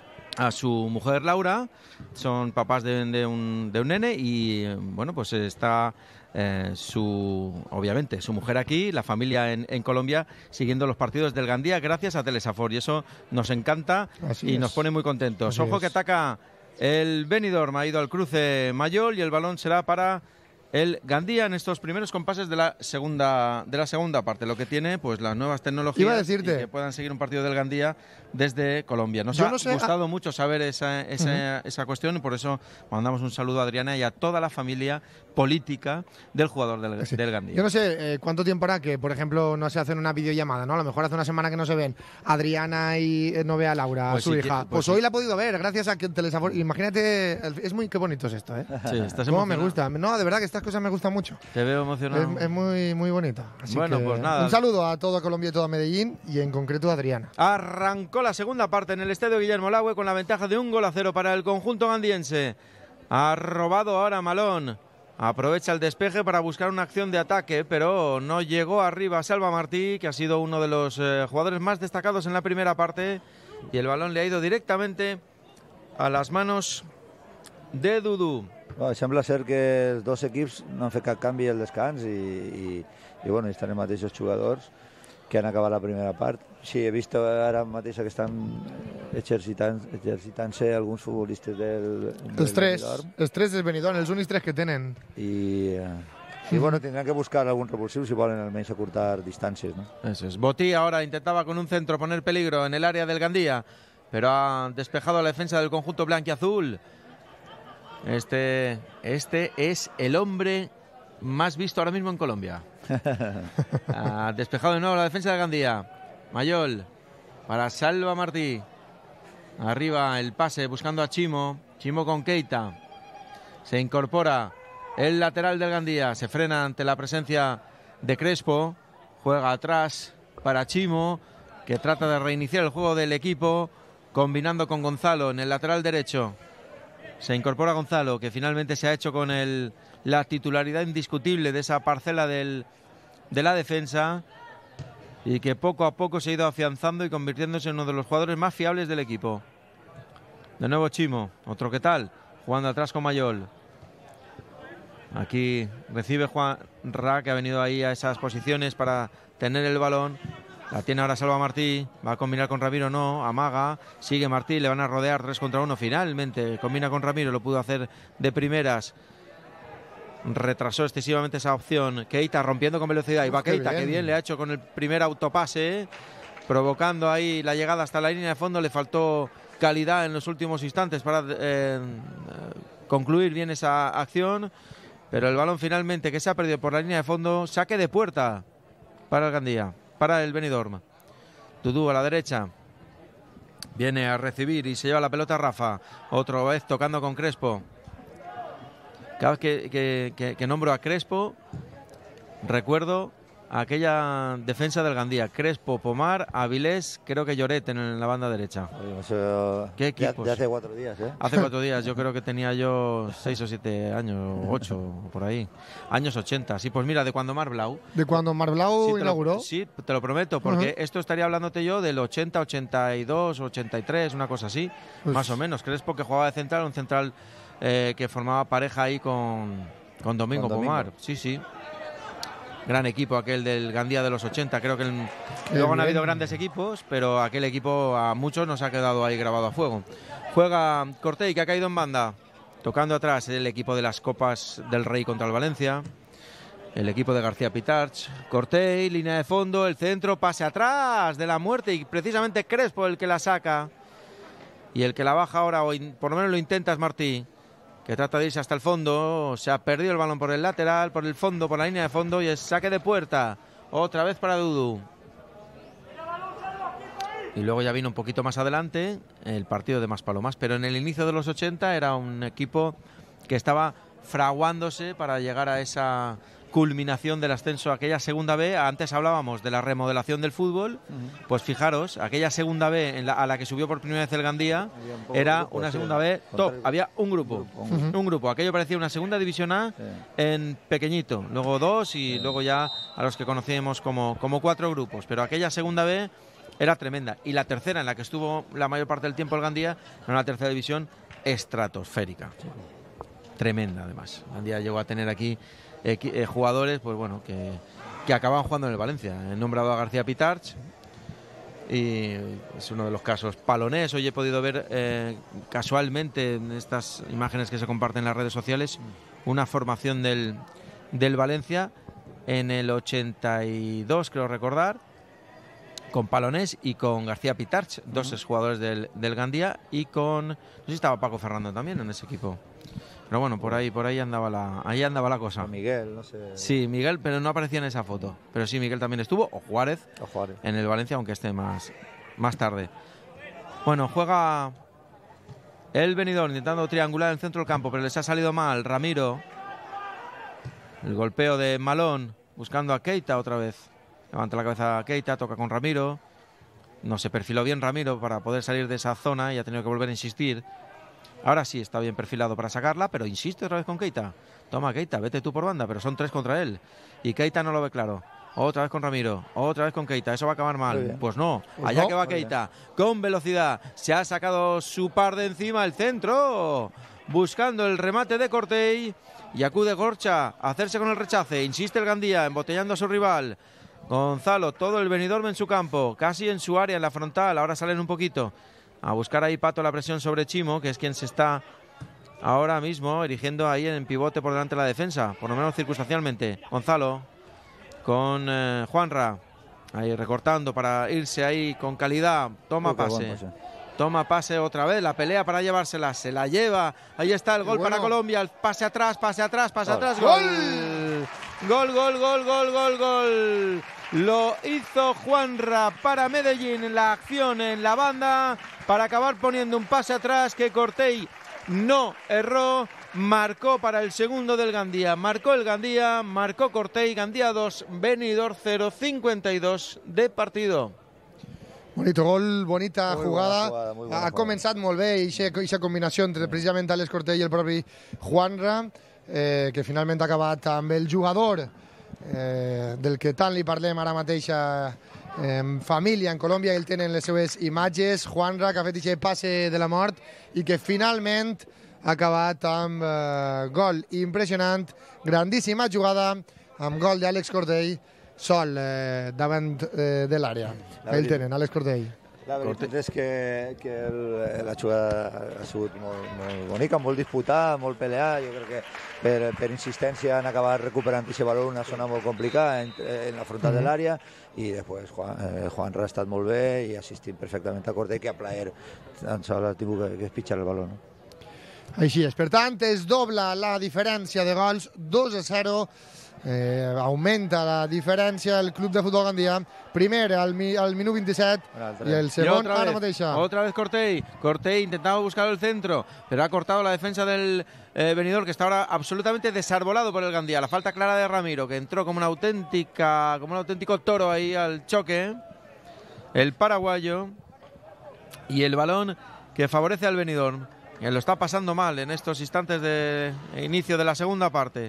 a su mujer Laura, son papás de, de, un, de un nene y bueno, pues está eh, su, obviamente, su mujer aquí, la familia en, en Colombia, siguiendo los partidos del Gandía gracias a Telesafor y eso nos encanta Así y es. nos pone muy contentos. Así Ojo es. que ataca el Benidorm, ha ido al cruce Mayol y el balón será para el Gandía en estos primeros compases de la segunda de la segunda parte, lo que tiene pues las nuevas tecnologías. Iba a decirte. Y que puedan seguir un partido del Gandía desde Colombia. Nos Yo ha no sé, gustado ah, mucho saber esa, esa, uh-huh. esa cuestión y por eso mandamos un saludo a Adriana y a toda la familia política del jugador del, sí. del Gandía. Yo no sé eh, cuánto tiempo hará que, por ejemplo, no se hacen una videollamada, ¿no? A lo mejor hace una semana que no se ven Adriana y eh, no ve a Laura, Pues su sí, hija. que, pues pues sí. hoy la ha podido ver, gracias a que Telesafor. Imagínate, es muy qué bonito es esto, ¿eh? Sí, estás Cómo me emocionado. gusta. No, de verdad que estas cosas me gustan mucho. Te veo emocionado. Es, es muy, muy bonito. Así Bueno, que, pues nada. Un saludo a toda Colombia y toda Medellín y en concreto a Adriana. Arrancó la segunda parte en el estadio Guillermo Lago con la ventaja de un gol a cero para el conjunto gandiense. Ha robado ahora Malón. Aprovecha el despeje para buscar una acción de ataque, pero no llegó arriba Salva Martí, que ha sido uno de los eh, jugadores más destacados en la primera parte. Y el balón le ha ido directamente a las manos de Dudu. No, sembla ser que els dos equips no han fet cap canvi al descans i, i, i bueno, estan els mateixos jugadors que han acabat la primera part. Sí, he vist ara mateix que estan exercitant-se exercitant alguns futbolistes del, del Els tres, Benidorm. els tres del Benidorm, els únics tres que tenen. I, eh, i bueno, tindran que buscar algun revulsiu si volen almenys acurtar distàncies, ¿no? Eso es. Botí ahora intentaba con un centro poner peligro en el área del Gandía, pero ha despejado la defensa del conjunto blanquiazul. Este, este es el hombre más visto ahora mismo en Colombia. Ha despejado de nuevo la defensa de Gandía. Mayol para Salva Martí. Arriba el pase buscando a Chimo. Chimo con Keita. Se incorpora el lateral del Gandía. Se frena ante la presencia de Crespo. Juega atrás para Chimo, que trata de reiniciar el juego del equipo, combinando con Gonzalo en el lateral derecho. Se incorpora Gonzalo, que finalmente se ha hecho con el, la titularidad indiscutible de esa parcela del, de la defensa y que poco a poco se ha ido afianzando y convirtiéndose en uno de los jugadores más fiables del equipo. De nuevo Chimo, otro que tal, jugando atrás con Mayol. Aquí recibe Juan Ra, que ha venido ahí a esas posiciones para tener el balón. La tiene ahora Salva Martí, va a combinar con Ramiro, no, amaga, sigue Martí, le van a rodear tres contra uno, finalmente combina con Ramiro, lo pudo hacer de primeras, retrasó excesivamente esa opción. Keita rompiendo con velocidad, y va Keita, que bien le ha hecho con el primer autopase, provocando ahí la llegada hasta la línea de fondo, le faltó calidad en los últimos instantes para eh, concluir bien esa acción, pero el balón finalmente que se ha perdido por la línea de fondo, saque de puerta para el Gandía. Para el Benidorm. Dudu a la derecha. Viene a recibir y se lleva la pelota Rafa. Otra vez tocando con Crespo. Cada vez que, que, que, que nombro a Crespo, recuerdo aquella defensa del Gandía. Crespo, Pomar, Avilés, creo que Lloret en la banda derecha. Oye, eso, ¿Qué equipos? De, de hace cuatro días, ¿eh? Hace cuatro días, yo creo que tenía yo seis o siete años, o ocho, por ahí. Años ochenta. Sí, pues mira, de cuando Marc Blau. De cuando Marc Blau sí, te inauguró. Lo, sí, te lo prometo, porque uh-huh. esto estaría hablándote yo del ochenta, ochenta y dos, ochenta y tres, una cosa así, pues, más o menos. Crespo, que jugaba de central, un central eh, que formaba pareja ahí con, con Domingo con Pomar. Sí, sí. Gran equipo aquel del Gandía de los ochenta. Creo que el, luego han habido grandes equipos, pero aquel equipo a muchos nos ha quedado ahí grabado a fuego. Juega Cortey, que ha caído en banda, tocando atrás el equipo de las Copas del Rey contra el Valencia. El equipo de García Pitarch. Cortey, línea de fondo, el centro, pase atrás de la muerte y precisamente Crespo el que la saca. Y el que la baja ahora, o in, por lo menos lo intenta, es Martí, que trata de irse hasta el fondo. Se ha perdido el balón por el lateral, por el fondo, por la línea de fondo, y es saque de puerta. Otra vez para Dudu. Y luego ya vino un poquito más adelante el partido de Maspalomas, pero en el inicio de los ochenta era un equipo que estaba fraguándose para llegar a esa culminación del ascenso a aquella segunda B. Antes hablábamos de la remodelación del fútbol, uh-huh. Pues fijaros, aquella segunda B en la, a la que subió por primera vez el Gandía era grupo, una segunda sí, B top, había un grupo, un grupo, uh-huh. un grupo, aquello parecía una segunda división A sí. En pequeñito, luego dos y sí. Luego ya a los que conocíamos como, como cuatro grupos, pero aquella segunda B era tremenda, y la tercera en la que estuvo la mayor parte del tiempo el Gandía era una tercera división estratosférica, sí. Tremenda además. El Gandía llegó a tener aquí Eh, eh, jugadores pues bueno que, que acaban jugando en el Valencia. He nombrado a García Pitarch y es uno de los casos. Palonés, hoy he podido ver eh, casualmente en estas imágenes que se comparten en las redes sociales una formación del, del Valencia en el ochenta y dos, creo recordar, con Palonés y con García Pitarch, dos uh-huh. exjugadores del, del Gandía, y con, no sé si estaba Paco Ferrando también en ese equipo. Pero bueno, por ahí, por ahí andaba la, ahí andaba la cosa. O Miguel, no sé. Sí, Miguel, pero no aparecía en esa foto. Pero sí, Miguel también estuvo, o Juárez, o Juárez. En el Valencia, aunque esté más, más tarde. Bueno, juega el Benidorm intentando triangular en el centro del campo, pero les ha salido mal. Ramiro, el golpeo de Malón, buscando a Keita otra vez. Levanta la cabeza a Keita, toca con Ramiro. No se perfiló bien Ramiro para poder salir de esa zona y ha tenido que volver a insistir. Ahora sí está bien perfilado para sacarla, pero insiste otra vez con Keita. Toma, Keita, vete tú por banda, pero son tres contra él. Y Keita no lo ve claro. Otra vez con Ramiro, otra vez con Keita. Eso va a acabar mal. Pues no, pues allá no, que va Keita, con velocidad. Se ha sacado su par de encima el centro, buscando el remate de Cortey. Y acude Gorcha a hacerse con el rechace. Insiste el Gandía, embotellando a su rival. Gonzalo, todo el Benidorm en su campo, casi en su área, en la frontal. Ahora salen un poquito a buscar ahí Pato la presión sobre Chimo, que es quien se está ahora mismo erigiendo ahí en pivote por delante de la defensa, por lo menos circunstancialmente. Gonzalo con eh, Juanra, ahí recortando para irse ahí con calidad. Toma Uy, pase. pase. Toma pase otra vez, la pelea para llevársela, se la lleva. Ahí está el gol bueno. para Colombia, el pase atrás, pase atrás, pase gol. atrás. Gol. Gol, gol, gol, gol, gol, gol. Lo hizo Juanra para Medellín en la acción en la banda, para acabar poniendo un pase atrás que Cortey no erró. Marcó para el segundo del Gandía, marcó el Gandía, marcó Cortey. Gandía dos, Benidorm cero, cincuenta y dos de partido. Bonito gol, bonita muy jugada. jugada muy ha començat molt bé aquesta combinació entre precisament Àlex Cortey i el propi Juanra, eh, que finalment ha acabat amb el jugador eh, del que tant li parlem ara mateix a eh, família en Colòmbia. Ell tenen les seves imatges. Juanra, que ha fet aquest passe de la mort i que finalment ha acabat amb eh, gol impressionant. Grandíssima jugada amb gol d'Àlex Cortey sol eh, davant eh, de l'àrea. Ell tenen, Àlex Cortey. La veritat és que, que el, la jugada ha sigut molt, molt bonica, molt disputada, molt peleada. Jo crec que per, per insistència han acabat recuperant aquest valor en una zona molt complicada en, en la frontal mm-hmm. de l'àrea, i després Juan, eh, Juanra ha estat molt bé i assistint perfectament a Cortey, que a plaer tan sols ha tingut que, que pitjar el baló, no? Així és. Per tant, es dobla la diferència de gols, dos a zero Eh, augmenta la diferència el club de futbol Gandia, primer al, mi, al minut vint-i-set y el segon ara mateixa. Otra vez Cortey, Cortey intentaba buscar el centro, pero ha cortado la defensa del eh, Benidorm, que está ahora absolutamente desarbolado por el Gandia. La falta clara de Ramiro, que entró como una auténtica, como un auténtico toro ahí al choque, el paraguayo, y el balón que favorece al Benidorm, que lo está pasando mal en estos instantes de inicio de la segunda parte.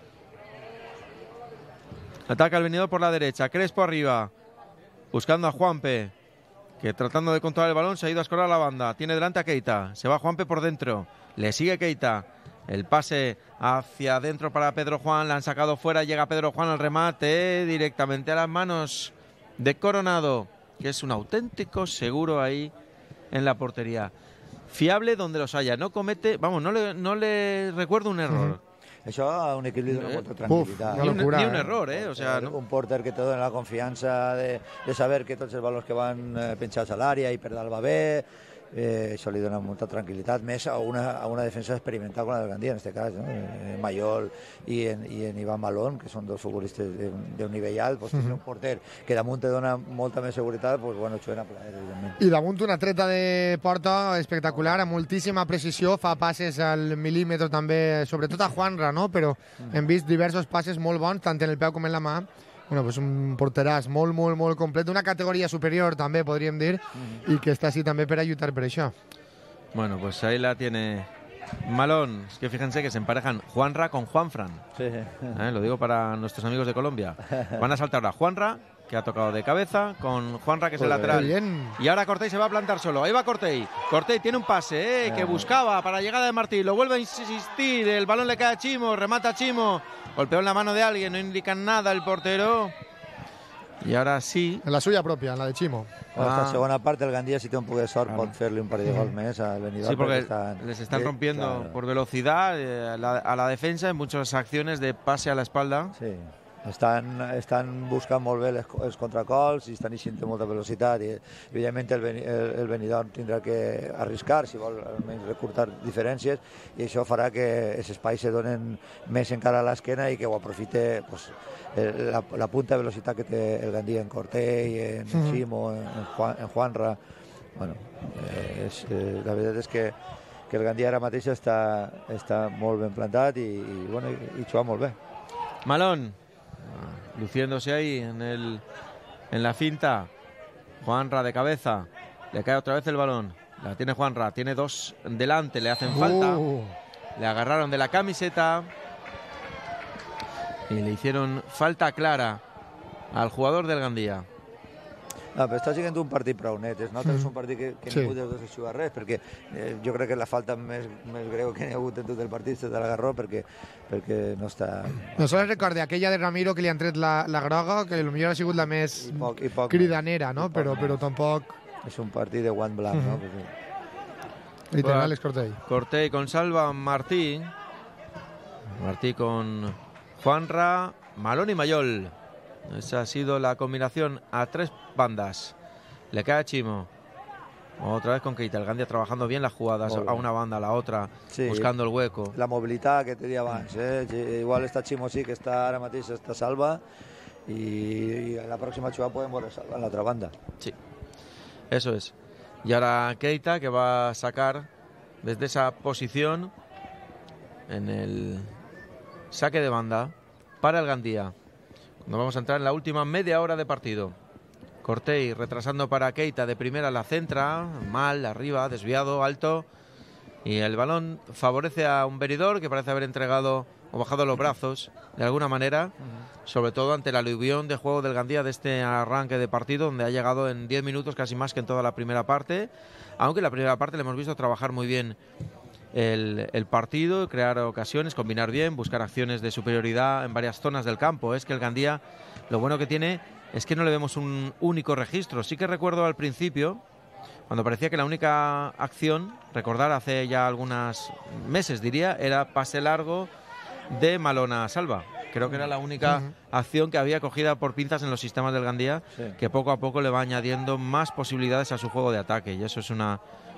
Ataca el Benidorm por la derecha, Crespo arriba, buscando a Juanpe, que tratando de controlar el balón se ha ido a escorar la banda. Tiene delante a Keita, se va Juanpe por dentro, le sigue Keita. El pase hacia adentro para Pedro Juan, la han sacado fuera, llega Pedro Juan al remate directamente a las manos de Coronado, que es un auténtico seguro ahí en la portería. Fiable donde los haya, no comete, vamos, no le, no le recuerdo un error. Mm. Això a un equip li dona molta tranquil·litat. Uf, ni, un, ni un error, eh? O sea, no? Un porter que te dona la confiança de, de saber que tots els valors que van eh, penjats a l'àrea i per dalt va bé, eh, això li dona molta tranquil·litat, més a una, a una defensa experimental com la del Gandia, en aquest cas, no? eh, Mayol i en, i en Ivan Malón, que són dos futbolistes d'un nivell alt, pues, uh-huh. un porter que damunt te dona molta més seguretat, pues, bueno, això era plaer, evidentment. I damunt una treta de porta espectacular, amb moltíssima precisió, fa passes al mil·límetre també, sobretot a Juanra, no? Però uh-huh. hem vist diversos passes molt bons, tant en el peu com en la mà. Bueno, pues un porteràs molt, molt, molt complet, una categoria superior també, podríem dir, uh-huh. i que està així també per a lluitar per això. Bueno, pues ahí la tiene Malón. Es que fíjense que se emparejan Juanra con Juanfran. Sí. ¿Eh? Lo digo para nuestros amigos de Colombia. Van a saltar ahora Juanra, que ha tocado de cabeza, con Juanra, que es el lateral. Bien. Y ahora Cortey se va a plantar solo. Ahí va Cortey. Cortey tiene un pase ¿eh? que buscaba para llegada de Martí. Lo vuelve a insistir. El balón le cae a Chimo. Remata a Chimo. Golpeó en la mano de alguien. No indican nada el portero. Y ahora sí. En la suya propia, en la de Chimo. En esta ah. segona part el Gandia, si té un poc de sort, claro. pot fer-li un parell de gols més al Benidorm. Sí, porque están, les están sí, rompiendo claro. por velocidad eh, a, la, a la defensa en muchas acciones de pase a la espalda. Sí. Estan, estan buscant molt bé les, els contracols i estan eixint amb molta velocitat i evidentment el, el, el Benidorm tindrà que arriscar si vol almenys recurtar diferències i això farà que els espais se donen més encara a l'esquena i que ho aprofite pues, la, la punta de velocitat que té el Gandia en Cortey, en mm-hmm. Chimo, en, Juan, en Juanra. Bueno, eh, és, eh, la veritat és que, que el Gandia ara mateix està, està molt ben plantat i, i, bueno, i, i juga molt bé. Malón luciéndose ahí en el en la finta. Juanra de cabeza, le cae otra vez el balón, la tiene Juanra, tiene dos delante, le hacen falta, uh. le agarraron de la camiseta y le hicieron falta clara al jugador del Gandia. No, però està sent un partit prou net, es nota que és un partit que, que sí. ningú dels dos ha jugat res, perquè eh, jo crec que la falta més, més greu que n'hi ha hagut en tot el partit és de l'Agarró, perquè, perquè no està... No sols recorda aquella de Ramiro que li han tret la, la groga, que potser ha sigut la més I poc, i poc cridanera, no? Poc però, però tampoc... És un partit de guant blanc, uh-huh. no? Pues, literal, és Cortey. Cortey con Salva, Martí. Martí con Juanra, Malón y Mayol. Esa ha sido la combinación a tres bandas. Le cae a Chimo. Otra vez con Keita. El Gandia trabajando bien las jugadas a una banda, a la otra, sí, buscando el hueco. La movilidad que te di abans. Eh? Igual está Chimo sí, que está ara mateix està Salva y, y en la próxima jugada podem veure Salva en la otra banda. Sí, eso es. Y ahora Keita, que va a sacar desde esa posición en el saque de banda para el Gandia. Nos vamos a entrar en la última media hora de partido. Cortey retrasando para Keita, de primera la centra, mal, arriba, desviado, alto. Y el balón favorece a un Benidorm que parece haber entregado o bajado los brazos de alguna manera, uh-huh. sobre todo ante la aluvión de juego del Gandia de este arranque de partido, donde ha llegado en diez minutos casi más que en toda la primera parte. Aunque en la primera parte le hemos visto trabajar muy bien El, el partido, crear ocasiones, combinar bien, buscar acciones de superioridad en varias zonas del campo. Es que el Gandia, lo bueno que tiene es que no le vemos un único registro. Sí que recuerdo al principio, cuando parecía que la única acción, recordar hace ya algunos meses diría, era pase largo de Malón a Salva. Creo que era la única uh-huh. acción que había cogida por pinzas en los sistemas del Gandia, sí. que poco a poco le va añadiendo más posibilidades a su juego de ataque, y eso es una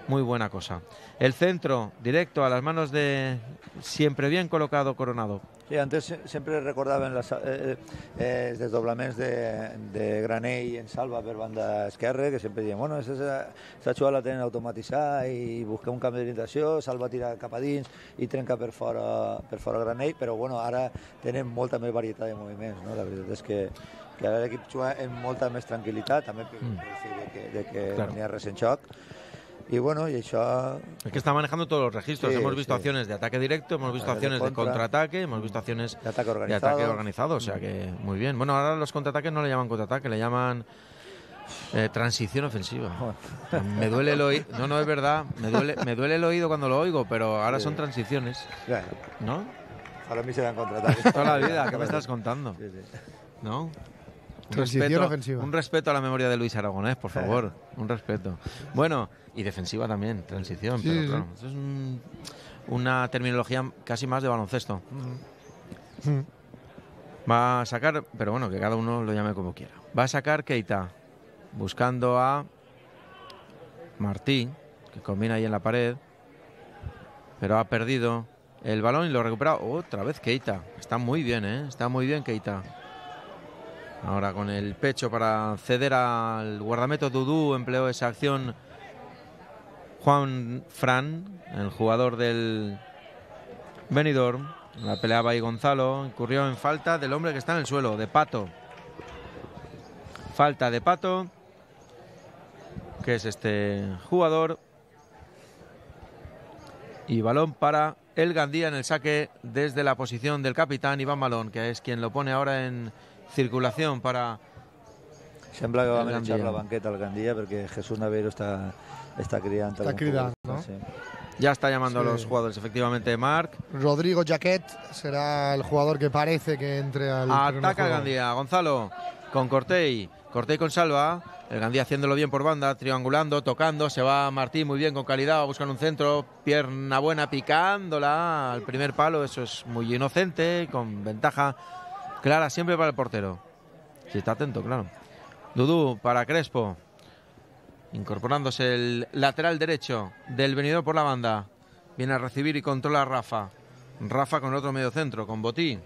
muy buena cosa. El centro, directo a las manos de siempre bien colocado Coronado. Sí, antes sempre recordaven les, eh, eh, els desdoblaments de, de Granell en Salva per banda esquerra, que sempre diuen, bueno, aquesta jugada la tenen automatitzada i busca un canvi d'orientació, Salva tira cap a dins i trenca per fora, per fora Granell, però bueno, ara tenen molta més varietat de moviments, no? La veritat és que, que ara l'equip juga amb molta més tranquil·litat, també per mm. el fet de que, de que claro. no hi ha res en xoc. Y bueno, y eso... Es que está manejando todos los registros. Sí, hemos visto sí. acciones de ataque directo, hemos visto de acciones contra, de contraataque, hemos visto acciones de ataque organizado. de ataque organizado. O sea que muy bien. Bueno, ahora los contraataques no le llaman contraataque, le llaman eh, transición ofensiva. Me duele el oído. No, no es verdad. Me duele, me duele el oído cuando lo oigo, pero ahora sí. son transiciones. ¿No? Para mí se dan contraataques. Toda la vida. ¿Qué me estás contando? Sí, sí. ¿No? Un respeto, respeto, un respeto a la memoria de Luis Aragonés, por favor. Un respeto. Bueno, y defensiva también, transición. Sí, pero sí. claro, eso es un, una terminología casi más de baloncesto. Mm. Va a sacar, pero bueno, que cada uno lo llame como quiera. Va a sacar Keita, buscando a Martí, que combina ahí en la pared, pero ha perdido el balón y lo recupera otra vez Keita. Está muy bien, ¿eh? Está muy bien Keita. Ahora con el pecho para ceder al guardameta Dudú, empleó esa acción Juan Fran, el jugador del Benidorm. La peleaba ahí Gonzalo, incurrió en falta del hombre que está en el suelo, de Pato. Falta de Pato, que es este jugador. Y balón para el Gandía en el saque desde la posición del capitán Iván Malón, que es quien lo pone ahora en circulación para... Sembla que va a echar la banqueta al Gandía porque Jesús Navero está, está criando. Está criando, ¿no? Sí. Ya está llamando sí. a los jugadores, efectivamente, Marc. Rodrigo Jaquet será el jugador que parece que entre al... Ataca el Gandía, Gonzalo, con Cortey, Cortey con Salva, el Gandía haciéndolo bien por banda, triangulando, tocando, se va Martín muy bien, con calidad, va a buscar un centro, pierna buena, picándola al primer palo, eso es muy inocente, con ventaja clara siempre para el portero. Si está atento, claro. Dudú para Crespo. Incorporándose el lateral derecho del Benidorm por la banda. Viene a recibir y controla a Rafa. Rafa con el otro medio centro, con Botí.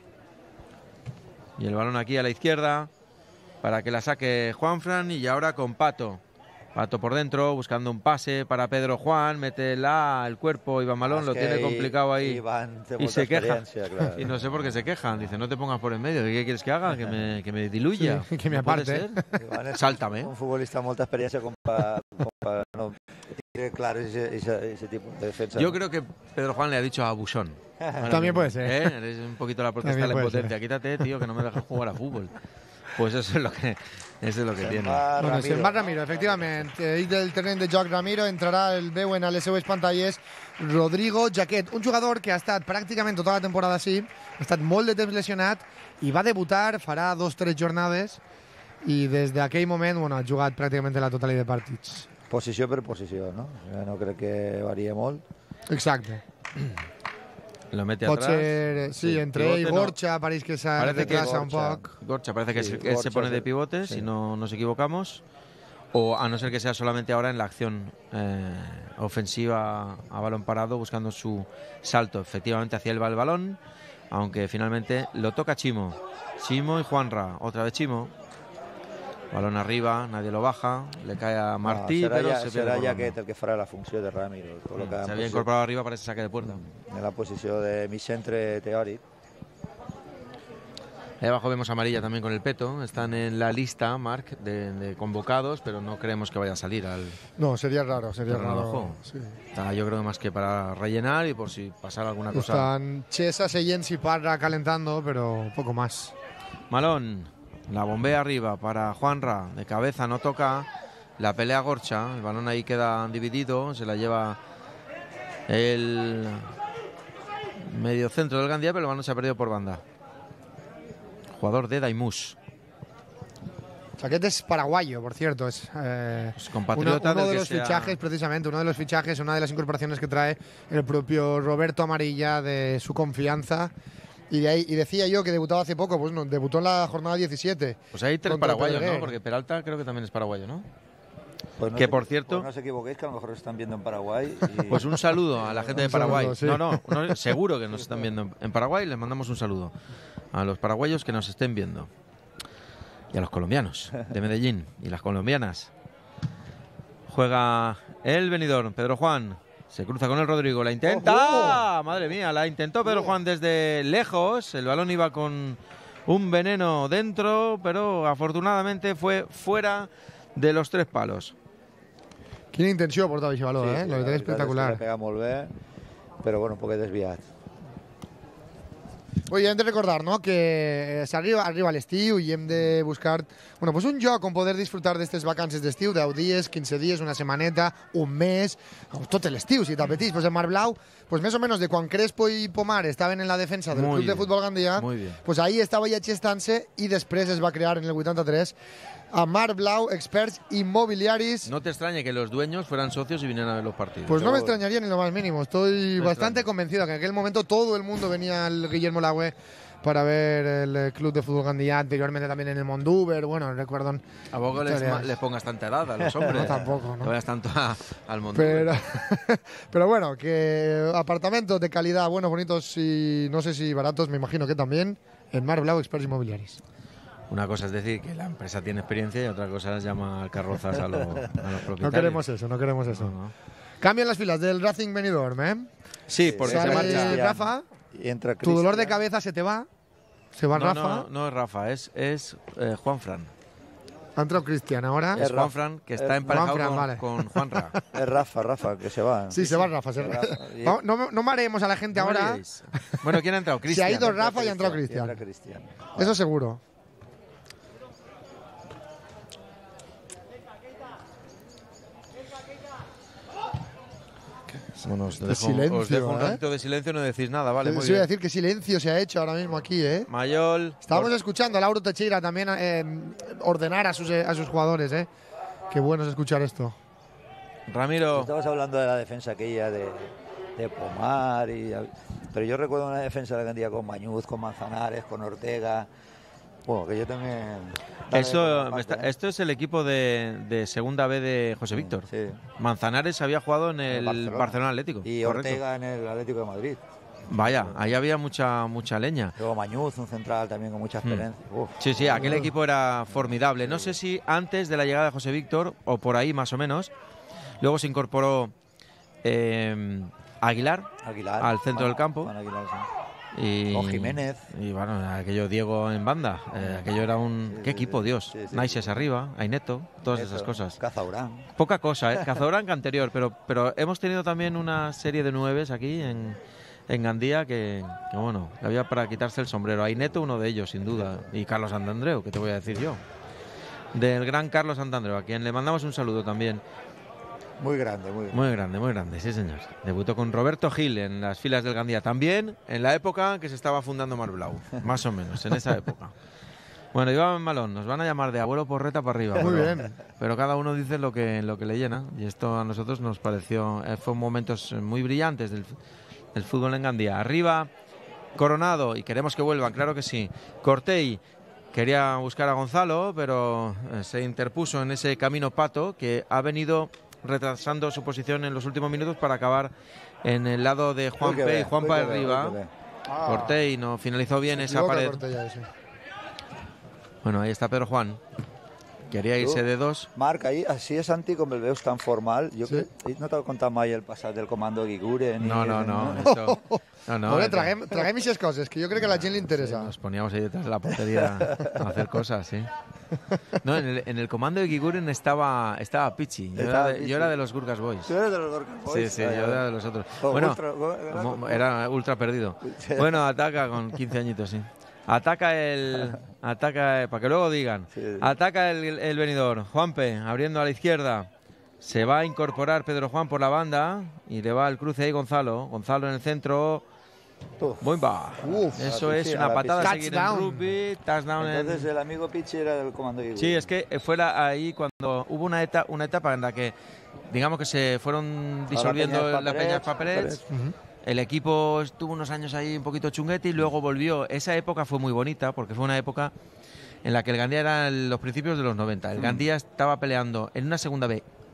Y el balón aquí a la izquierda para que la saque Juanfran. Y ahora con Pato. Pato por dentro, buscando un pase para Pedro Juan, mete la, el cuerpo, Iván Malón, lo tiene complicado ahí Iván, y se queja. Claro. Y no sé por qué se quejan, dice, no te pongas por en medio, ¿qué quieres que haga? Que me, que me diluya. Sí, que me aparte. Sáltame. Un futbolista con mucha experiencia con para no tiene claro ese, ese, ese tipo de defensa. Yo ¿no? creo que Pedro Juan le ha dicho a Buchón. También puede ser. ¿Eh? Eres un poquito la protesta de la impotencia. Quítate, tío, que no me dejas jugar a fútbol. Pues eso es lo que, eso es lo que tiene. Bueno, se'n va Ramiro, efectivament. Ell del terreny de joc Ramiro, entrarà, el veuen a les seues pantalles, Rodrigo Jaquet, un jugador que ha estat pràcticament tota la temporada així, ha estat molt de temps lesionat i va debutar, farà dos o tres jornades i des d'aquell moment bueno, ha jugat pràcticament la totalitat de partits. Posició per posició, no? No crec que varia molt. Exacte. Lo mete Pot atrás. ser, sí, sí entre ell i Gorcha, no. pareix que se retrasa un poc. Gorcha parece que sí, él Gorcha, se pone de pivote, sí. si no nos equivocamos. O a no ser que sea solamente ahora en la acción eh, ofensiva a balón parado, buscando su salto. Efectivamente hacia él va el balón, aunque finalmente lo toca Chimo. Chimo y Juanra, otra vez Chimo. Balón arriba, nadie lo baja, le cae a Martí, no, pero ya, se será ya que el que farà la funció de Ramiro. Mm, se había incorporado arriba para ese saque de puerta. En la posició de mi centre teòric. Ahí abajo vemos a Amarilla también con el peto. Están en la lista, Marc, de, de convocados, pero no creemos que vaya a salir al... No, sería raro, sería raro. Sí. Está, yo creo más que para rellenar y por si pasara alguna cosa. Están Chesa, Seyens y Parra calentando, pero poco más. Malón. La bombea arriba para Juanra, de cabeza no toca, la pelea Gorcha, el balón ahí queda dividido, se la lleva el medio centro del Gandía, pero el balón se ha perdido por banda. Jugador de Daimús. Jaquet es paraguayo, por cierto, es eh, pues compatriota uno, uno de los sea... fichajes, precisamente, uno de los fichajes, una de las incorporaciones que trae el propio Roberto Amarilla de su confianza. Y, de ahí, y decía yo que debutaba hace poco, pues no, debutó en la jornada diecisiete. Pues hay tres paraguayos, ¿no? Porque Peralta creo que también es paraguayo, ¿no? Pues no que se, por cierto... Pues no os equivoquéis, que a lo mejor os están viendo en Paraguay. Y... Pues un saludo a la gente de Paraguay. Un No, saludo, no, no, seguro que nos están viendo en Paraguay. Les mandamos un saludo a los paraguayos que nos estén viendo. Y a los colombianos de Medellín y las colombianas. Juega el Benidorm, Pedro Juan. Se cruza con el Rodrigo, la intenta. ¡Oh! Madre mía, la intentó Pedro Juan desde lejos. El balón iba con un veneno dentro, pero afortunadamente fue fuera de los tres palos. Quina intenció portava aquest baló, sí, eh? Sí, la veritat és espectacular. La pega molt bé, però bueno, un poquet desviat. Oye, hem de recordar, ¿no?, que s'arriba arriba l'estiu i hem de buscar, bueno, pues un lloc on poder disfrutar d'aquestes vacances d'estiu, deu dies, quinze dies, una setmaneta, un mes, tot l'estiu, si t'apetís. Pues en Mar Blau, pues més o menos de quan Crespo i Pomar estaven en la defensa del Muy Club bien, de Futbol Gandia, pues ahí estava ja gestant-se i després es va crear en el vuitanta-tres a Mar Blau, experts inmobiliaris. No te extrañe que los dueños fueran socios y vinieran a ver los partidos. Pues no me extrañaría ni lo más mínimo. Estoy No bastante extraña. convencido que en aquel momento todo el mundo venía al Guillermo Lagüe para ver el Club de Fútbol Gandia, anteriormente también en el Mondúber. Bueno, recuerdo. ¿A poco les, les pongas tanta edad a los hombres? No, tampoco, ¿no? No vayas tanto a, al mundo. Pero, pero bueno, que apartamentos de calidad, buenos, bonitos y no sé si baratos, me imagino que también, en Mar Blau, experts inmobiliaris. Una cosa es decir que la empresa tiene experiencia y otra cosa es llamar carrozas a, lo, a los propietarios. No queremos eso, no queremos eso. No, no. Cambian las filas del Racing Benidorm, ¿eh? Sí, porque Sale se marcha. Rafa, Y entra tu dolor de Cristian. cabeza se te va, se va No, Rafa, no, no es Rafa, es, es eh, Juan Fran. ha entrado Cristian ahora. Es Es Juan Rafa. Fran que Es está emparejado Juanfran, con, vale. con Juanra. Es Rafa, Rafa, que se va. Sí, se va Rafa. se- Rafa. Y- No, no, no mareemos a la gente No me ahora. liéis. Bueno, ¿quién ha entrado? Se ha Cristian. ido Entra Rafa y ha entrado Cristian, Cristian. Cristian. Eso seguro. Bueno, os Este dejo, silencio, os dejo un ¿eh? ratito de silencio, no decís nada, vale, muy Sí, voy a bien. decir que silencio se ha hecho ahora mismo aquí, ¿eh? Mayol. Estábamos escuchando a Lauro Teixeira también eh, ordenar a sus, a sus jugadores, ¿eh? Qué bueno es escuchar esto. Ramiro. Estabas hablando de la defensa aquella de, de Pomar, y, pero yo recuerdo una defensa de la Gandía con Mañuz, con Manzanares, con Ortega. Bueno, que yo también... también Eso, formo me parte, está- ¿eh? esto es el equipo de, de segunda B de José Víctor. Sí. Manzanares había jugado en el Barcelona. Barcelona, Atlético. Y correcto. Ortega en el Atlético de Madrid. Vaya, ahí había mucha mucha leña. Luego Mañuz, un central también con mucha experiencia. Uf. Sí, sí, aquel equipo era formidable. No sé si antes de la llegada de José Víctor, o por ahí más o menos, luego se incorporó eh, Aguilar Aguilar. al centro Juan- del campo. Juan Aguilar, sí. Y, O Jiménez. Y bueno, aquello Diego en banda. eh, aquello era un... Sí, ¿Qué sí, equipo, sí. Dios? Sí, sí. Naises arriba, Aineto, todas esas Eso, cosas. Cazaurán. Poca cosa, ¿eh? Cazadorán que anterior, pero, pero hemos tenido también una serie de nueves aquí en, en Gandía que, que, bueno, había para quitarse el sombrero. Aineto, uno de ellos, sin duda. Y Carlos Santandreu, ¿qué te voy a decir yo? Del gran Carlos Santandreu, a quien le mandamos un saludo también. Muy grande, muy grande. Muy grande, muy grande, sí señor. Debutó con Roberto Gil en las filas del Gandía, también en la época que se estaba fundando Mar Blau, más o menos, en esa época. Bueno, Iván Malón, nos van a llamar de abuelo porreta para arriba. Muy pero, bien. Pero cada uno dice lo que, lo que le llena, y esto a nosotros nos pareció, eh, fue momentos muy brillantes del, del fútbol en Gandía. Arriba, Coronado, y queremos que vuelvan, claro que sí. Cortey quería buscar a Gonzalo, pero eh, se interpuso en ese camino Pato, que ha venido retrasando su posición en los últimos minutos para acabar en el lado de Juan Uy, qué P y bien, Juan uy, para qué bien, arriba. uy, qué bien. Cortey no finalizó bien Se esa equivoca pared. Cortella ese. Bueno, ahí está Pedro Juan. Quería irse Tú, de dos. Marc, ahí, així és Santi com el veus tan formal. Jo Sí. sí. no t'he contat mai el passat del comando Guiguren. No, i- no, no. Esto, no, no, Bueno, esto- traguem, traguem esas cosas, que yo creo que a la gente le interesa. Nos poníamos ahí detrás de la portería a hacer cosas, sí. No, en el, en el comando de Giguren estaba, estaba Pichi. Yo, Estaba era de, Pichi. yo era de los Gurkas Boys. Tu eres de los Gorka Sí, Boys? sí, Ah, yo ya. era de los otros. Oh, Bueno, ultra- go- mo- era ultra perdido. Bueno, ataca con quince añitos, sí. Ataca el... Ataca, para que luego digan. Sí. Ataca el, el venidor. Juanpe, abriendo a la izquierda. Se va a incorporar Pedro Juan por la banda y le va al cruce ahí Gonzalo. Gonzalo en el centro. Uf. Bomba. Uf. Eso A la es piscina, una a la patada a piscina. seguir en Touchdown. rugby. Touchdown en... Entonces el amigo Pichi era del comando Guiguren. Sí, es que fue la- ahí cuando hubo una etapa, una etapa en la que, digamos que se fueron disolviendo Peña la Peña Paperets. Paperets. Ujú. El equipo estuvo unos años ahí un poquito chunguete y luego volvió. Esa época fue muy bonita porque fue una época en la que el Gandía era en los principios de los noventa. El Gandía estaba peleando en una segunda B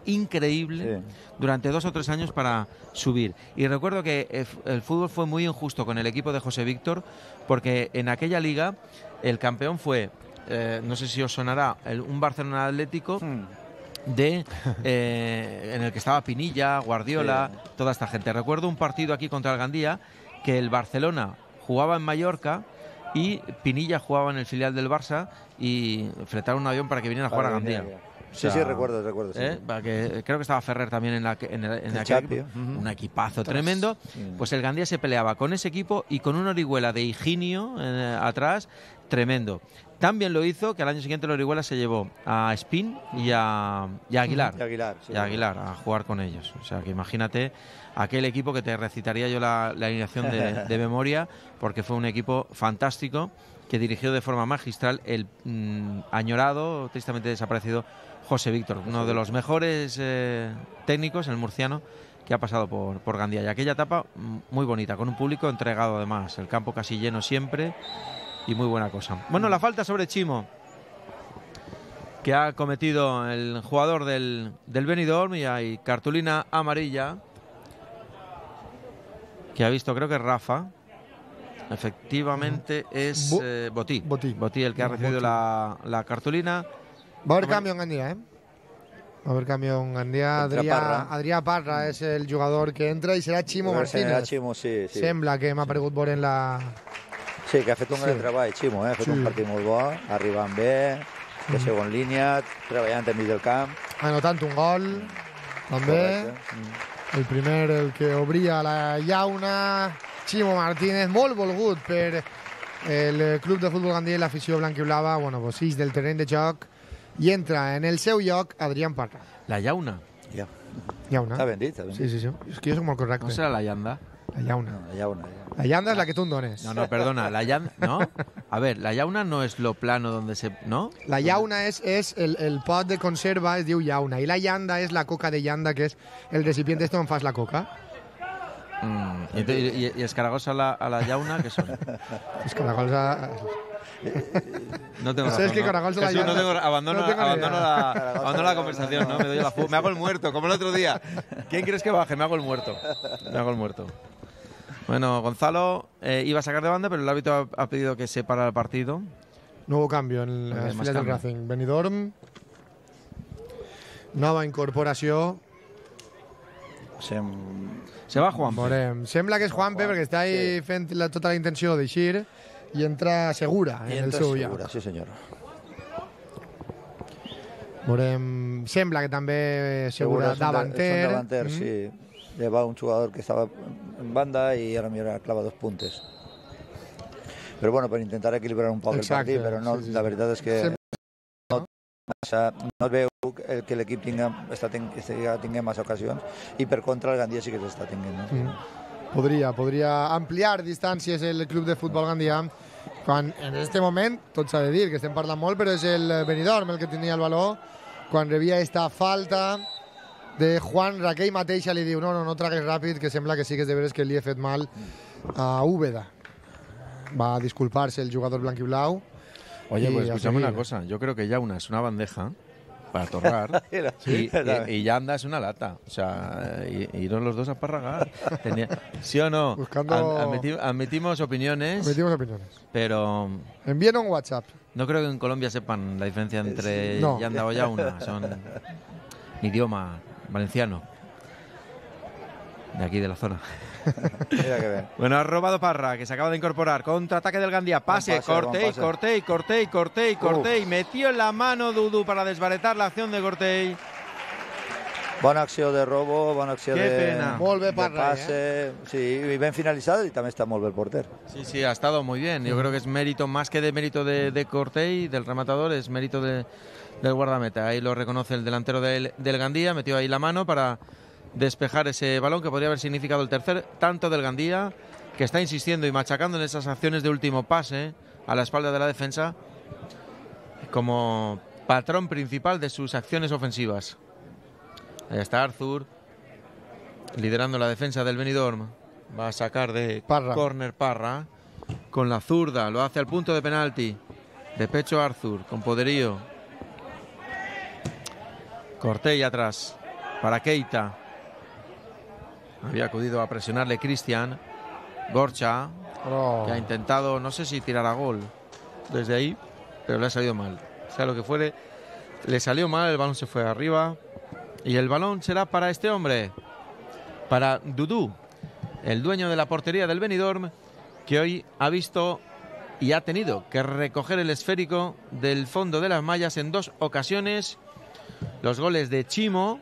increíble sí. durante dos o tres años para subir. Y recuerdo que el fútbol fue muy injusto con el equipo de José Víctor, porque en aquella liga el campeón fue, eh, no sé si os sonará, el, un Barcelona Atlético hmm. de eh, en el que estaba Pinilla, Guardiola, sí. toda esta gente. Recuerdo un partido aquí contra el Gandía que el Barcelona jugaba en Mallorca y Pinilla jugaba en el filial del Barça y fletaron un avión para que vinieran a jugar a Gandía. O sea, sí, sí, recuerdo, recuerdo. Sí. ¿eh? Que, creo que estaba Ferrer también en, la, en, el, en el aquel equipo. Uh-huh. Un equipazo Tras. tremendo. Sí. Pues el Gandía se peleaba con ese equipo y con una Orihuela de Higinio eh, atrás, tremendo. También lo hizo que al año siguiente la Orihuela se llevó a Spin y a, y a Aguilar. Y a Aguilar, sí, y a Aguilar a jugar con ellos. O sea, que imagínate aquel equipo que te recitaría yo la, la alineación de, de memoria, porque fue un equipo fantástico que dirigió de forma magistral el mmm, añorado, tristemente desaparecido José Víctor, uno de los mejores eh, técnicos, el murciano, que ha pasado por, por Gandía. Y aquella etapa muy bonita, con un público entregado además, el campo casi lleno siempre y muy buena cosa. Bueno, la falta sobre Chimo, que ha cometido el jugador del, del Benidorm, y hay cartulina amarilla, que ha visto, creo que es Rafa. Efectivamente es Bo eh, Botí. Botí. Botí el que ha recibido la, la cartulina. Va a haver canvi en Gandia, eh? Va a haver canvi en Gandia. Adrià Parra. Adrià Parra és el jugador que entra i serà Chimo Martínez. Chimo, sí, sí. Sembla que m'ha paregut veure en la... Sí, que ha fet un sí. gran treball, Chimo, eh? ha fet sí. un partit molt bo, arribant bé, de segon línia, treballant enmig del camp. Anotant un gol, també. El primer, el que obria la llauna, Chimo Martínez, molt volgut per el club de futbol Gandia i l'afició blanquiblava, bueno, pues, sis del terreny de joc, i entra en el seu lloc Adrià Parra. La llauna. Ja. Llauna. Està ben dit, està ben dit. Sí, sí, sí. És que jo soc molt correcte. No serà la llanda? La llauna. No, la llauna. La llanda es la que tú dones. No, no, perdona. La llanda, ¿no? A ver, la llauna no es lo plano donde se... ¿no? La llauna es, es el, el pot de conserva, es diu llauna. I la llanda és la coca de llanda, que és el recipient este on fas la coca. Mm, y, y, y escaragols a la, a la llauna, ¿qué son? Escaragols a... No tengo razón, ¿sabes qué ¿no? caragols de la llana? No tengo, abandono, no tengo abandono, la, abandono la conversación, ¿no? Me doy la fu me hago el muerto, como el otro día. ¿Quién quieres que baje? Me hago el muerto. Me hago el muerto. Bueno, Gonzalo eh, iba a sacar de banda, pero el árbitro ha, ha pedido que se para el partido. Nuevo cambio en las filas del Racing. Benidorm. Nova incorporació. Sem... Se va Juanpe. Veurem. Sembla que és Juanpe, perquè està ahí sí. fent la, tota la intenció d'eixir i entra segura I en entra el seu segura, lloc. sí senyor. Veurem. Sembla que també segura, segura davanter. És un davanter, mm. sí. Lleva un jugador que estaba en banda y ahora mira clava dos puntes. Pero bueno, para intentar equilibrar un poco Exacte, el partido, pero no, sí, sí. la verdad es que sí. no, massa, no veu que l'equip tinga, tingui massa ocasions i per contra el Gandia sí que s'està tinguent. No? Mm. Podria, podria ampliar distàncies el club de futbol Gandia quan en este moment, tot s'ha de dir que estem parlant molt, però és el Benidorm el que tenia el valor quan rebia esta falta de Juan, Raquel mateixa li diu no, no, no tragues ràpid, que sembla que sí que és de veres que li he fet mal a Úbeda. Va a disculparse el jugador blanquiblau. Oye, pues escuchame una cosa, yo creo que Llauna es una bandeja para torrar ¿Sí? y, y, y Yanda es una lata, o sea, y, y iron los dos a parragar. Tenía, ¿sí o no? Buscando... Admiti, admitimos opiniones. Admitimos opiniones. Pero... Envíen un WhatsApp. No creo que en Colombia sepan la diferencia entre no. Yanda o Llauna, son idioma valenciano de aquí de la zona. Mira que bien. Bueno, ha robado Parra, que se acaba de incorporar. Contraataque del Gandia, pase, pase Cortey, Cortey, Cortey, Cortey, Cortey. Metió en la mano Dudu para desbaratar la acción de Cortey. Bona acció de robo, bona acció Qué de, pena. Molt bé de Parra, passe. Eh? Sí, y ben finalizado y también está muy bien el porter. Sí, sí, ha estado muy bien. Yo creo que es mérito, más que de mérito de, de Cortey, del rematador, es mérito de, del guardameta. Ahí lo reconoce el delantero del, del Gandía, metió ahí la mano para despejar ese balón que podría haber significado el tercer tanto del Gandía, que está insistiendo y machacando en esas acciones de último pase a la espalda de la defensa como patrón principal de sus acciones ofensivas. Ahí está Arthur liderando la defensa del Benidorm. Va a sacar de Parra. córner Parra con la zurda, lo hace al punto de penalti. De pecho Arthur, con poderío. Cortey atrás. para Keita. Había acudido a presionarle Cristian. Gorcha, oh. que ha intentado, no sé si tirar a gol desde ahí, pero le ha salido mal. Sea lo que fuere, le salió mal, el balón se fue arriba. Y el balón será para este hombre, para Dudú, el dueño de la portería del Benidorm, que hoy ha visto y ha tenido que recoger el esférico del fondo de las mallas en dos ocasiones. Los goles de Chimo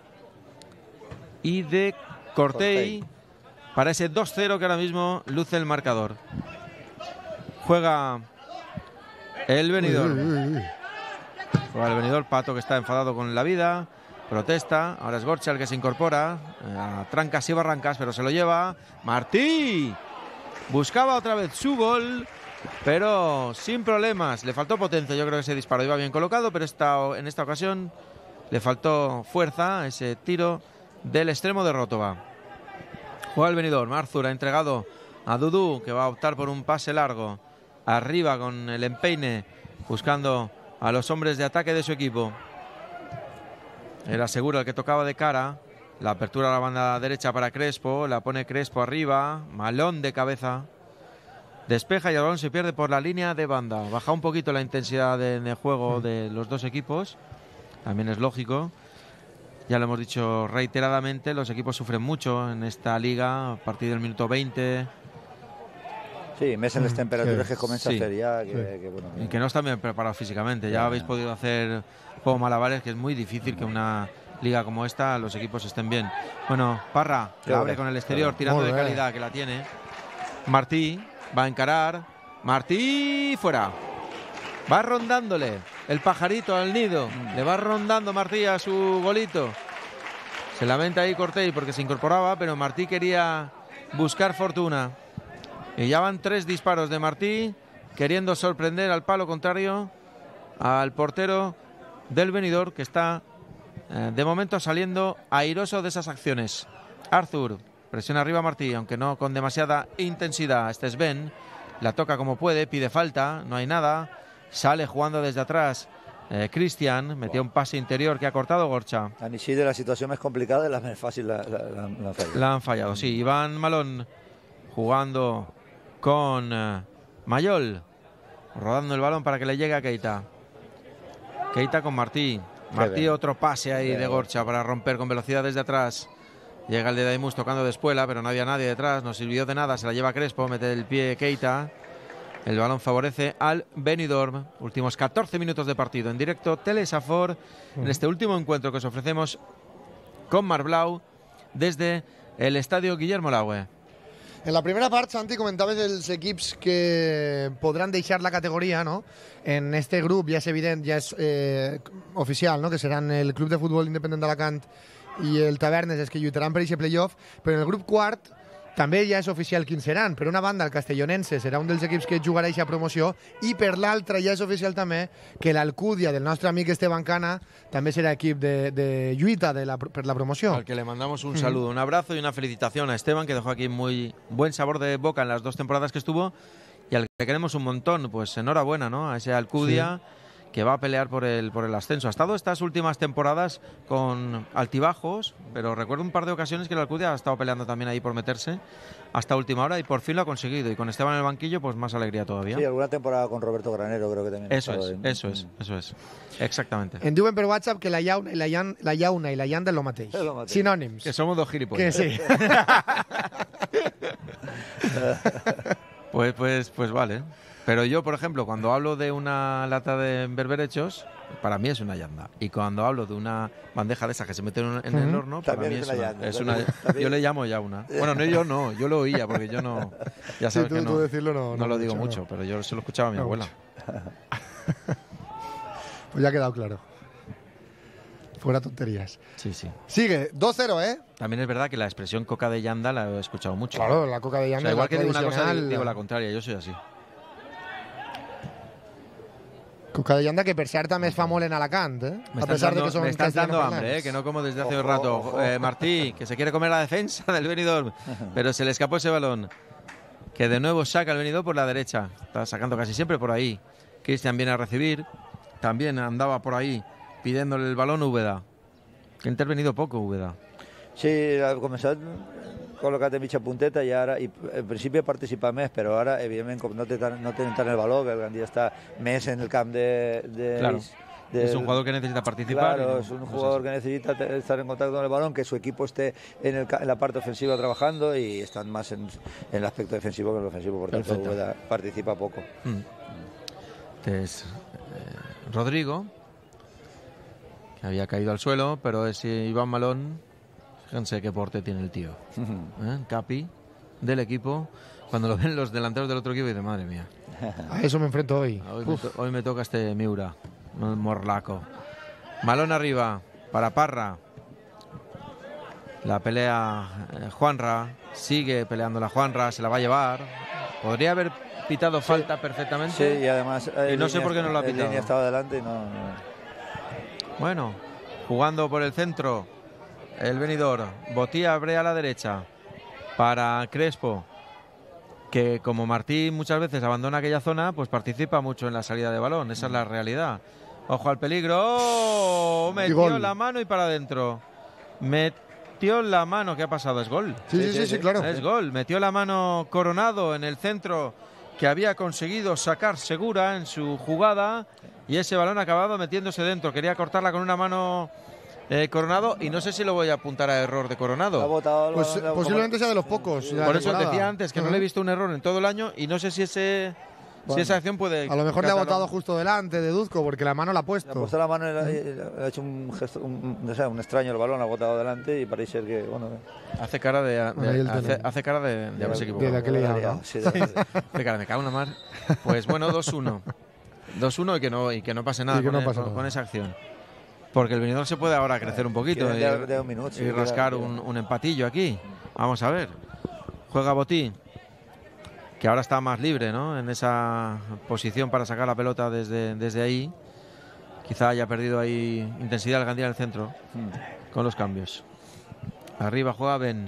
y de Cortey, Cortey. para ese dos cero que ahora mismo luce el marcador. Juega el Benidorm. Juega el Benidorm, Pato, que está enfadado con la vida. Protesta, ahora es Gorcha el que se incorpora, a trancas y barrancas, pero se lo lleva Martí. Buscaba otra vez su gol, pero sin problemas. Le faltó potencia, yo creo que ese disparo iba bien colocado, pero esta, en esta ocasión le faltó fuerza, ese tiro del extremo de Rótova. Juega el Benidorm, Arthur ha entregado a Dudú, que va a optar por un pase largo. Arriba con el empeine, buscando a los hombres de ataque de su equipo. Era seguro el que tocaba de cara. La apertura a la banda derecha para Crespo. La pone Crespo arriba. Malón de cabeza. Despeja y el balón se pierde por la línea de banda. Baja un poquito la intensidad de, de juego de los dos equipos. También es lógico. Ya lo hemos dicho reiteradamente. Los equipos sufren mucho en esta liga. A partir del minuto veinte. Sí, mes en las temperaturas sí. que comienza sí. a hacer ya. Que, sí. que, bueno, y que no están bien preparados físicamente. Ya, ya habéis podido hacer juego malabares, que es muy difícil que una liga como esta los equipos estén bien. Bueno, Parra la abre con el exterior, tirando de calidad, que la tiene. Martí va a encarar. Martí fuera. Va rondándole el pajarito al nido. Le va rondando Martí a su golito. Se lamenta ahí Cortey porque se incorporaba, pero Martí quería buscar fortuna. Y ya van tres disparos de Martí, queriendo sorprender al palo contrario al portero del Benidorm, que está eh, de momento saliendo airoso de esas acciones. Arthur presiona arriba a Martí, aunque no con demasiada intensidad. Este es Ben, la toca como puede, pide falta, no hay nada. Sale jugando desde atrás eh, Cristian, metió un pase interior que ha cortado Gorcha. A Nishide la situación es complicada y la más fácil la, la, la, la han fallado. La han fallado, sí. Iván Malón jugando con uh, Mayol, rodando el balón para que le llegue a Keita. Keita con Martí. Martí, otro pase ahí de Gorcha para romper con velocidad desde atrás. Llega el de Daimus tocando de espuela, pero no había nadie detrás, no sirvió de nada, se la lleva Crespo, mete el pie Keita. El balón favorece al Benidorm. Últimos catorce minutos de partido en directo Telesafor, en este último encuentro que os ofrecemos con Marblau desde el estadio Guillermo Laue. En la primera part, Santi, comentaves els equips que podran deixar la categoria, no? En este grup ja és evident, ja és eh, oficial, no? Que seran el Club de Futbol Independent d'Alacant i el Tavernes els que lluitaran per aquest playoff, però en el grup quart també ja és oficial quins seran. Per una banda, el Castellonense serà un dels equips que jugarà aquesta promoció i per l'altra ja és oficial també que l'Alcúdia del nostre amic Esteban Cana també serà equip de, de lluita de la, per la promoció. Al que le mandamos un saludo, un abrazo y una felicitación a Esteban, que dejó aquí muy buen sabor de boca en las dos temporadas que estuvo, y al que queremos un montón. Pues enhorabuena, ¿no? A ese Alcúdia. Sí. Que va a pelear por el, por el ascenso. Ha estado estas últimas temporadas con altibajos, pero recuerdo un par de ocasiones que el Alcúdia ha estado peleando también ahí por meterse hasta última hora y por fin lo ha conseguido. Y con Esteban en el banquillo, pues más alegría todavía. Sí, alguna temporada con Roberto Granero creo que también. Eso es, en... eso es, eso es. Exactamente. Em diuen per WhatsApp que la llauna i la, llan, la, llauna i la llanda és lo mateix. És lo mateix. Sinònims. Que somos dos gilipollas. Que sí. pues, pues, pues vale. Pero yo, por ejemplo, cuando hablo de una lata de berberechos, para mí es una llanda. Y cuando hablo de una bandeja de esas que se mete en, en el horno, para mí es una, llanda, es una, yo le llamo ya una. Bueno, no yo no, yo lo oía porque yo no, ya sabes sí, tú, que no, decirlo no, no, no lo digo mucho, no. Pero yo se lo escuchaba a mi no abuela. Pues ya ha quedado claro. Fuera tonterías. Sí, sí. Sigue, dos cero, ¿eh? También es verdad que la expresión coca de llanda la he escuchado mucho. Claro, la coca de llanda. O sea, igual que digo una cosa, digo la contraria, yo soy así. Coca de llanda, que per cert també es fa molt en Alacant, ¿eh? Me a pesar dando, de que son me estás dando hambre, ¿eh? Que no como desde hace oh, un rato. Oh, oh. Eh, Martí, que se quiere comer la defensa del Benidorm, pero se le escapó ese balón. Que de nuevo saca el Benidorm por la derecha. Está sacando casi siempre por ahí. Cristian viene a recibir. También andaba por ahí pidiéndole el balón Úbeda. Ha intervenido poco, Úbeda. Sí, ha començat col·locat de mitja punteta i ara, i en principi participa més, però ara, evidentment, com no, té tan, no tenen tant el valor, que el Gandia està més en el camp de... de Claro. de, Es un jugador que necesita participar. Claro, no, es un no jugador es que necesita estar en contacto con el balón, que su equipo esté en, el, en la parte ofensiva trabajando y están más en, en el aspecto defensivo que en el ofensivo, por tanto Úbeda participa poco. Mm. Entonces, eh, Rodrigo, que había caído al suelo, pero es Iván Malón. Fíjense qué porte tiene el tío. ¿Eh? Capi del equipo. Cuando lo ven los delanteros del otro equipo, dicen, madre mía. A eso me enfrento hoy. Hoy me, to hoy me toca este Miura, el morlaco. Malón arriba para Parra. La pelea eh, Juanra. Sigue peleando la Juanra, se la va a llevar. Podría haber pitado falta perfectamente. Sí, y además... Y no sé por qué no lo ha pitado. Línea estaba adelante y no, no... Bueno, jugando por el centro, el Benidorm. Botí abre a la derecha para Crespo, que como Martí muchas veces abandona aquella zona, pues participa mucho en la salida de balón. Esa es la realidad. Ojo al peligro. ¡Oh! Metió la mano y para adentro. Metió la mano. ¿Qué ha pasado? ¿Es gol? Sí, sí, sí, sí, sí, claro. Es gol. Metió la mano Coronado en el centro, que había conseguido sacar Segura en su jugada, y ese balón ha acabado metiéndose dentro. Quería cortarla con una mano eh, Coronado, y no sé si lo voy a apuntar a error de Coronado. Ha botado, Pues lo, posiblemente sea de los pocos. de la Por eso temporada. decía antes que no le he visto un error en todo el año, y no sé si ese Bueno, si esa acción puede... A lo mejor le ha catalogar- botado justo delante de Duzco, porque la mano la ha Le ha puesto. puesto la mano y le, le ha hecho un gesto, un, no sé, un extraño el balón, ha botado delante y parece ser que, bueno... Hace cara de, de- Ahí el hace, teléfono. hace cara de, de haberse de equivocado. la que le he dado, ¿no? Sí, de- de- Hace cara, me cago en la mar. Pues bueno, dos uno. dos uno y que no y que no pase nada, Y que con, no el- pase con- nada. con esa acción. Porque el Benidorm se puede ahora crecer un poquito Quieren y, dar- dar un minuto, sí, y rascar queda- un, un empatillo aquí. Vamos a ver. Juega Botí, que ahora está más libre, ¿no? En esa posición para sacar la pelota desde, desde ahí. Quizá haya perdido ahí intensidad el Gandía en el centro con los cambios. Arriba juega Ben.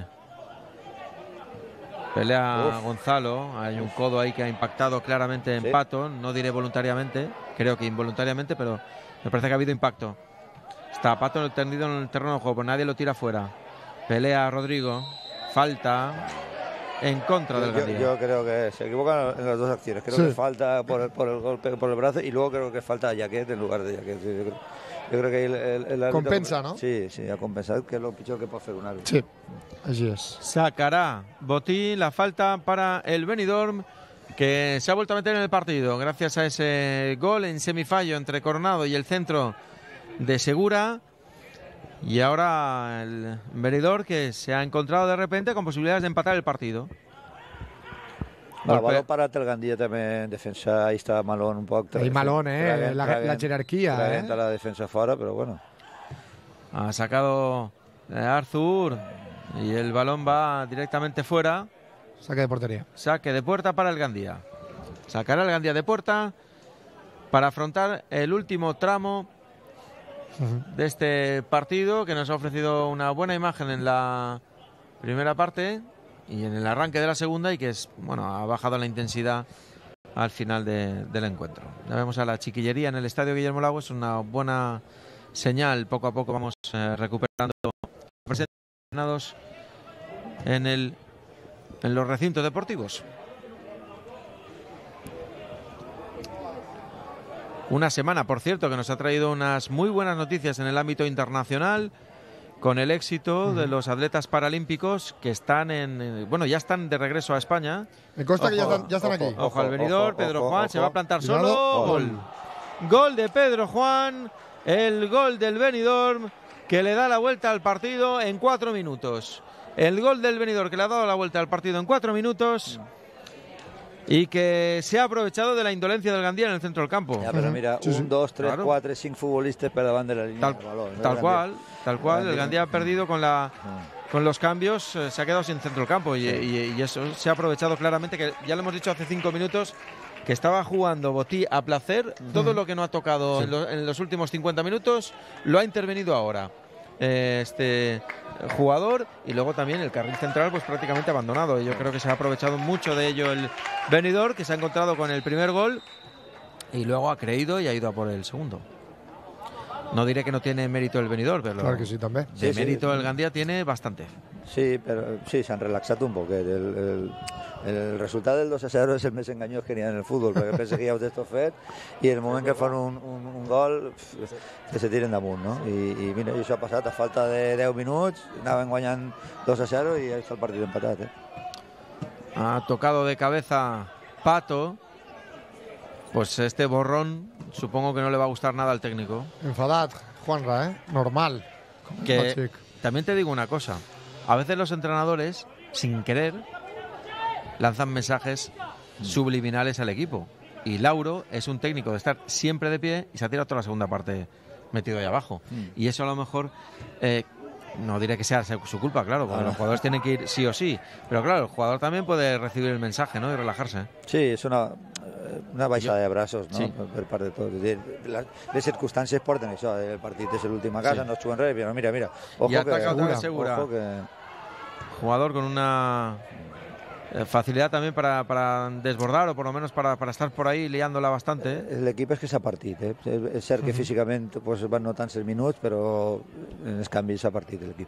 Pelea Uf. Gonzalo. Hay un codo ahí que ha impactado claramente en Sí. Pato. No diré voluntariamente, creo que involuntariamente, pero me parece que ha habido impacto. Está Pato en el tendido en el terreno de juego, pues nadie lo tira fuera. Pelea Rodrigo. Falta en contra del yo, Gandía. yo creo que se equivocan en las dos acciones. Creo Sí. que es falta por el, por el golpe por el brazo y luego creo que es falta a Jaquet en lugar de Jaquet. Sí, yo, creo, yo creo que el, el, el árbitro- Compensa, ¿no? Sí, sí, a compensar, que es lo pichón que puede hacer un árbitro. Sí, así es. Sacará Botí la falta para el Benidorm, que se ha vuelto a meter en el partido gracias a ese gol en semifallo entre Coronado y el centro de Segura. Y ahora el Benidorm, que se ha encontrado de repente con posibilidades de empatar el partido. Va, Golpe- balón para el Gandía també en defensa, ahí està Malón un poc. Ahí Malón, eh, traguent- la- traguent- la jerarquía, traguent eh. a la defensa fora, però bueno. Ha sacado eh, Arthur y el balón va directamente fuera. Saque de portería. Saque de puerta para el Gandía. Sacará el Gandía de puerta para afrontar el último tramo de este partido, que nos ha ofrecido una buena imagen en la primera parte y en el arranque de la segunda, y que es, bueno, ha bajado la intensidad al final de- del encuentro. Ya vemos a la chiquillería en el estadio Guillermo Lago, es una buena señal. Poco a poco vamos eh, recuperando presentados en el en los recintos deportivos. Una semana, por cierto, que nos ha traído unas muy buenas noticias en el ámbito internacional, con el éxito de los atletas paralímpicos que están en, eh, bueno, ya están de regreso a España. Me consta que ya Ojo, están, ya están ojo, aquí. Ojo al venidor, ojo, Pedro ojo, Juan ojo. se va a plantar Cuidado. solo. Gol. Gol de Pedro Juan, el gol del Benidorm, que le da la vuelta al partido en cuatro minutos. El gol del Benidorm que le ha dado la vuelta al partido en cuatro minutos y que se ha aprovechado de la indolencia del Gandía en el centro del campo. Ja, però mira, Sí, sí. un, dos, tres, Claro. quatre, cinc futbolistes per davant de la línia Tal, del balón. ¿no? tal El cual, Gandía. tal cual. El Gandía. Gandía ha perdido con la con los cambios, eh, se ha quedado sin centro del campo y, y- y eso se ha aprovechado claramente, que ya lo hemos dicho hace cinco minutos, que estaba jugando Botí a placer. Todo lo que no ha tocado en, lo- en los últimos cincuenta minutos lo ha intervenido ahora eh, este jugador, y luego también el carril central pues prácticamente abandonado. Yo creo que se ha aprovechado mucho de ello el Benidorm, que se ha encontrado con el primer gol y luego ha creído y ha ido a por el segundo. No diré que no tiene mérito el Benidorm, pero Claro que sí, també. de Sí, mérito sí. el Gandia tiene bastante. Sí, però sí, s'han relaxat un poquet. El, el, el resultat del dos a zero és el més enganyós que n'hi ha en el futbol, perquè pensa que ja ho té tot fet i en el moment que fan un, un, un gol pf, que se tiren damunt, no? I, i mira, això ha passat a falta de deu minuts, anaven guanyant dos a zero i ja està el partit empatat, eh? Ha tocado de cabeza Pato. Pues este borrón supongo que no le va a gustar nada al técnico. Enfadat, Juanra, ¿eh? Normal. Que Pachic. también te digo una cosa. A veces los entrenadores, sin querer, lanzan mensajes subliminales al equipo. Y Lauro es un técnico de estar siempre de pie y se ha tirado toda la segunda parte metido ahí abajo. Mm. Y eso a lo mejor... eh, no diré que sea su culpa, claro, porque Ah, no. los jugadores tienen que ir sí o sí. Pero claro, el jugador también puede recibir el mensaje, ¿no? Y relajarse. Sí, és una, una baixada de braços, no? Sí. Per, per part de tots. És dir, la- les circumstàncies porten això. El partit és l'últim a casa, Sí. no es juguen res, però mira, mira. Ojo Y ataca que, otra vez Segura. Ojo que... Jugador con una eh, facilidad también para, para desbordar o por lo menos para, para estar por ahí liándola bastante. ¿eh? L'equip és que s'ha partit, eh? És cert que físicament pues, van notant els minuts, però en els canvis s'ha partit l'equip.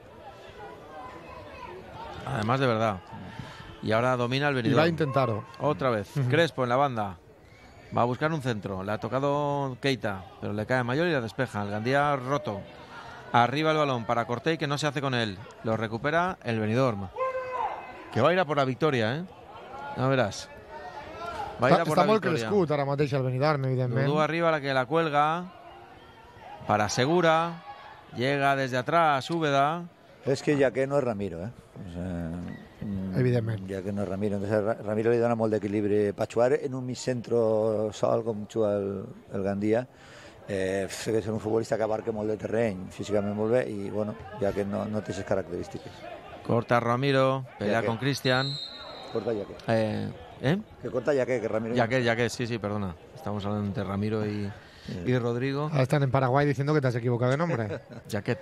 Además de verdad. Y ahora domina el Y va a Benidorm. intentar-ho. Otra vez. Crespo en la banda. Va a buscar un centro. Le ha tocado Keita, pero le cae Mayor y la despeja. El Gandía roto. Arriba el balón para Cortey, que no se hace con él. Lo recupera el Benidorm. Que va a ir a por la victoria, ¿eh? Ya verás. Va a ir Està, a por està la molt victoria. crescut ara mateix el Benidorm, evidentment. Dudú arriba, la que la cuelga. Para Segura. Llega desde atrás, Úbeda. És que ja que no és Ramiro, eh? O sea, Evidentment. Ja que no és Ramiro. Entonces, Ra- Ramiro li dona molt d'equilibri. Per jugar en un mig centro sol, com juga el, el Gandia, eh, que és un futbolista que abarca molt de terreny, físicament molt bé, i bueno, ja que no, no té aquestes característiques. Corta Ramiro. Pelea Ya que- con Cristian. Corta ja que. Eh, ¿eh? Que corta ja que, que Ramiro... Ya que, ya que, sí, sí, perdona. Estamos hablando entre Ramiro y, y Rodrigo. Ahora están en Paraguay diciendo que te has equivocado de nombre. Jaquet.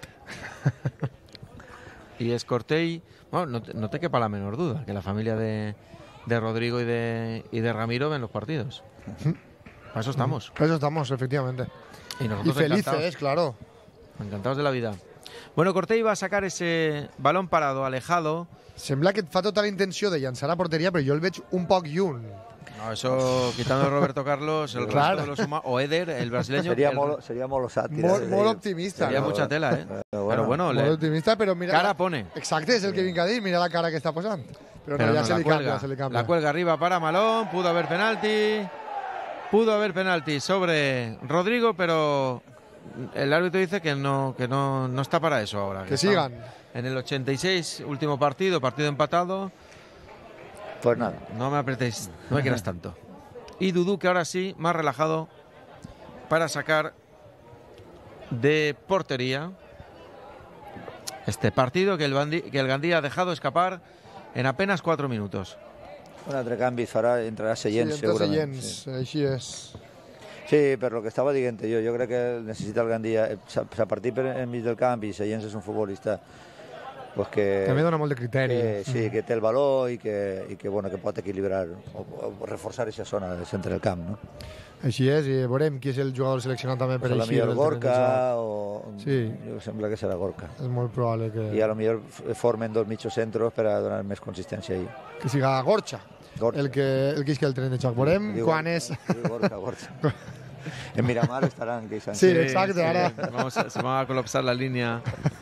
Y es Cortey. Bueno, no te, no te quepa la menor duda que la familia de, de Rodrigo y de, y de Ramiro ven los partidos. Para eso estamos. Por eso estamos, efectivamente. Y Y nosotros felices, encantados, claro. encantados de la vida. Bueno, Cortey va a sacar ese balón parado, alejado. Sembla que et fa tota la intenció de llançar a porteria, però jo el veig un poc lluny. No, eso, quitando a Roberto Carlos, el Claro. resto de los huma- o Eder, el brasileño. Seria el- molt, seria molt osat. tirar Molt, des molt d'ell. optimista. Sería no? mucha tela, ¿eh? Pero Pero bueno, Molt le- optimista, però mira... cara pone. Exacte, és el que vinc a dir. Mira la cara que està posant. Però, Pero no, ja no, se la li cuelga, canvia, se li canvia. la cuelga arriba para Malón, pudo haber penalti, pudo haber penalti sobre Rodrigo, pero el árbitro dice que no, que no, no está para eso ahora. Que está sigan. En el ochenta y seis, último partido, partido empatado. Pues nada. No me apretéis, no me quieras tanto. Y Dudú, que ahora sí, más relajado, para sacar de portería este partido que el, Bandi- que el Gandía ha dejado escapar en apenas cuatro minutos. Un altre canvi es farà, entrarà Sí, Seyens, entre segurament. seients, Sí. així és. sí, per lo que estava dient jo, jo crec que necessita el Gandia, eh, s'ha s'ha partit per enmig del camp i Seyens és un futbolista pues que, També dona molt de criteri. que, sí, que té el valor i que, i que, bueno, que pot equilibrar o, o reforçar aquesta zona del centre del camp, no? Així és, i veurem qui és el jugador seleccionat també per Pues a lo així. millor del terreny de joc. Gorka o... Sí. Jo sembla que serà Gorka. És molt probable que, I a lo millor f- formen dos mitjos centros per a donar més consistència ahí. que siga Gorcha, Gorka. el que, el que isqui el tren de xoc. Veurem Diu- quan és... diu Gorka, Gorka. En Miramar estaran queixant. Sí, exacte, ara... Vamos a- se va a colapsar la línea.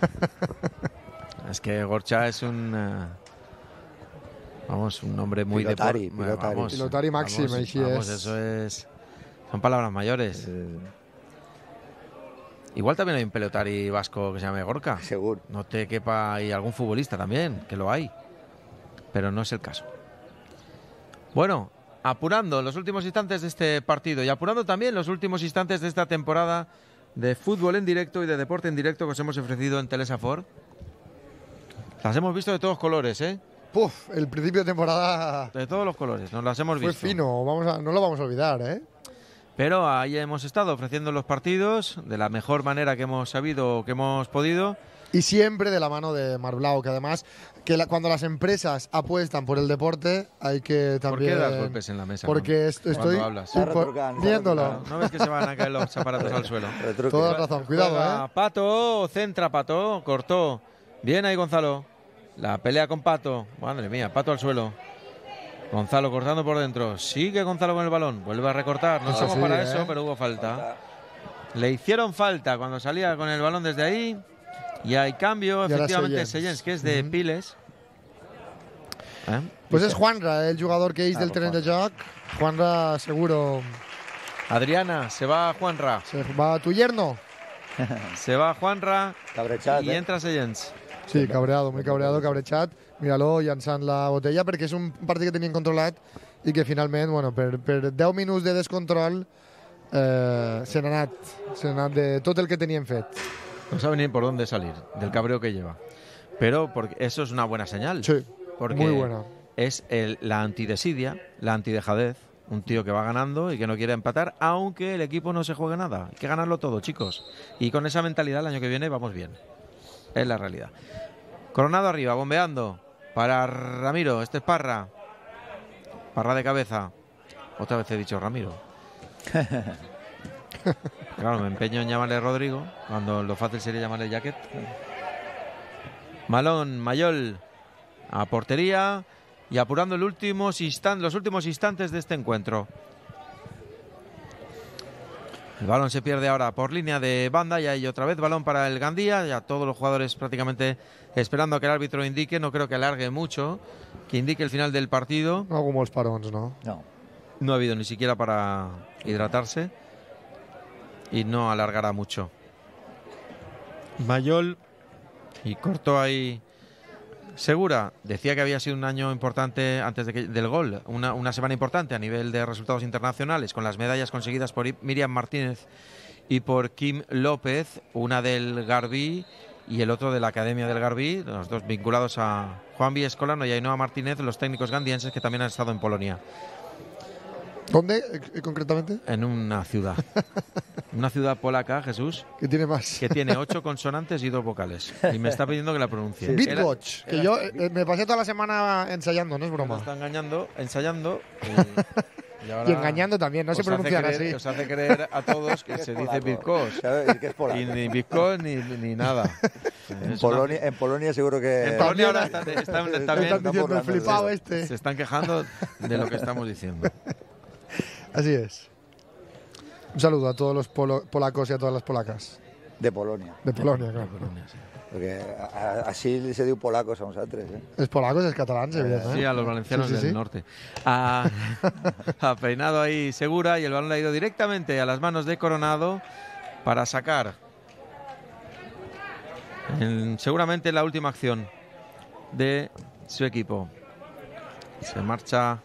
Es que Gorcha es un... eh, vamos, un hombre muy de Pilotari, por- pilotari. vamos, Pilotari máximo, vamos, així vamos, és. eso es... Son palabras mayores. Eh, Igual también hay un pelotari vasco que se llame Gorka. segur. No te quepa, y algún futbolista también, que lo hay. Pero no es el caso. Bueno, apurando los últimos instantes de este partido y apurando también los últimos instantes de esta temporada de fútbol en directo y de deporte en directo que os hemos ofrecido en Telesafor. Las hemos visto de todos colores, ¿eh? Puf, el principio de temporada De todos los colores, nos las hemos fue visto. fino, vamos a, no lo vamos a olvidar, ¿eh? Pero ahí hemos estado ofreciendo los partidos de la mejor manera que hemos sabido o que hemos podido. Y siempre de la mano de Mar Blau, que además, que la, cuando las empresas apuestan por el deporte, hay que también... ¿Por qué das golpes en la mesa? Porque est estoy hablas? sí, por, viéndolo. ¿No ves que se van a caer los aparatos al suelo? Toda razón, cuidado, Juega ¿eh? Pato, centra Pato, cortó. Bien ahí Gonzalo. La pelea con Pato. Madre mía, Pato al suelo. Gonzalo cortando por dentro. Sigue Gonzalo con el balón. Vuelve a recortar. No Eso somos sí, para ¿eh? eso, pero hubo falta. Le hicieron falta cuando salía con el balón desde ahí. Y hay cambio, Y ahora efectivamente, Seyens. Seyens, que es de Ujú. Piles. ¿Eh? Pues es Juanra, el jugador que es Ah, del pues tren de joc. Juanra seguro Adriana, se va Juanra. se va a tu yerno. Se va Juanra Cabrejat, y eh? entra Seyens. Sí, cabreado, muy cabreado, cabrejat. Míralo, llançant la botella, perquè és un partit que tenien controlat i que finalment, bueno, per, per deu minuts de descontrol eh, se n'ha anat, se n'ha anat de tot el que tenien fet. No sabe ni por dónde salir del cabreo que lleva. Pero porque eso es una buena señal. Sí, porque muy buena. Es el, la antidesidia, la antidejadez. Un tío que va ganando y que no quiere empatar, aunque el equipo no se juegue nada. Hay que ganarlo todo, chicos. Y con esa mentalidad el año que viene vamos bien. Es la realidad. Coronado arriba, bombeando. Para Ramiro, este es Parra. Parra de cabeza. Otra vez he dicho Ramiro. Claro, me empeño en llamarle Rodrigo, cuando lo fácil sería llamarle Jacket. Malón, Mayol, a portería y apurando el últimos instan- los últimos instantes de este encuentro. El balón se pierde ahora por línea de banda y hay otra vez balón para el Gandía. Ya todos los jugadores prácticamente esperando a que el árbitro indique. No creo que alargue mucho, que indique el final del partido. No hago molts parons, no? No. No ha habido ni siquiera para hidratarse y no alargará mucho. Mayol y cortó ahí Segura. Decía que había sido un año importante antes de que, del gol, una, una semana importante a nivel de resultados internacionales, con las medallas conseguidas por Miriam Martínez y por Kim López, una del Garbí y el otro de la Academia del Garbí, los dos vinculados a Juanvi Escolano y Ainhoa Martínez, los técnicos gandienses que también han estado en Polonia. ¿Dónde eh, concretamente? En una ciudad. Una ciudad polaca, Jesús, Que tiene más. que tiene ocho consonantes y dos vocales. Y me está pidiendo que la pronuncie. Era- Beatwatch, que yo eh, me pasé toda la semana ensayando, no es Nos broma. está engañando, ensayando. Y, y ahora Y engañando también, no se os hace pronuncian creer- así. Os hace creer a todos que se dice Bizkos. ¿Sabes? Que es polaco. Y ni Bizkos ni, ni nada. En Es una- Polonia, en Polonia seguro que... En Polonia ahora están, están- Están también Están diciendo el burlando de flipado eso. este. se están quejando de lo que estamos diciendo. Así es. Un saludo a todos los polo- polacos y a todas las polacas. De Polonia. De Polonia, claro. Polonia, sí. Porque a- a- así se diu polacos a nosaltres, eh? Els polacos, els catalans, evidentment. Sí, a los valencianos Sí, sí, del sí. norte. Ha, ha peinado ahí Segura y el balón le ha ido directamente a las manos de Coronado para sacar en- seguramente la última acción de su equipo. Se marcha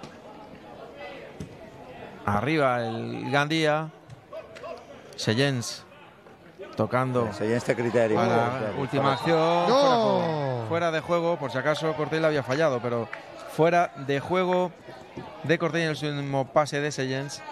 arriba el Gandía. Seyens tocando. Según este criterio. Para Claro, última claro. acción. ¡No! Fuera, de juego. Fuera de juego, por si acaso Cortella había fallado, pero fuera de juego de Cortella en el último pase de Seyens.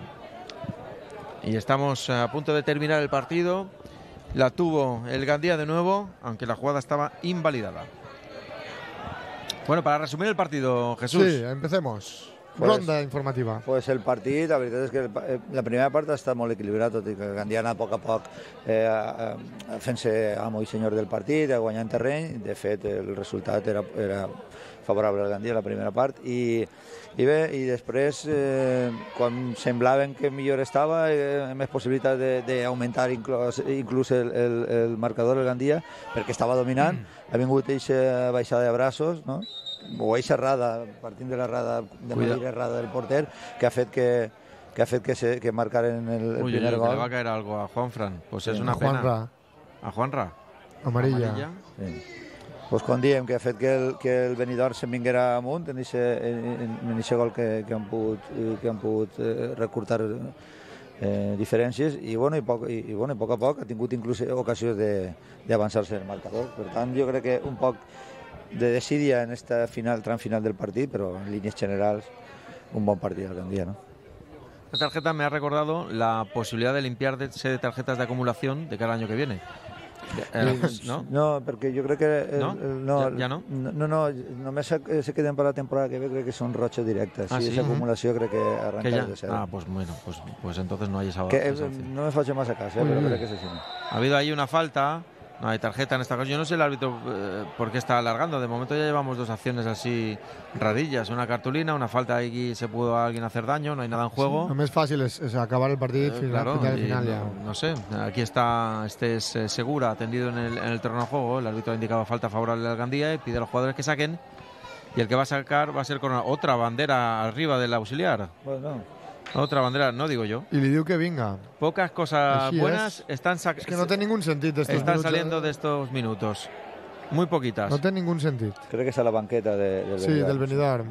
Y estamos a punto de terminar el partido. La tuvo el Gandía de nuevo, aunque la jugada estaba invalidada. Bueno, para resumir el partido, Jesús. Sí, empecemos. Pues- Ronda informativa. Pues el partit, la veritat és que el pa- eh, la primera part ha estat molt equilibrat, tot i que el Gandia ha anat a poc a poc eh, eh, fent-se amo i senyor del partit, eh, guanyant terreny. De fet, el resultat era, era favorable al Gandia la primera part. I, i bé, i després, eh, quan semblaven que millor estava, eh, amb més possibilitat d'augmentar inclús, inclús el, el, el marcador del Gandia, perquè estava dominant, ha vingut aquesta baixada de braços, no? o eixa errada, partint de l'errada de Cuida. manera errada del porter, que ha fet que, que, ha fet que, se, que marcaren el, el Uy, primer oye, que le va a gol. caer algo a Juanfran. Pues es Sí, una pena. Juanra, A Juanra. amarilla. Sí. Pues quan diem que ha fet que el, que el Benidorm se'n vinguera amunt en aquest gol que, que han pogut, eh, que han pogut eh, recortar eh, diferències i, bueno, i, poc, i, i, bueno, i a poc a poc ha tingut inclús ocasions d'avançar-se en el marcador. Per tant, jo crec que un poc de desídia en esta final, tram final del partit, però en línies generals un bon partit al Gandia, no? Esta tarjeta me ha recordado la posibilidad de limpiarse de tarjetas de acumulación de cada año que viene. Eh, ¿No? No, perquè jo crec que... El, ¿No? el, no, Ja, ja no? No, no, només se, se queden per la temporada que ve, crec que són rotxes directes. Ah, sí, sí? esa acumulació crec que arranca Que ya. de cero. Ah, pues bueno, pues, pues entonces no hay esa, que, esa eh, opción. no me faig massa cas, eh, Ui, però ui. crec que és així. Ha habido ahí una falta, no hay tarjeta en esta cosa. Yo no sé el árbitro eh, por qué está alargando. De momento ya llevamos dos acciones así rarillas. Una cartulina, una falta aquí, se pudo a alguien hacer daño, no hay nada en juego. El més fàcil és, és acabar el partit, Eh, fins claro, al y final no, ja. no sé, aquí está este es eh, Segura atendido en el, en el terreno de juego. El árbitro ha indicado falta favorable al Gandía y pide a los jugadores que saquen. Y el que va a sacar va a ser con otra bandera arriba del auxiliar. Bueno, Otra bandera, no digo yo. I li diu que vinga. Pocas cosas Així buenas és. están, sac- És que no té ningú sentit. estos están minuts, saliendo eh? de estos minutos. Muy poquitas. No té ningú sentit. crec que és a la banqueta de, del Sí, Benidorm. del Benidorm.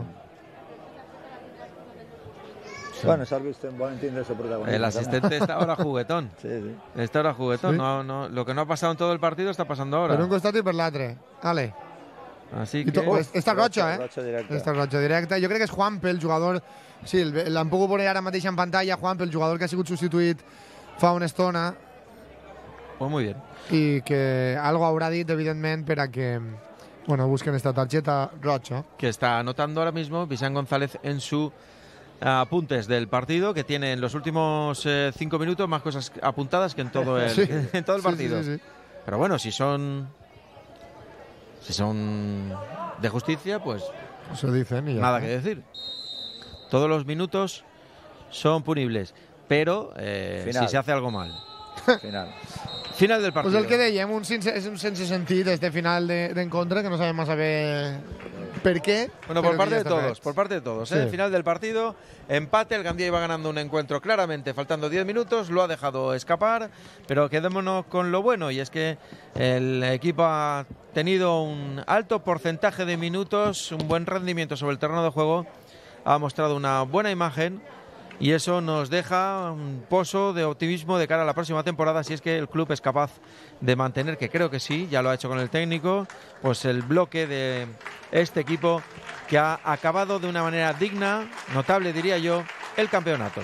Bueno, els àrbits volen tindre ese protagonisme. El asistente está ahora juguetón. Sí, sí. Está ahora juguetón. Sí. No, no, lo que no ha pasado en todo el partido está pasando ahora. Per un costat i per l'altre. Ale. Así I que... to, pues, esta roja, eh? Roja directa. Esta roja directa. Jo crec que és Juanpe, el jugador... Sí, el- l'han pogut veure ara mateix en pantalla. Juanpe, el jugador que ha sigut substituït fa una estona Pues muy bien. i que algo haurà dit, evidentment, per a que bueno, busquen esta targeta roja. Que está anotando ahora mismo Vicente González en su apuntes del partido, que tiene en los últimos eh, cinco minutos más cosas apuntadas que en todo el, Sí. en todo el Sí, partido. sí, sí, sí. Pero bueno, si son si son de justicia, pues Eso dicen y ya nada está. que decir. Todos los minutos son punibles, pero eh, Final. si se hace algo mal. Final. Final del partido. Pues el que dèiem, un sense, és un sense sentit este final d'encontre, de, que no sabem massa bé per què. Bueno, però por que parte ja de està todos, fet. por parte de todos. Sí. ¿eh? Final del partido, empate, el Gandía iba ganando un encuentro claramente, faltando diez minutos, lo ha dejado escapar, pero quedémonos con lo bueno, y es que el equipo ha tenido un alto porcentaje de minutos, un buen rendimiento sobre el terreno de juego, ha mostrado una buena imagen, y eso nos deja un pozo de optimismo de cara a la próxima temporada, si es que el club es capaz de mantener, que creo que sí, ya lo ha hecho con el técnico, pues el bloque de este equipo que ha acabado de una manera digna, notable diría yo, el campeonato.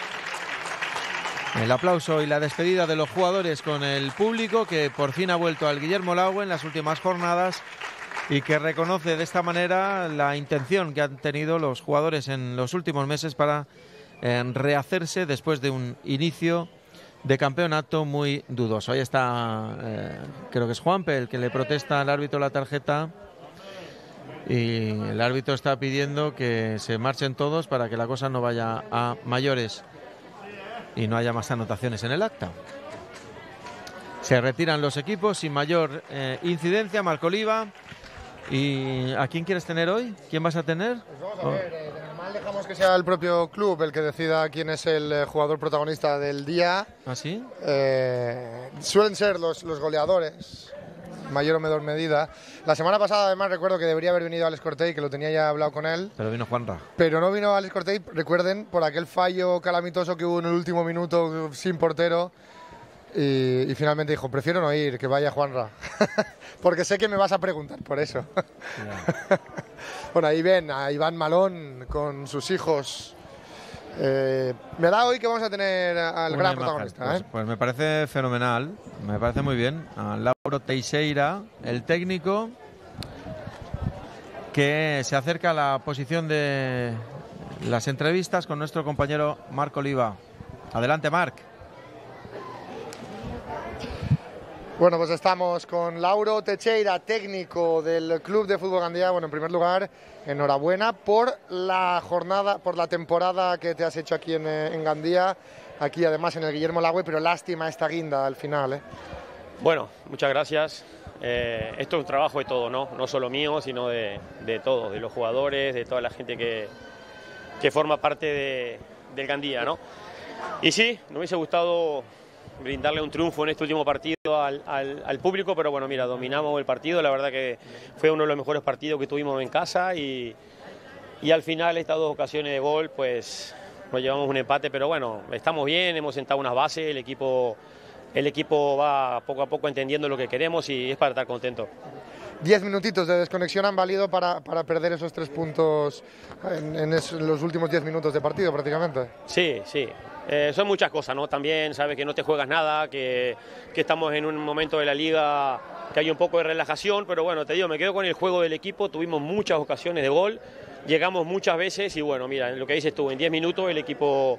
El aplauso y la despedida de los jugadores con el público, que por fin ha vuelto al Guillermo Laue en las últimas jornadas y que reconoce de esta manera la intención que han tenido los jugadores en los últimos meses para eh, rehacerse después de un inicio de campeonato muy dudoso. Ahí está, eh, creo que es Juanpe el que le protesta al árbitro la tarjeta, y el árbitro está pidiendo que se marchen todos para que la cosa no vaya a mayores y no haya más anotaciones en el acta. Se retiran los equipos sin mayor eh, incidencia. Marco Oliva. ¿Y a quién quieres tener hoy? ¿Quién vas a tener? Pues vamos a ver, eh, de normal dejamos que sea el propio club el que decida quién es el eh, jugador protagonista del día. ¿Ah, sí? Eh, suelen ser los, los goleadores, mayor o menor medida. La semana pasada, además, recuerdo que debería haber venido Alex Cortey, que lo tenía ya hablado con él. Pero vino Juanra. Pero no vino Alex Cortey, recuerden, por aquel fallo calamitoso que hubo en el último minuto sin portero. Y, y finalmente dijo, prefiero no ir, que vaya Juanra. Porque sé que me vas a preguntar por eso. Bueno, ahí ven a Iván Malón con sus hijos. Eh, me da hoy que vamos a tener al Una gran imagen. protagonista. Pues, ¿eh? pues me parece fenomenal, me parece muy bien. A Lauro Teixeira, el técnico, que se acerca a la posición de las entrevistas con nuestro compañero Marc Oliva. Adelante, Marc. Bueno, pues estamos con Lauro Teixeira, técnico del Club de Fútbol Gandía. Bueno, en primer lugar, enhorabuena por la jornada, por la temporada que te has hecho aquí en, en Gandía, aquí además en el Guillermo Laue, pero lástima esta guinda al final, ¿eh? Bueno, muchas gracias. Eh, esto es un trabajo de todo, ¿no? No solo mío, sino de, de todos, de los jugadores, de toda la gente que, que forma parte de, del Gandía, ¿no? Y sí, me hubiese gustado brindarle un triunfo en este último partido al, al, al público, pero bueno, mira, dominamos el partido, la verdad que fue uno de los mejores partidos que tuvimos en casa y, y al final estas dos ocasiones de gol, pues nos llevamos un empate, pero bueno, estamos bien, hemos sentado unas bases, el equipo, el equipo va poco a poco entendiendo lo que queremos y es para estar contento. diez minutitos de desconexión han valido para, para perder esos tres puntos en, en, es, en los últimos diez minutos de partido prácticamente. Sí, sí. Eh, son muchas cosas, ¿no? También sabes que no te juegas nada, que, que estamos en un momento de la liga que hay un poco de relajación, pero bueno, te digo, me quedo con el juego del equipo, tuvimos muchas ocasiones de gol, llegamos muchas veces y bueno, mira, lo que dices tú, en diez minutos el equipo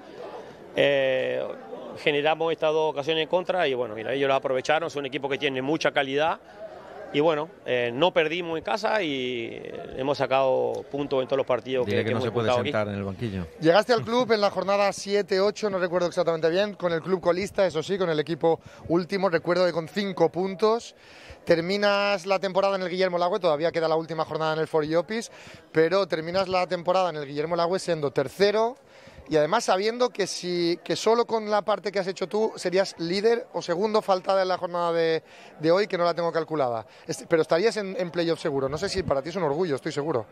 eh, generamos estas dos ocasiones en contra y bueno, mira, ellos lo aprovecharon, son un equipo que tiene mucha calidad. Y bueno, eh, no perdimos en casa y hemos sacado puntos en todos los partidos. Diré que, que, que no hemos se puede sentar aquí. en el banquillo. Llegaste al club en la jornada siete ocho, no recuerdo exactamente bien, con el club colista, eso sí, con el equipo último, recuerdo que con cinco puntos. Terminas la temporada en el Guillermo Lagüe, todavía queda la última jornada en el For Llopis, pero terminas la temporada en el Guillermo Lagüe siendo tercero. Y además sabiendo que, si, que solo con la parte que has hecho tú serías líder o segundo faltada en la jornada de, de hoy, que no la tengo calculada. Este, pero estarías en, en playoff seguro. No sé si para ti es un orgullo, estoy seguro.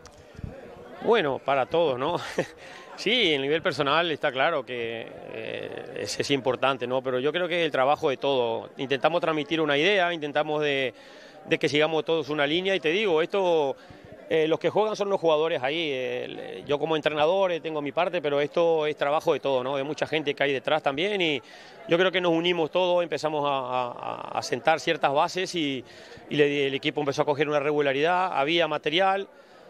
Bueno, para todos, ¿no? Sí, en nivel personal está claro que eh, es, es importante, ¿no? Pero yo creo que es el trabajo de todo. Intentamos transmitir una idea, intentamos de, de que sigamos todos una línea y te digo, esto... Eh, los que juegan son los jugadores ahí, eh, yo como entrenador eh, tengo mi parte, pero esto es trabajo de todo, ¿no? De mucha gente que hay detrás también y yo creo que nos unimos todos, empezamos a, a, a sentar ciertas bases y, y le, el equipo empezó a coger una regularidad, había material,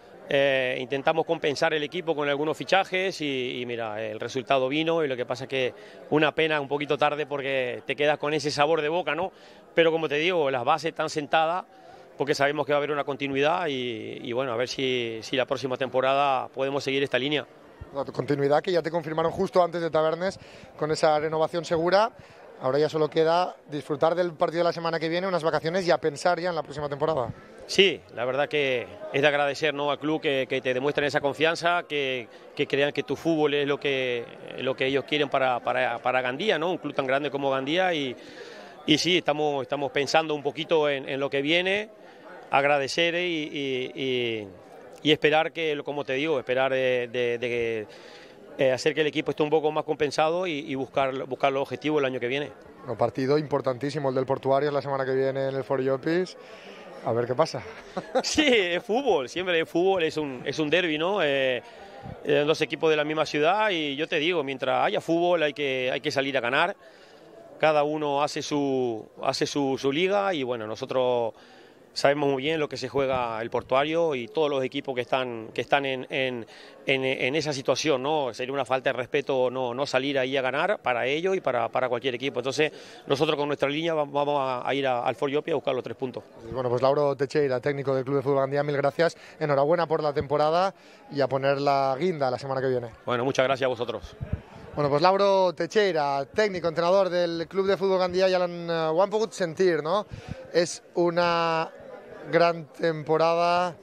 eh, intentamos compensar el equipo con algunos fichajes y, y mira, el resultado vino y lo que pasa es que una pena un poquito tarde porque te quedas con ese sabor de boca, ¿no? Pero como te digo, las bases están sentadas, porque sabemos que va a haber una continuidad y, y bueno, a ver si, si la próxima temporada podemos seguir esta línea. La continuidad que ya te confirmaron justo antes de Tabernes con esa renovación segura. Ahora ya solo queda disfrutar del partido de la semana que viene, unas vacaciones y a pensar ya en la próxima temporada. Sí, la verdad que es de agradecer, ¿no?, al club que, que te demuestren esa confianza, que, que crean que tu fútbol es lo que, lo que ellos quieren para, para, para Gandía, ¿no? Un club tan grande como Gandía y, y sí, estamos, estamos pensando un poquito en, en lo que viene. Agradecer y, y, y, y esperar que, como te digo, esperar de, de, de eh, hacer que el equipo esté un poco más compensado y, y buscar, buscar los objetivos el año que viene. Un partido importantísimo el del Portuarios la semana que viene en el For Llopis. A ver qué pasa. Sí, es fútbol, siempre es fútbol, es un, es un derbi, ¿no? Eh, eh, dos equipos de la misma ciudad y yo te digo, mientras haya fútbol hay que, hay que salir a ganar. Cada uno hace su, hace su, su liga y bueno, nosotros... Sabemos muy bien lo que se juega el Portuario y todos los equipos que están, que están en, en, en, en esa situación, ¿no? Sería una falta de respeto no, no salir ahí a ganar para ellos y para, para cualquier equipo. Entonces, nosotros con nuestra línea vamos a, a ir a, al For Llopis a buscar los tres puntos. Bueno, pues Lauro Teixeira, técnico del Club de Fútbol Gandía, mil gracias. Enhorabuena por la temporada y a poner la guinda la semana que viene. Bueno, muchas gracias a vosotros. Bueno, pues Lauro Teixeira, técnico, entrenador del Club de Fútbol Gandía, ja l'han uh, ho han pogut sentir, no? És una gran temporada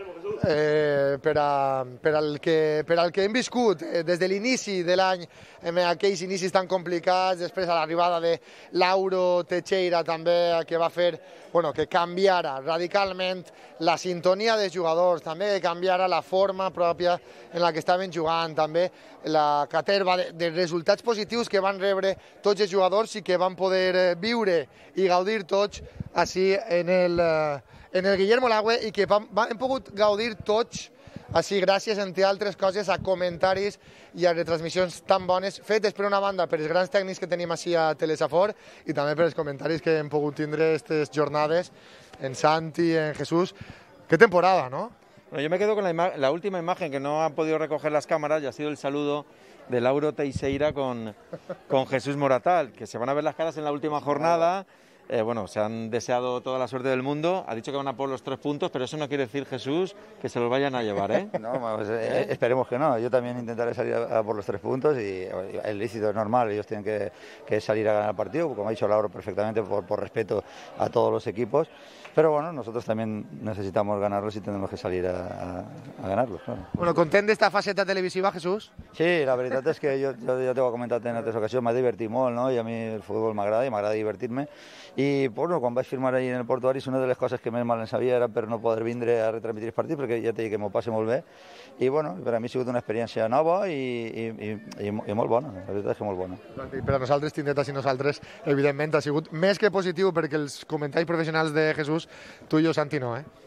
eh, per, a, per, al que, per al que hem viscut eh, des de l'inici de l'any, amb aquells inicis tan complicats, després a l'arribada de Lauro Teixeira també, que va fer bueno, que canviara radicalment la sintonia dels jugadors, també que canviara la forma pròpia en la que estaven jugant, també la caterva de, de resultats positius que van rebre tots els jugadors i que van poder viure i gaudir tots així en el, en el Guillermo Lagüe i que vam, hem pogut gaudir tots així gràcies, entre altres coses, a comentaris i a retransmissions tan bones fetes per una banda per els grans tècnics que tenim així a Telesafor i també per els comentaris que hem pogut tindre aquestes jornades en Santi, en Jesús. Qué temporada, ¿no? Bueno, yo me quedo con la, la última imagen que no han podido recoger las cámaras y ha sido el saludo de Lauro Teixeira con, con Jesús Moratal, que se van a ver las caras en la última jornada. Eh, bueno, se han deseado toda la suerte del mundo, ha dicho que van a por los tres puntos, pero eso no quiere decir, Jesús, que se los vayan a llevar, ¿eh? No, pues, eh, esperemos que no, yo también intentaré salir a, a por los tres puntos y el lícito es normal, ellos tienen que, que salir a ganar el partido, como ha dicho Lauro perfectamente, por, por respeto a todos los equipos, pero bueno, nosotros también necesitamos ganarlos y tenemos que salir a, a, a ganarlos. Claro. Bueno, content d'esta faceta televisiva, Jesús? Sí, la veritat és que jo, jo ja t'ho he comentat en altres ocasions, m'ha divertit molt, no? I a mi el futbol m'agrada i m'agrada divertir-me. I bueno, quan vaig firmar allí en el Portuari, una de les coses que més mal em sabia era per no poder vindre a retransmitir els partits, perquè ja t'he dit que m'ho passe molt bé. I bueno, per a mi ha sigut una experiència nova i, i, i, i, i molt bona, la veritat és que molt bona. I per a nosaltres, Tindetes i nosaltres, evidentment ha sigut més que positiu, perquè els comentaris professionals de Jesús, tu i jo, Santi, no, eh?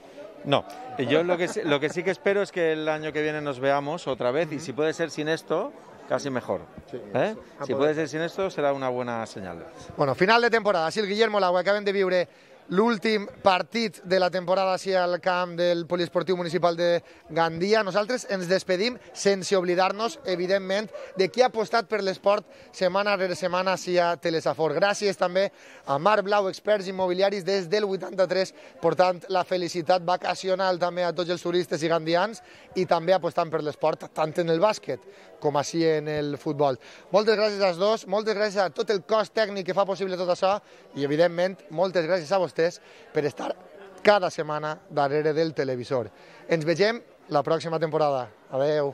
No, yo lo que, lo que sí que espero es que el año que viene nos veamos otra vez y si puede ser sin esto, casi mejor. Eh? Si puede ser sin esto, serà una bona senyal. Bueno, final de temporada. Així el Guillermo Lago acabem de viure l'últim partit de la temporada així al camp del Poliesportiu Municipal de Gandia. Nosaltres ens despedim sense oblidar-nos, evidentment, de qui ha apostat per l'esport setmana rere setmana així a Telesafor. Gràcies també a Mar Blau, experts immobiliaris des del vuitanta-tres, portant la felicitat vacacional també a tots els turistes i gandians i també apostant per l'esport, tant en el bàsquet com així en el futbol. Moltes gràcies als dos, moltes gràcies a tot el cos tècnic que fa possible tot això i, evidentment, moltes gràcies a vostès per estar cada setmana darrere del televisor. Ens vegem la pròxima temporada. Adeu.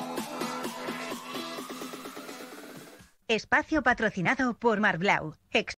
Espacio patrocinado por Mar Blau.